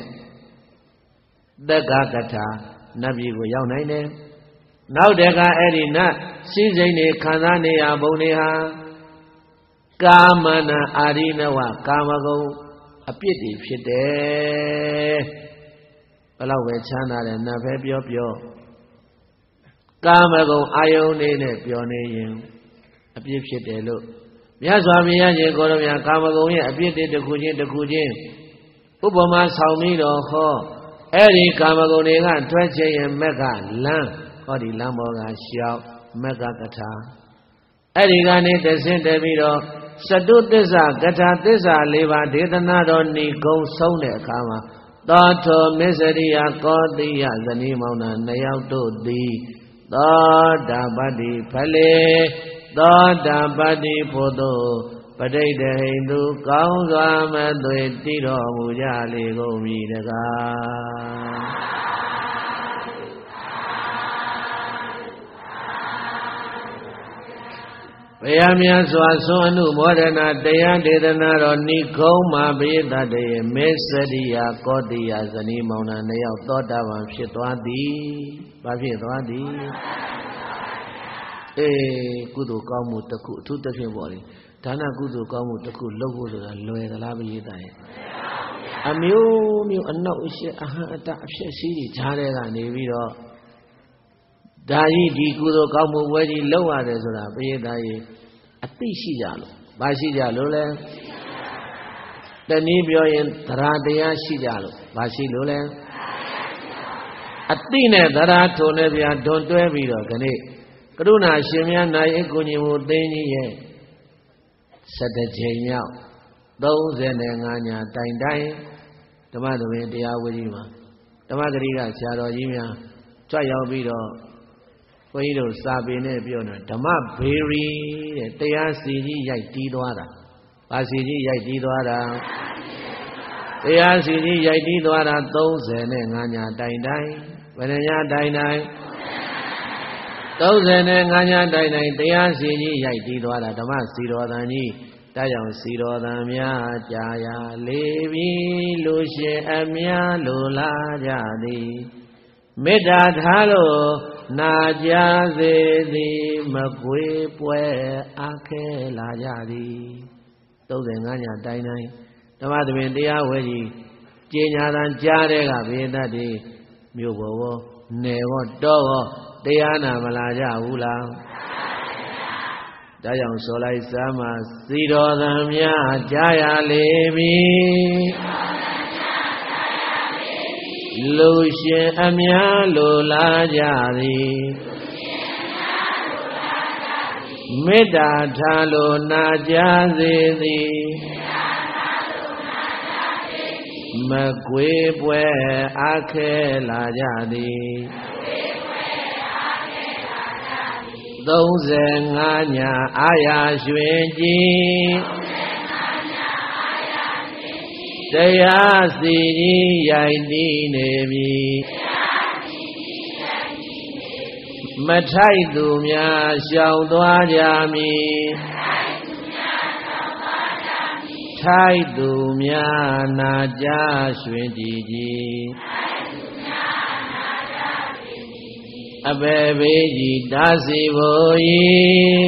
Deka Kata, Nabi Goyaune. Now Deka Eddie Nat, Sizane, Kanane, Aboneha, Kamana, Arinawa, Kamago, a pity, Shite, allow with Chana and Navebio. Kamago, Ione, Pioneer, a peep shit, look. Yaswamia, Goromia, Kamago, a bit the Kujin, Ubama, Saumido, Ho, Eri, Kamago, Twache, and Mega, Lam, or the Lamboga, Xiao, Mega Kata. Eri Gani, the Saint Davido, Sadu Tesa, Gata Tesa, Leva, Dedanado, Nico, Sone, Kama, Doto, Miseria, Cordia, the Nimona, Nayauto, the Doda Badi Pale, Doda Badi Podo, Padade Hindu, Kaunga, Madu, Tiro, Mujali, Gomi, the Payamia Swasonu, Modena, Dea, Dedanaro, Nico, Mabita, De, Mesadia, Cordia, Zanimona, Neo, Doda, Shitwadi. Babi Radi Kudu Kamu Taku, 2 different body. Tana Kudu Kamu Taku, Logo, Loya, the Labi Dai. A mew, and no shit, she, Chara, Neviro. Dai, Di Kudu Kamu, where he lower the Zora, Dai, a Tishijalo, Bashija Lule, the Nibio in Taradea Shijalo, Bashi Lule. Atine Darato Nebia don't do every dog, and Karuna Shimia Nai Kunimu Deni ye. Said the Jamia. Those and Anya Dai, the Madame Dia Wilima, the Margarita Charo Yimia, Chayao Vido, Fuido Sabine Biona, Tama Berry, Tea Sidi Yai Dwara, Basidi Yai Dwara. Tea Sidi Yai Dwara, those and Anya Dai. When I die, those and Anya Dai, they are seeing Yai Dwara, Damasiro Dani, Dayan Siro Damia, Jaya, Levi, Lucia, Amia, Lula, Jadi, Medad Halo, Naja, Zedi, Makwe, Pue, Ake, La Jadi, those and Anya Dai, the Madame Dia, where he, Jina and Jarega, Vedadi. Mubo, Nevo, Dogo, Diana Malaja, Ula Dayan Solai Sama, Sido Damia, Jaya Levi Lucia Amia, Lula Jadi Meda Talo Naja Zedi မကွေးပွဲအားခဲလာကြသည်35ညအာရရွှင်ကြည်တရားစီကြီးရိုက်တည်နေပြီမထိုက်သူများရှောင်သွားကြမည်ထိုက်သူများနာကြရွှင်ကြည်ကြီးအဘေဘေကြီးတာစီဖို့၏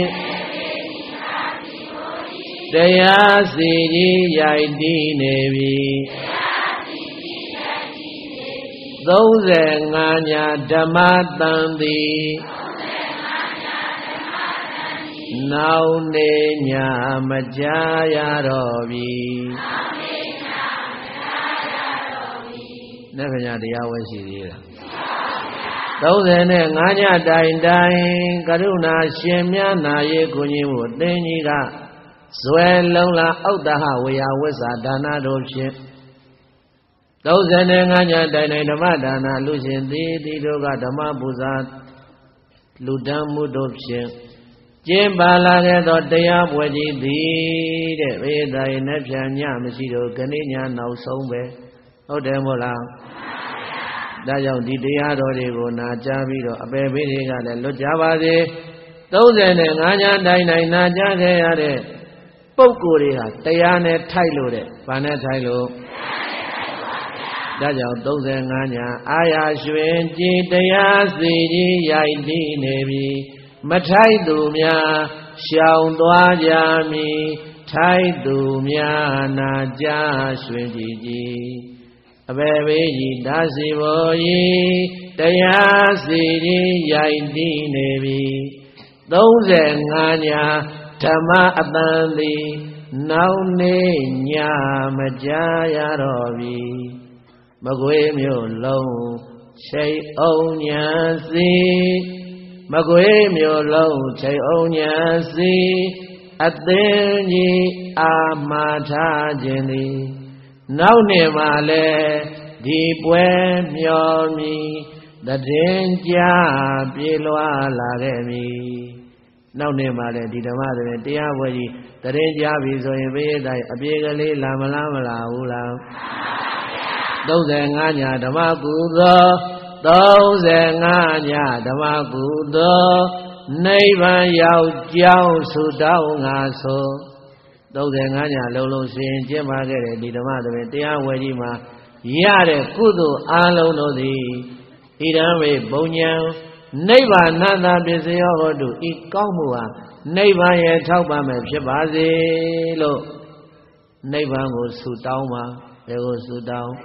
တရားစီကြီးရိုက်တည်နေပြီ35ညဓမ္မတန်သည်နောက်နေညမကြားရတော့ပြီနေ့ခဏတရားဝဲရှိသေးလား35ညတိုင်တိုင်ကရုဏာရှင်မြတ်နာရေးကိုကြီးမှုအသင်ကြီးကဇွဲလုံးလာဩတ္တဟဝေယဝိသဒါနတို့ဖြင့်35ညတိုင်တိုင်ဓမ္မဒါနလူရှင်သည်တိတို့ကဓမ္မပူဇာလူတန်းမှုတို့ဖြင့်ကျင်းပါလာခဲ့သောတရားပွဲကြီးသည်တဲ့ဘေးတိုင်နဲ့ဖြန်ညမရှိတော့ခဏညနောက်ဆုံးပဲဟုတ်တယ်မို့လားဒါကြောင့်ဒီတရားတော်တွေကိုနာကြားပြီးတော့အပယ်ဘေးတွေကလည်းလွတ်ကြပါစေ35ညတိုင်တိုင်နာကြားခဲ့ရတဲ့ပုဂ္ဂိုလ်တွေဟာတရားနဲ့ထိုက်လို့တဲ့ဘာနဲ့ထိုက်လို့ဒါကြောင့်35ညအာရရွှင်ကြည်တရားစီကြီးရိုက်တည်နေပြီမထိုက်သူများရှောင်သွားကြမည်ထိုက်သူများနာကြရွှင်ကြည်ကြီးအဘေဘေကြီးဒါစီဘော၏တရားစီကြီးရိုက်တည်နေပြီ35ညဓမ္မအတန်သည်နောက်နေညမကြားရတော့ပြီမကွေးမြို့လုံးချိတ်အောင်ညာစီမကွေးမြို့လုံးချိတ်အောင်ညာစီအသင်ကြီးအာမာထားခြင်းသည်နောက်နေမှလည်းဒီပွဲမျောမီတည်ကြပြေလွာလာခဲ့ပြီနောက်နေမှလည်းဒီဓမ္မတွေတရားပွဲကြီးတည်ကြပြီဆိုရင်ဘေးတိုင်းအပြေကလေးလာမလားမလာဘူးလား35ညဓမ္မကုသိုလ်35ညဓမ္မကုသိုလ်နိဗ္ဗာန်ရောက်ကြောင်းဆုတောင်းငါဆို35ညလုံးလုံးရှင်ကျင့်ပါခဲ့တဲ့ဒီဓမ္မတွေတရားဝဲကြီးမှာရတဲ့ကုသိုလ်အလုံးတို့သည်ဣဒံဝေဘုံဉံနိဗ္ဗာန်သာပစ္စယောဟောတုဤကောင်းမှုဟာနိဗ္ဗာန်ရဲ့ထောက်ပံ့မဲ့ဖြစ်ပါစေလို့နိဗ္ဗာန်ကိုဆုတောင်းပါဘယ်ကိုဆုတောင်း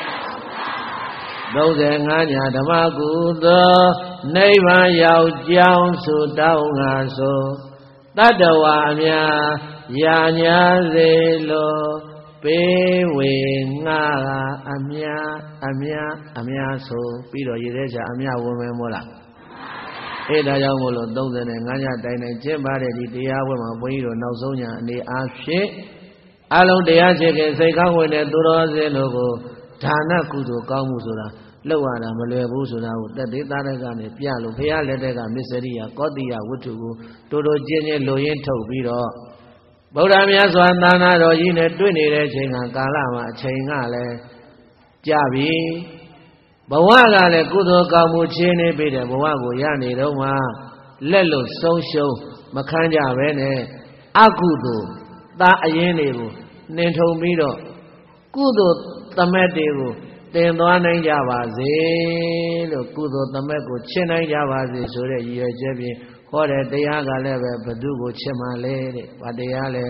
35ညဓမ္မကုသိုလ်နိဗ္ဗာန်ရောက်ကြောင်းဆုတောင်းငါဆိုတတ္တဝါအများရာညာစေလိုပေးဝေငါအများဆိုပြီးတော့ရည်တဲ့ချာအများဝင်မယ်မို့လားအဲ့ဒါကြောင့်မို့လို့35ညတိုင်တိုင်ကျင့်ပါတဲ့ဒီတရားဝဲမှာဘုန်းကြီးတို့နောက်ဆုံးညအနေအားဖြင့်အလုံးတရားချစ်ခင်စိတ်ကောင်းဝင်တဲ့သူတော်စင်တို့ကိုဒါနကုသိုလ်ကောင်းမှုဆိုတာလောက်ရတာမလွယ်ဘူးဆိုတာကိုတက်သေးသားတဲ့ကနေပြလို့ဘုရားလက်ထက်ကမစ္စရိယကောတိယဝတ္ထုကိုတိုးတိုးကျင်းကျင်းလိုရင်းထုတ်ပြီးတော့ဗုဒ္ဓမြတ်စွာသာနာတော်ကြီးနဲ့တွေ့နေတဲ့အချိန်ကကာလမှာအချိန်ကလည်းကြာပြီဘဝကလည်းကုသိုလ်ကောင်းမှုချင်းနေပြီတဲ့ဘဝကိုရနေတော့မှလက်လို့ဆုံးရှုံးမခံကြပဲနဲ့အကုသိုလ်သားအရင်တွေကိုနှင်ထုံပြီးတော့ကုသိုလ်သမက်တွေကိုတင်သွားနိုင်ကြပါစေလို့ကုသိုလ်သမက်ကိုချစ်နိုင်ကြပါစေဆိုတဲ့ရည်ရွယ်ချက်ဖြင့်ဟောတဲ့တရားကလည်းပဲဘသူကိုချစ်မှလဲတဲ့ဗာတရားလဲ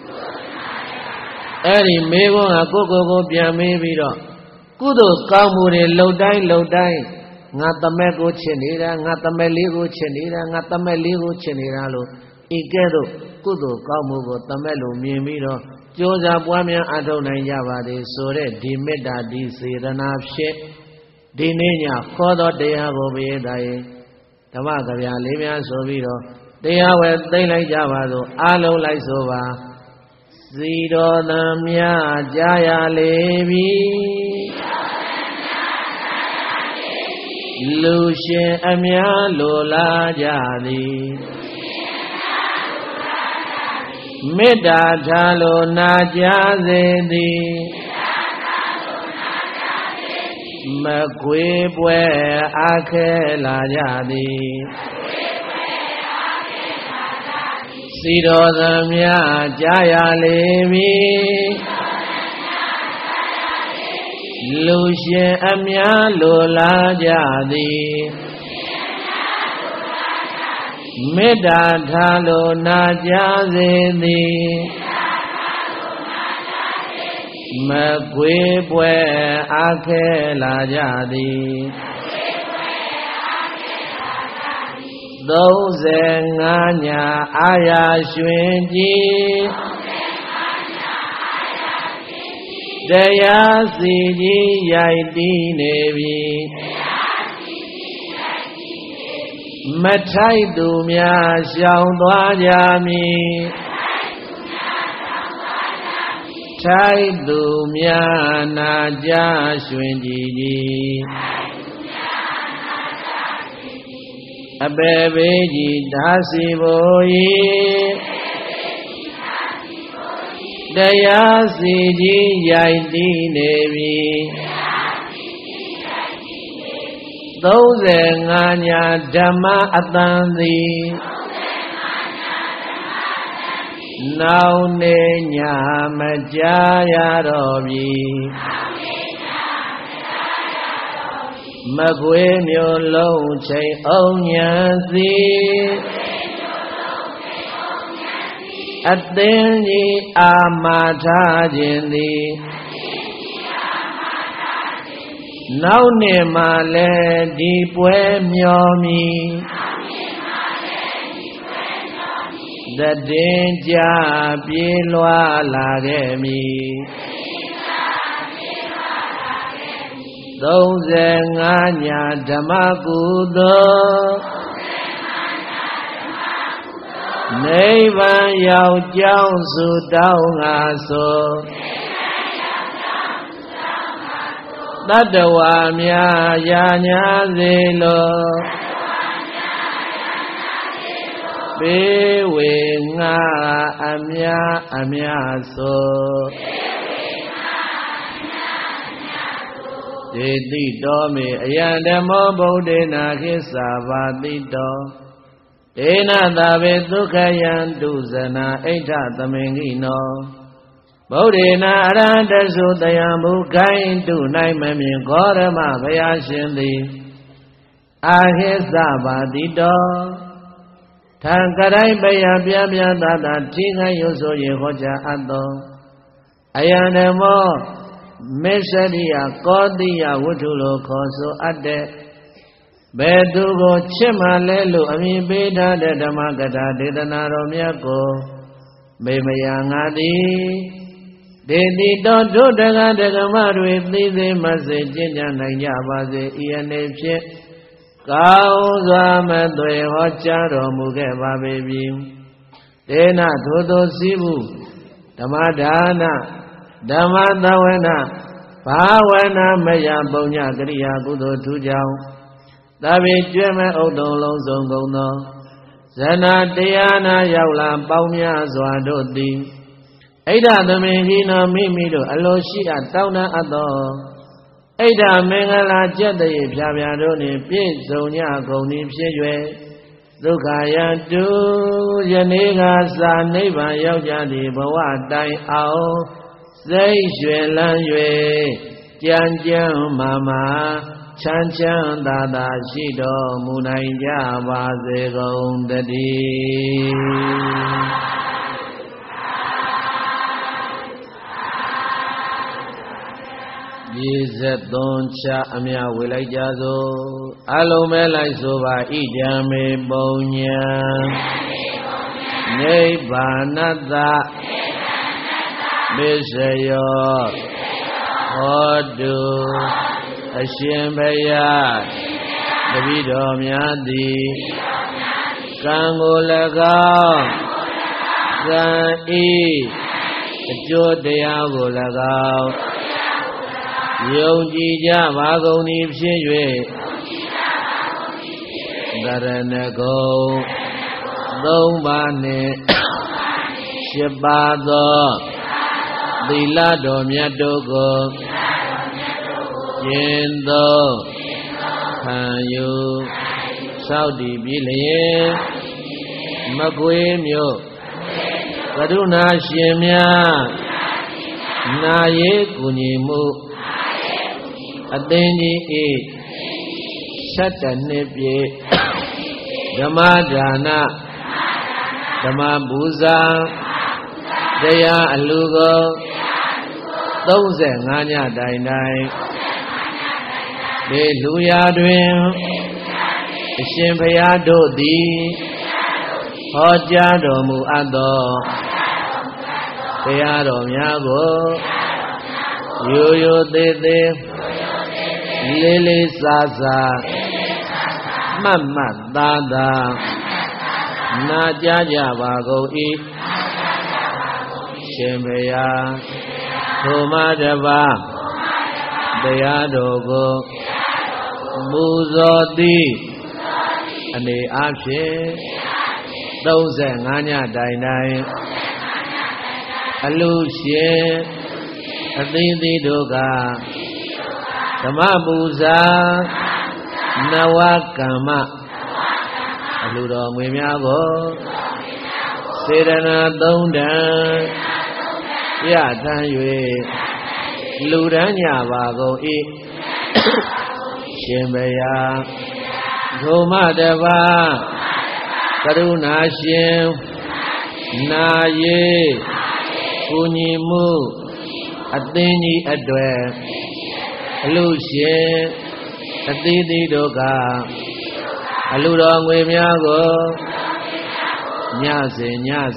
အဲ့ဒီမေဘုန်းကကိုပြန်မေးပြီးတော့ကုသိုလ်ကောင်းမှုတွေလှုပ်တိုင်းငါသမက်ကိုချစ်နေတာငါသမက်လေးကိုချစ်နေတာငါသမက်လေးကိုချစ်နေတာလို့ဤကဲ့သို့ကုသိုလ်ကောင်းမှုကိုသမက်လို့မြင်ပြီးတော့ကြိုးစားပွားများအထောက်နိုင်ကြပါသည်ဆိုတဲ့ဒီမေတ္တာဒီစေတနာဖြင့်ဒီနေ့ညခေါ်တော်တရားကိုဘေးတိုင်းဓမ္မကဗျာလေးများဆိုပြီးတော့တရားဝဲသိမ့်လိုက်ကြပါစို့အားလုံးလိုက်ဆိုပါစီတော်သံများကြားရလေပြီလူရှင်အများလိုလားကြသည်မေတ္တာထားလို့နာကြားစေသည်မကွေးပွဲအခဲလာကြသည်စီတော်သံများကြားရလေပြီလူရှင်အများလိုလားကြသည်မေတ္တာထားလို့နာကြားစေသည်မကွေးပွဲအခဲလာကြသည်35ညအာရရွှင်ကြည်တရားစီကြီးရိုက်တီးနေပြီမထိုက်သူများရှောင်သွားကြမည်ထိုက်သူများနာကြရွှင်ကြည်ကြီးအပေပေကြီးဓာစီဘိုဤတရားစီကြီးရိုက်တီးနေပြီ35ညဓမ္မအတန်သည်နောင်နေညမကြားရတော့ပြီမကွေးမျိုးလုံးချိန်အောင်ညံစီအသင်းကြီးအာမထားခြင်းသည်နောက်နှစ်မှလည်းဒီပွဲမျောမီသတင်ကြပြေးလွှာလာခဲ့မည်35ညဓမ္မကုသိုလ်နိဗ္ဗာန်ရောက်ကြောင်းဆုတောင်းငါဆိုတတ္တဝါများယာညာစေလိုပေဝေငါအမြဆိုဒေတိတော်မေအယံဓမ္မောဗုဒ္ဓေနာခိစ္ဆာဘာတိတောဒေနသာဝေဒုက္ခယံတုဇနာအိဋ္ဌသမင်္ဂိနောဗုဒ္ဓေနာအရဟတသုတယံဘုခိုင်းတု၌မမြင်ဂေါရမဘုရားရှင်သည်အာခိစ္ဆဘာတိတောထံကရိုင်းပယပြပြသာသာထိခိုင်းရုပ်ဆိုရင်ဟောကြားအပ်သောအယံဓမ္မောမေစရိယကောတိယဝတ္ထုလိုခေါ်ဆိုအပ်တဲ့ဘယ်သူကိုချစ်မှလဲလို့အမည်ပေးထားတဲ့ဓမ္မကထာဒေသနာတော်မြတ်ကိုမေမယငါသည်ဒေတိတော်တို့တက္ကဒကမတွေသိသိမစေကျင့်ကြံနိုင်ကြပါစေဤအနေဖြင့်ကောင်းစွာမသွေဟောကြားတော်မူခဲ့ပါပေပြီဒေနထိုသောစည်းမှုဓမ္မဒါနဓမ္မသဝနာဘာဝနာမယပုံညကရိယာကုသိုလ်ထူးကြောင့်သဗ္ဗေကျွဲ့မဲ့ဥဒ္ဒုံလုံးစုံကုန်သောဇနာတရားနာရောက်လာပေါင်းများစွာတို့သည်ဣဒ္ဓသမင်ကြီးတော်မိမိတို့အလိုရှိအပ်တောင်းတအပ်သောဣဒ္ဓမင်္ဂလာကျက်တည်းဖြာဖြာတို့နှင့်ပြည့်စုံကြကုန်သည်ဖြစ်၍ဒုက္ခယတုယနေ့ကစာနိဗ္ဗာန်ရောက်ကြသည့်ဘဝတိုင်အောင်စိတ်ရွှင်လန်း၍ကြံကြံမာမာချမ်းချမ်းသာသာရှိတော်မူနိုင်ကြပါစေကုန်တည်းရေဇက်သွန်ချအမြဝေလိုက်ကြစို့အလုံးမဲလိုက်ဆိုပါဣဒံမေပုံညာနိဗ္ဗာနတမစ္စယောဟောတုအရှင်ဘုရားတပည့်တော်များသည်ကံကို၎င်းကံဤကျော်တရားကို၎င်းယုံကြည်ကြပါကုန်သည်ဖြစ်၍သရဏဂုံသုံးပါးနှင့်8ပါးသောသီလတော်မြတ်တို့ကိုကျင့်သုံးခံယူဆောက်တည်ပြီးလျင်မကွေးမြို့ကရုဏာရှင်များနာယေကူညီမှုအသင်းကြီး၏7နှစ်ပြည့်ဓမ္မဒါနဓမ္မပူဇာတရားအလှကို35ညတိုင်တိုင်ဒီလူရာတွင်အရှင်ဘုရားတို့သည်ဟောကြားတော်မူအပ်သောတရားတော်များကိုရိုးရိုးသေးသေးလေးလေးစားစားမှတ်မှတ်သားသားနာကြားကြပါကုန်၏ရှင်ဘုရားထိုမှတပါးတရားတော်ကိုမူဇော်သည်အနေအားဖြင့်35ညတိုင်တိုင်အလူရှင်အသီးသီးတို့ကဓမ္မပူဇာနဝကမ္မအလူတော်ငွေများကိုစေတနာ3တန်ရထမ်း၍လူတန်းကြပါကုန်၏ရှင်ဘုရားထိုမှတပါးကရုဏာရှင်နာယေကူညီမှုအသင်းကြီးအတွက်အလူရှင်အသီးသီးတို့ကအလူတော်ငွေများကိုညစဉ်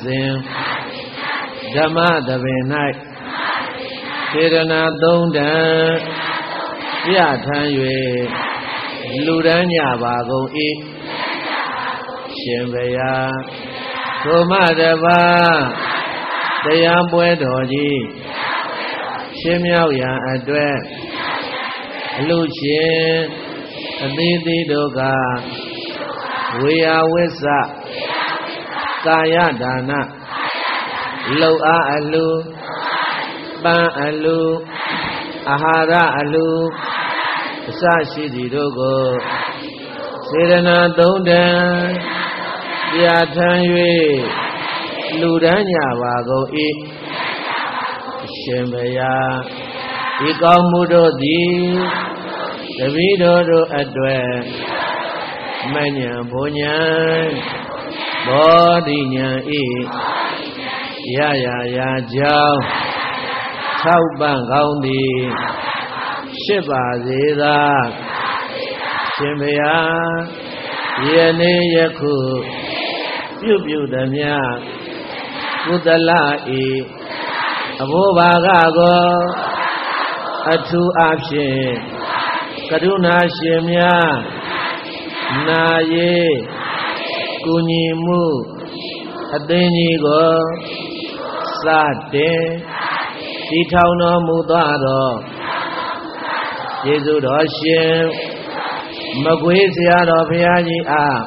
ဓမ္မသဘင်၌စေတနာ3တန်ပြထမ်း၍လူတန်းကြပါကုန်၏ရှင်ဘုရားထိုမှတပါးတရားပွဲတော်ကြီးရှင်းမြောက်ရန်အတွက်အလူရှင်အသီးသီးတို့ကဝေယဝိစ္စကာယဒါနလှုပ်အားအလူပန်းအလူအာဟာရအလူအစရှိသည်တို့ကိုစေတနာ3တန်ပြဋ္ဌာန်း၍လူတန်းကြပါကုန်၏ရှင်ဘုရားဒီကောင်းမှုတို့သည်တပည့်တော်တို့အတွက်မဉ္ဇဉ်ဘုံဉဏ်ဘောဓိဉဏ်ဤရကြောင်း6ပန့်ကောင်းသည်8ပါစေသာရှင်ဘုရားယနေ့ယခုပြုသမျှကုသလဤအဘောဘာကကိုအထူးအဖြင့်ကရုဏာရှင်များနာယေကူညီမှုအသင်းကြီးကိုစတင်တည်ထောင်တော်မူသွားသောယေရှုတော်ရှင်မကွေးဆရာတော်ဘုရားကြီးအား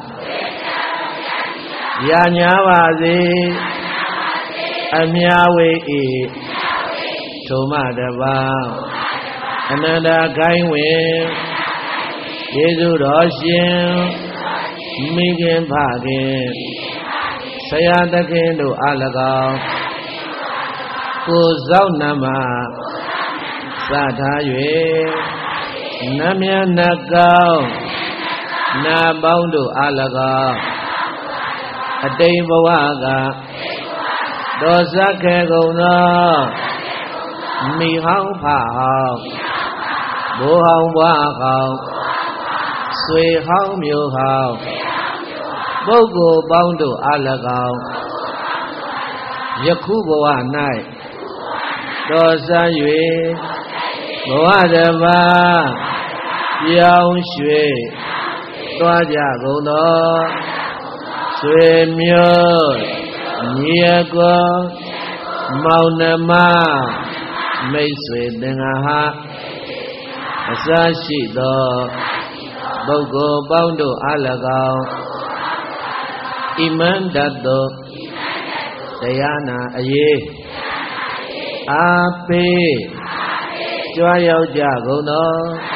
ရာညာပါစေအမြဝေဤထိုမှတပါးအနန္တခိုင်းဝင်ယေရှုတော်ရှင်မိခင်ဖခင်ဆရာသခင်တို့အား၎င်းကိုယ်စောင့်နှမစထား၍နတ်မြတ်နတ်ကောင်းနာပေါင်းတို့အား၎င်းအတိမ်ဘဝကဒေါသခဲကုန်သောမိဟောင်းဖဟောင်းဘိုးဟောင်းဘွားဟောင်းဆွေဟောင်းမျိုးဟောင်းပုဂ္ဂိုလ်ပေါင်းတို့အား၎င်းယခုဘဝ၌ဒေါသ၍ဘဝတစ်ပါးပြောင်းရွှေ့သွားကြကုန်သောဆွေမျိုးညီအကိုမောင်နှမမိတ်ဆွေသင်္ဃာဟအစရှိသောပုဂ္ဂိုလ်ပေါင်းတို့အား၎င်းဣမန္တတောတရားနာအရေးအားပေးကြွားရောက်ကြကုန်သော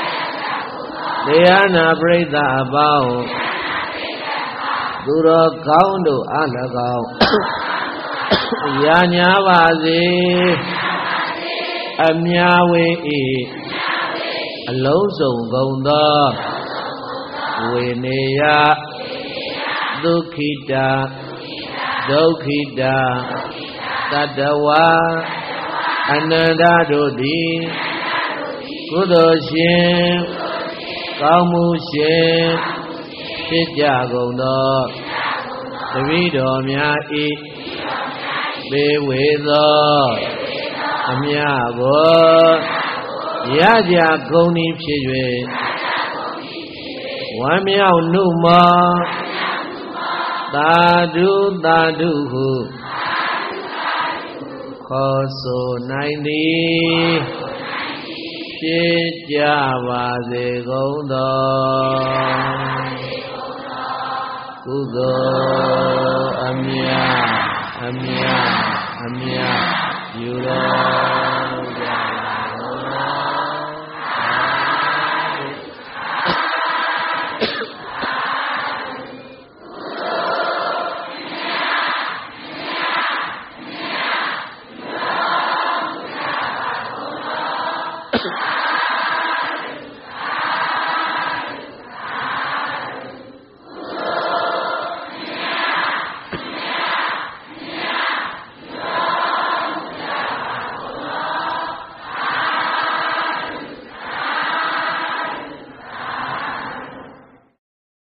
တရားနာပရိသတ်အပေါင်းသူတော်ကောင်းတို့အား၎င်းရာညာပါစေအမြဝေဤအလုံးစုံကုန်သောဝေနေယဒုက္ခိတာဒုက္ခိတာတတဝါအနန္တတို့သည်ကုသိုလ်ရှင်ကောင်းမှုရှင်ဖြစ်ကြကုန်သောတပည့်တော်များဤပေဝေသောအမြကိုရကြကုန်သည်ဖြစ်၍ဝမ်းမြောက်နှုမောသာဓုသာဓုဟုခေါ်ဆိုနိုင်သည်ဖြစ်ကြပါစေကုန်သောကုသိုလ်အမြအမြအမြယူတော်ကြပါသော